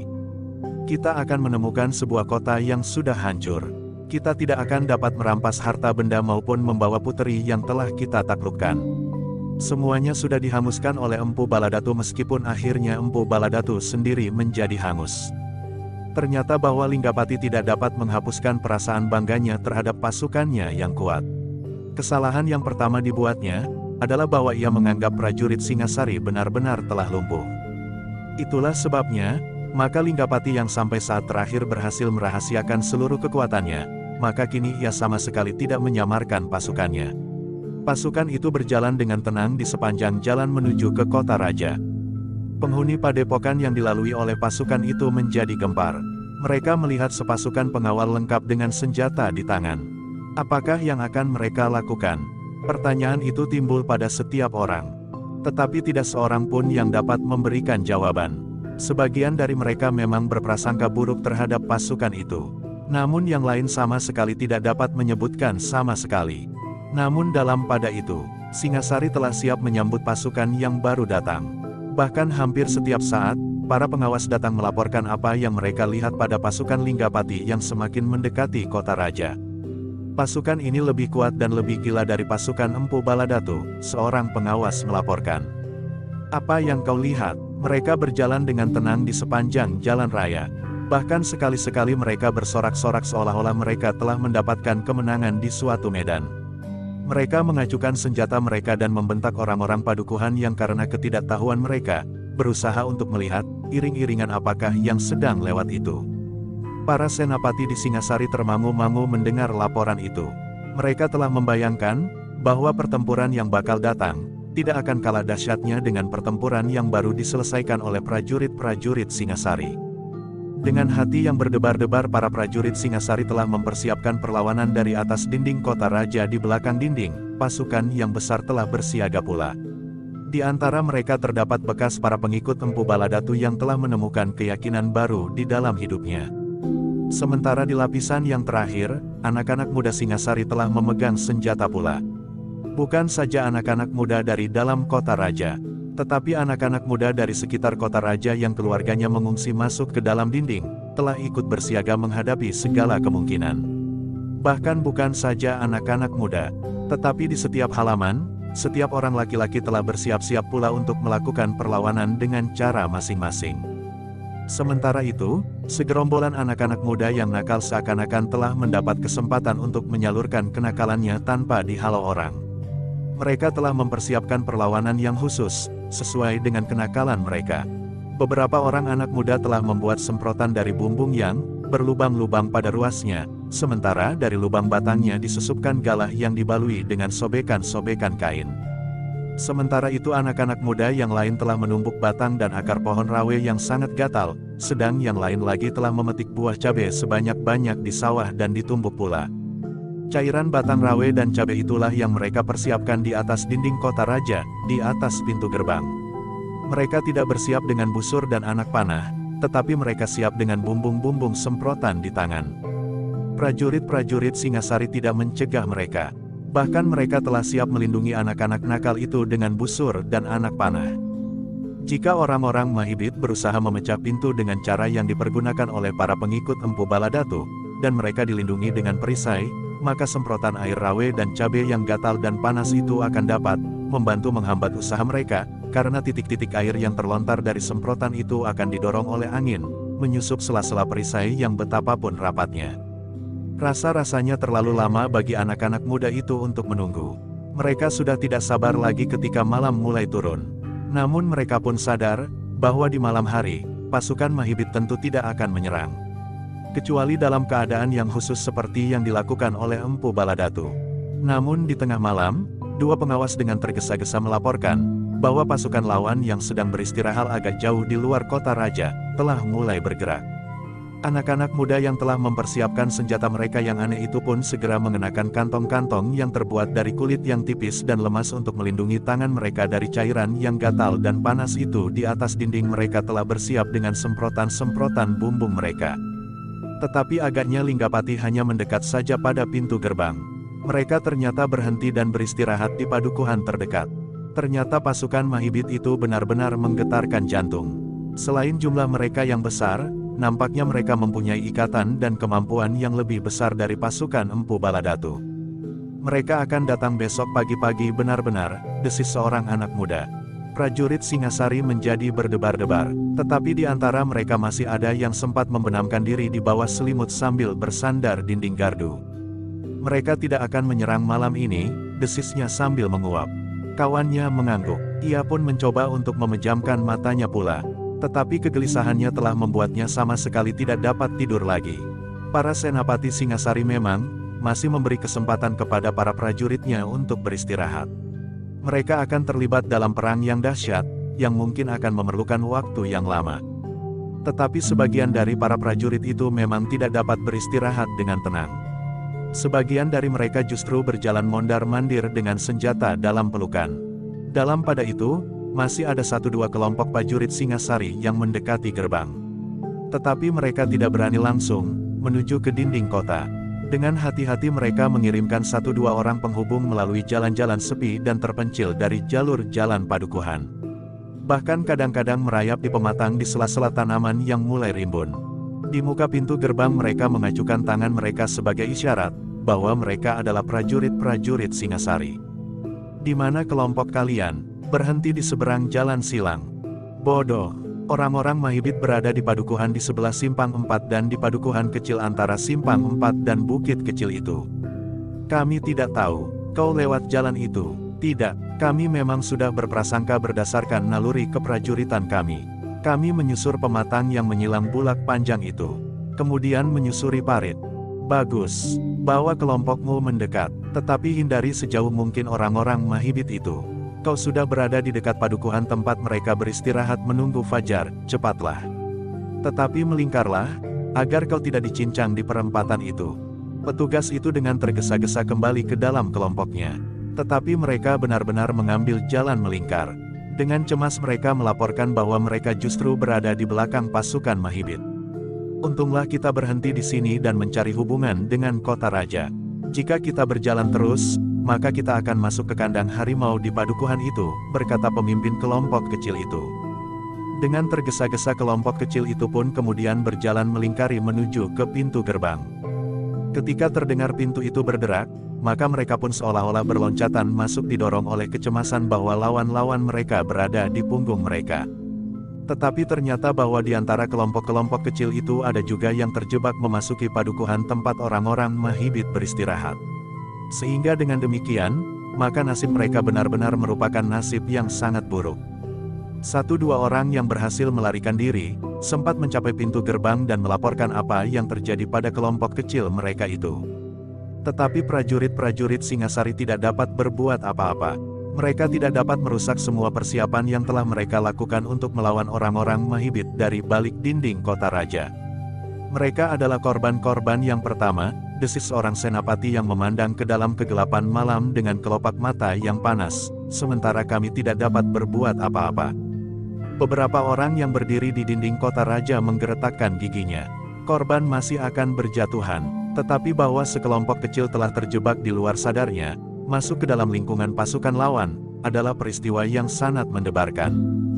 Speaker 1: Kita akan menemukan sebuah kota yang sudah hancur. Kita tidak akan dapat merampas harta benda maupun membawa puteri yang telah kita taklukkan. Semuanya sudah dihanguskan oleh Empu Baladatu meskipun akhirnya Empu Baladatu sendiri menjadi hangus. Ternyata bahwa Linggapati tidak dapat menghapuskan perasaan bangganya terhadap pasukannya yang kuat. Kesalahan yang pertama dibuatnya adalah bahwa ia menganggap prajurit Singasari benar-benar telah lumpuh. Itulah sebabnya, maka Linggapati yang sampai saat terakhir berhasil merahasiakan seluruh kekuatannya, maka kini ia sama sekali tidak menyamarkan pasukannya. Pasukan itu berjalan dengan tenang di sepanjang jalan menuju ke kota raja. Penghuni padepokan yang dilalui oleh pasukan itu menjadi gempar. Mereka melihat sepasukan pengawal lengkap dengan senjata di tangan. Apakah yang akan mereka lakukan? Pertanyaan itu timbul pada setiap orang. Tetapi tidak seorang pun yang dapat memberikan jawaban. Sebagian dari mereka memang berprasangka buruk terhadap pasukan itu. Namun yang lain sama sekali tidak dapat menyebutkan sama sekali. Namun dalam pada itu, Singasari telah siap menyambut pasukan yang baru datang. Bahkan hampir setiap saat, para pengawas datang melaporkan apa yang mereka lihat pada pasukan Linggapati yang semakin mendekati kota raja. Pasukan ini lebih kuat dan lebih gila dari pasukan Empu Baladatu, seorang pengawas melaporkan. Apa yang kau lihat? Mereka berjalan dengan tenang di sepanjang jalan raya. Bahkan sekali-sekali mereka bersorak-sorak seolah-olah mereka telah mendapatkan kemenangan di suatu medan. Mereka mengacukan senjata mereka dan membentak orang-orang padukuhan yang karena ketidaktahuan mereka, berusaha untuk melihat, iring-iringan apakah yang sedang lewat itu. Para senapati di Singasari termangu-mangu mendengar laporan itu. Mereka telah membayangkan, bahwa pertempuran yang bakal datang, tidak akan kalah dahsyatnya dengan pertempuran yang baru diselesaikan oleh prajurit-prajurit Singasari. Dengan hati yang berdebar-debar para prajurit Singasari telah mempersiapkan perlawanan dari atas dinding kota raja di belakang dinding, pasukan yang besar telah bersiaga pula. Di antara mereka terdapat bekas para pengikut Empu Baladatu yang telah menemukan keyakinan baru di dalam hidupnya. Sementara di lapisan yang terakhir, anak-anak muda Singasari telah memegang senjata pula. Bukan saja anak-anak muda dari dalam kota raja, tetapi anak-anak muda dari sekitar kota raja yang keluarganya mengungsi masuk ke dalam dinding, telah ikut bersiaga menghadapi segala kemungkinan. Bahkan bukan saja anak-anak muda, tetapi di setiap halaman, setiap orang laki-laki telah bersiap-siap pula untuk melakukan perlawanan dengan cara masing-masing. Sementara itu, segerombolan anak-anak muda yang nakal seakan-akan telah mendapat kesempatan untuk menyalurkan kenakalannya tanpa dihalau orang. Mereka telah mempersiapkan perlawanan yang khusus, sesuai dengan kenakalan mereka. Beberapa orang anak muda telah membuat semprotan dari bumbung yang berlubang-lubang pada ruasnya, sementara dari lubang batangnya disusupkan galah yang dibalui dengan sobekan-sobekan kain. Sementara itu anak-anak muda yang lain telah menumbuk batang dan akar pohon rawe yang sangat gatal, sedang yang lain lagi telah memetik buah cabai sebanyak-banyak di sawah dan ditumbuk pula. Cairan batang rawe dan cabai itulah yang mereka persiapkan di atas dinding kota raja, di atas pintu gerbang. Mereka tidak bersiap dengan busur dan anak panah, tetapi mereka siap dengan bumbung-bumbung semprotan di tangan. Prajurit-prajurit Singasari tidak mencegah mereka. Bahkan mereka telah siap melindungi anak-anak nakal itu dengan busur dan anak panah. Jika orang-orang Mahibit berusaha memecah pintu dengan cara yang dipergunakan oleh para pengikut Empu Baladatu, dan mereka dilindungi dengan perisai, maka semprotan air rawe dan cabai yang gatal dan panas itu akan dapat membantu menghambat usaha mereka, karena titik-titik air yang terlontar dari semprotan itu akan didorong oleh angin, menyusup sela-sela perisai yang betapapun rapatnya. Rasa-rasanya terlalu lama bagi anak-anak muda itu untuk menunggu. Mereka sudah tidak sabar lagi ketika malam mulai turun. Namun mereka pun sadar, bahwa di malam hari, pasukan Mahibit tentu tidak akan menyerang. Kecuali dalam keadaan yang khusus seperti yang dilakukan oleh Empu Baladatu. Namun di tengah malam, dua pengawas dengan tergesa-gesa melaporkan, bahwa pasukan lawan yang sedang beristirahat agak jauh di luar kota raja, telah mulai bergerak. Anak-anak muda yang telah mempersiapkan senjata mereka yang aneh itu pun segera mengenakan kantong-kantong yang terbuat dari kulit yang tipis dan lemas untuk melindungi tangan mereka dari cairan yang gatal dan panas itu. Di atas dinding mereka telah bersiap dengan semprotan-semprotan bumbung mereka. Tetapi agaknya Linggapati hanya mendekat saja pada pintu gerbang. Mereka ternyata berhenti dan beristirahat di padukuhan terdekat. Ternyata pasukan Mahibit itu benar-benar menggetarkan jantung. Selain jumlah mereka yang besar, nampaknya mereka mempunyai ikatan dan kemampuan yang lebih besar dari pasukan Empu Baladatu. Mereka akan datang besok pagi-pagi benar-benar, desis seorang anak muda. Prajurit Singasari menjadi berdebar-debar, tetapi di antara mereka masih ada yang sempat membenamkan diri di bawah selimut sambil bersandar dinding gardu. Mereka tidak akan menyerang malam ini, desisnya sambil menguap. Kawannya mengangguk, ia pun mencoba untuk memejamkan matanya pula. Tetapi kegelisahannya telah membuatnya sama sekali tidak dapat tidur lagi. Para senapati Singasari memang masih memberi kesempatan kepada para prajuritnya untuk beristirahat. Mereka akan terlibat dalam perang yang dahsyat, yang mungkin akan memerlukan waktu yang lama. Tetapi sebagian dari para prajurit itu memang tidak dapat beristirahat dengan tenang. Sebagian dari mereka justru berjalan mondar-mandir dengan senjata dalam pelukan. Dalam pada itu, masih ada satu dua kelompok prajurit Singasari yang mendekati gerbang. Tetapi mereka tidak berani langsung menuju ke dinding kota. Dengan hati-hati mereka mengirimkan satu dua orang penghubung melalui jalan-jalan sepi dan terpencil dari jalur jalan padukuhan. Bahkan kadang-kadang merayap di pematang di sela-sela tanaman yang mulai rimbun. Di muka pintu gerbang mereka mengacukan tangan mereka sebagai isyarat bahwa mereka adalah prajurit-prajurit Singasari. Di mana kelompok kalian? Berhenti di seberang jalan silang. Bodoh. Orang-orang Mahibit berada di padukuhan di sebelah simpang empat dan di padukuhan kecil antara simpang empat dan bukit kecil itu. Kami tidak tahu, kau lewat jalan itu. Tidak, kami memang sudah berprasangka berdasarkan naluri keprajuritan kami. Kami menyusur pematang yang menyilang bulak panjang itu. Kemudian menyusuri parit. Bagus, bawa kelompokmu mendekat, tetapi hindari sejauh mungkin orang-orang Mahibit itu. Kau sudah berada di dekat padukuhan tempat mereka beristirahat menunggu fajar, cepatlah. Tetapi melingkarlah, agar kau tidak dicincang di perempatan itu. Petugas itu dengan tergesa-gesa kembali ke dalam kelompoknya. Tetapi mereka benar-benar mengambil jalan melingkar. Dengan cemas mereka melaporkan bahwa mereka justru berada di belakang pasukan Mahibit. Untunglah kita berhenti di sini dan mencari hubungan dengan kota raja. Jika kita berjalan terus, maka kita akan masuk ke kandang harimau di padukuhan itu, berkata pemimpin kelompok kecil itu. Dengan tergesa-gesa kelompok kecil itu pun kemudian berjalan melingkari menuju ke pintu gerbang. Ketika terdengar pintu itu berderak, maka mereka pun seolah-olah berloncatan masuk didorong oleh kecemasan bahwa lawan-lawan mereka berada di punggung mereka. Tetapi ternyata bahwa di antara kelompok-kelompok kecil itu ada juga yang terjebak memasuki padukuhan tempat orang-orang Mahibit beristirahat. Sehingga dengan demikian, maka nasib mereka benar-benar merupakan nasib yang sangat buruk. Satu dua orang yang berhasil melarikan diri, sempat mencapai pintu gerbang dan melaporkan apa yang terjadi pada kelompok kecil mereka itu. Tetapi prajurit-prajurit Singasari tidak dapat berbuat apa-apa. Mereka tidak dapat merusak semua persiapan yang telah mereka lakukan untuk melawan orang-orang Mahibit dari balik dinding kota raja. Mereka adalah korban-korban yang pertama, desis seorang senapati yang memandang ke dalam kegelapan malam dengan kelopak mata yang panas, sementara kami tidak dapat berbuat apa-apa. Beberapa orang yang berdiri di dinding kota raja menggeretakkan giginya. Korban masih akan berjatuhan, tetapi bahwa sekelompok kecil telah terjebak di luar sadarnya, masuk ke dalam lingkungan pasukan lawan, adalah peristiwa yang sangat mendebarkan.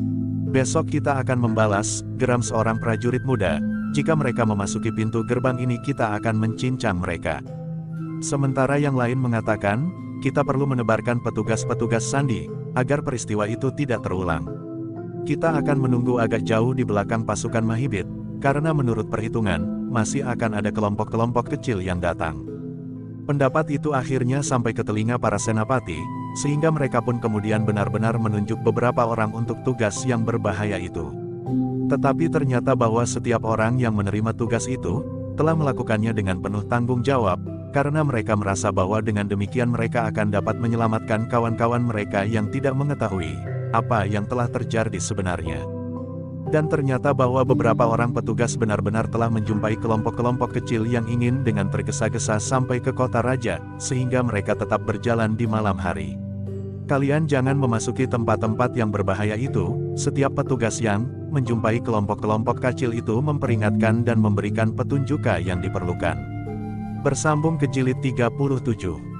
Speaker 1: Besok kita akan membalas, geram seorang prajurit muda. Jika mereka memasuki pintu gerbang ini kita akan mencincang mereka. Sementara yang lain mengatakan, kita perlu menebarkan petugas-petugas sandi, agar peristiwa itu tidak terulang. Kita akan menunggu agak jauh di belakang pasukan Mahibit, karena menurut perhitungan, masih akan ada kelompok-kelompok kecil yang datang. Pendapat itu akhirnya sampai ke telinga para senapati, sehingga mereka pun kemudian benar-benar menunjuk beberapa orang untuk tugas yang berbahaya itu. Tetapi ternyata bahwa setiap orang yang menerima tugas itu, telah melakukannya dengan penuh tanggung jawab, karena mereka merasa bahwa dengan demikian mereka akan dapat menyelamatkan kawan-kawan mereka yang tidak mengetahui apa yang telah terjadi sebenarnya. Dan ternyata bahwa beberapa orang petugas benar-benar telah menjumpai kelompok-kelompok kecil yang ingin dengan tergesa-gesa sampai ke kota raja, sehingga mereka tetap berjalan di malam hari. Kalian jangan memasuki tempat-tempat yang berbahaya itu. Setiap petugas yang menjumpai kelompok-kelompok kecil itu memperingatkan dan memberikan petunjuk yang diperlukan. Bersambung ke jilid tiga puluh tujuh.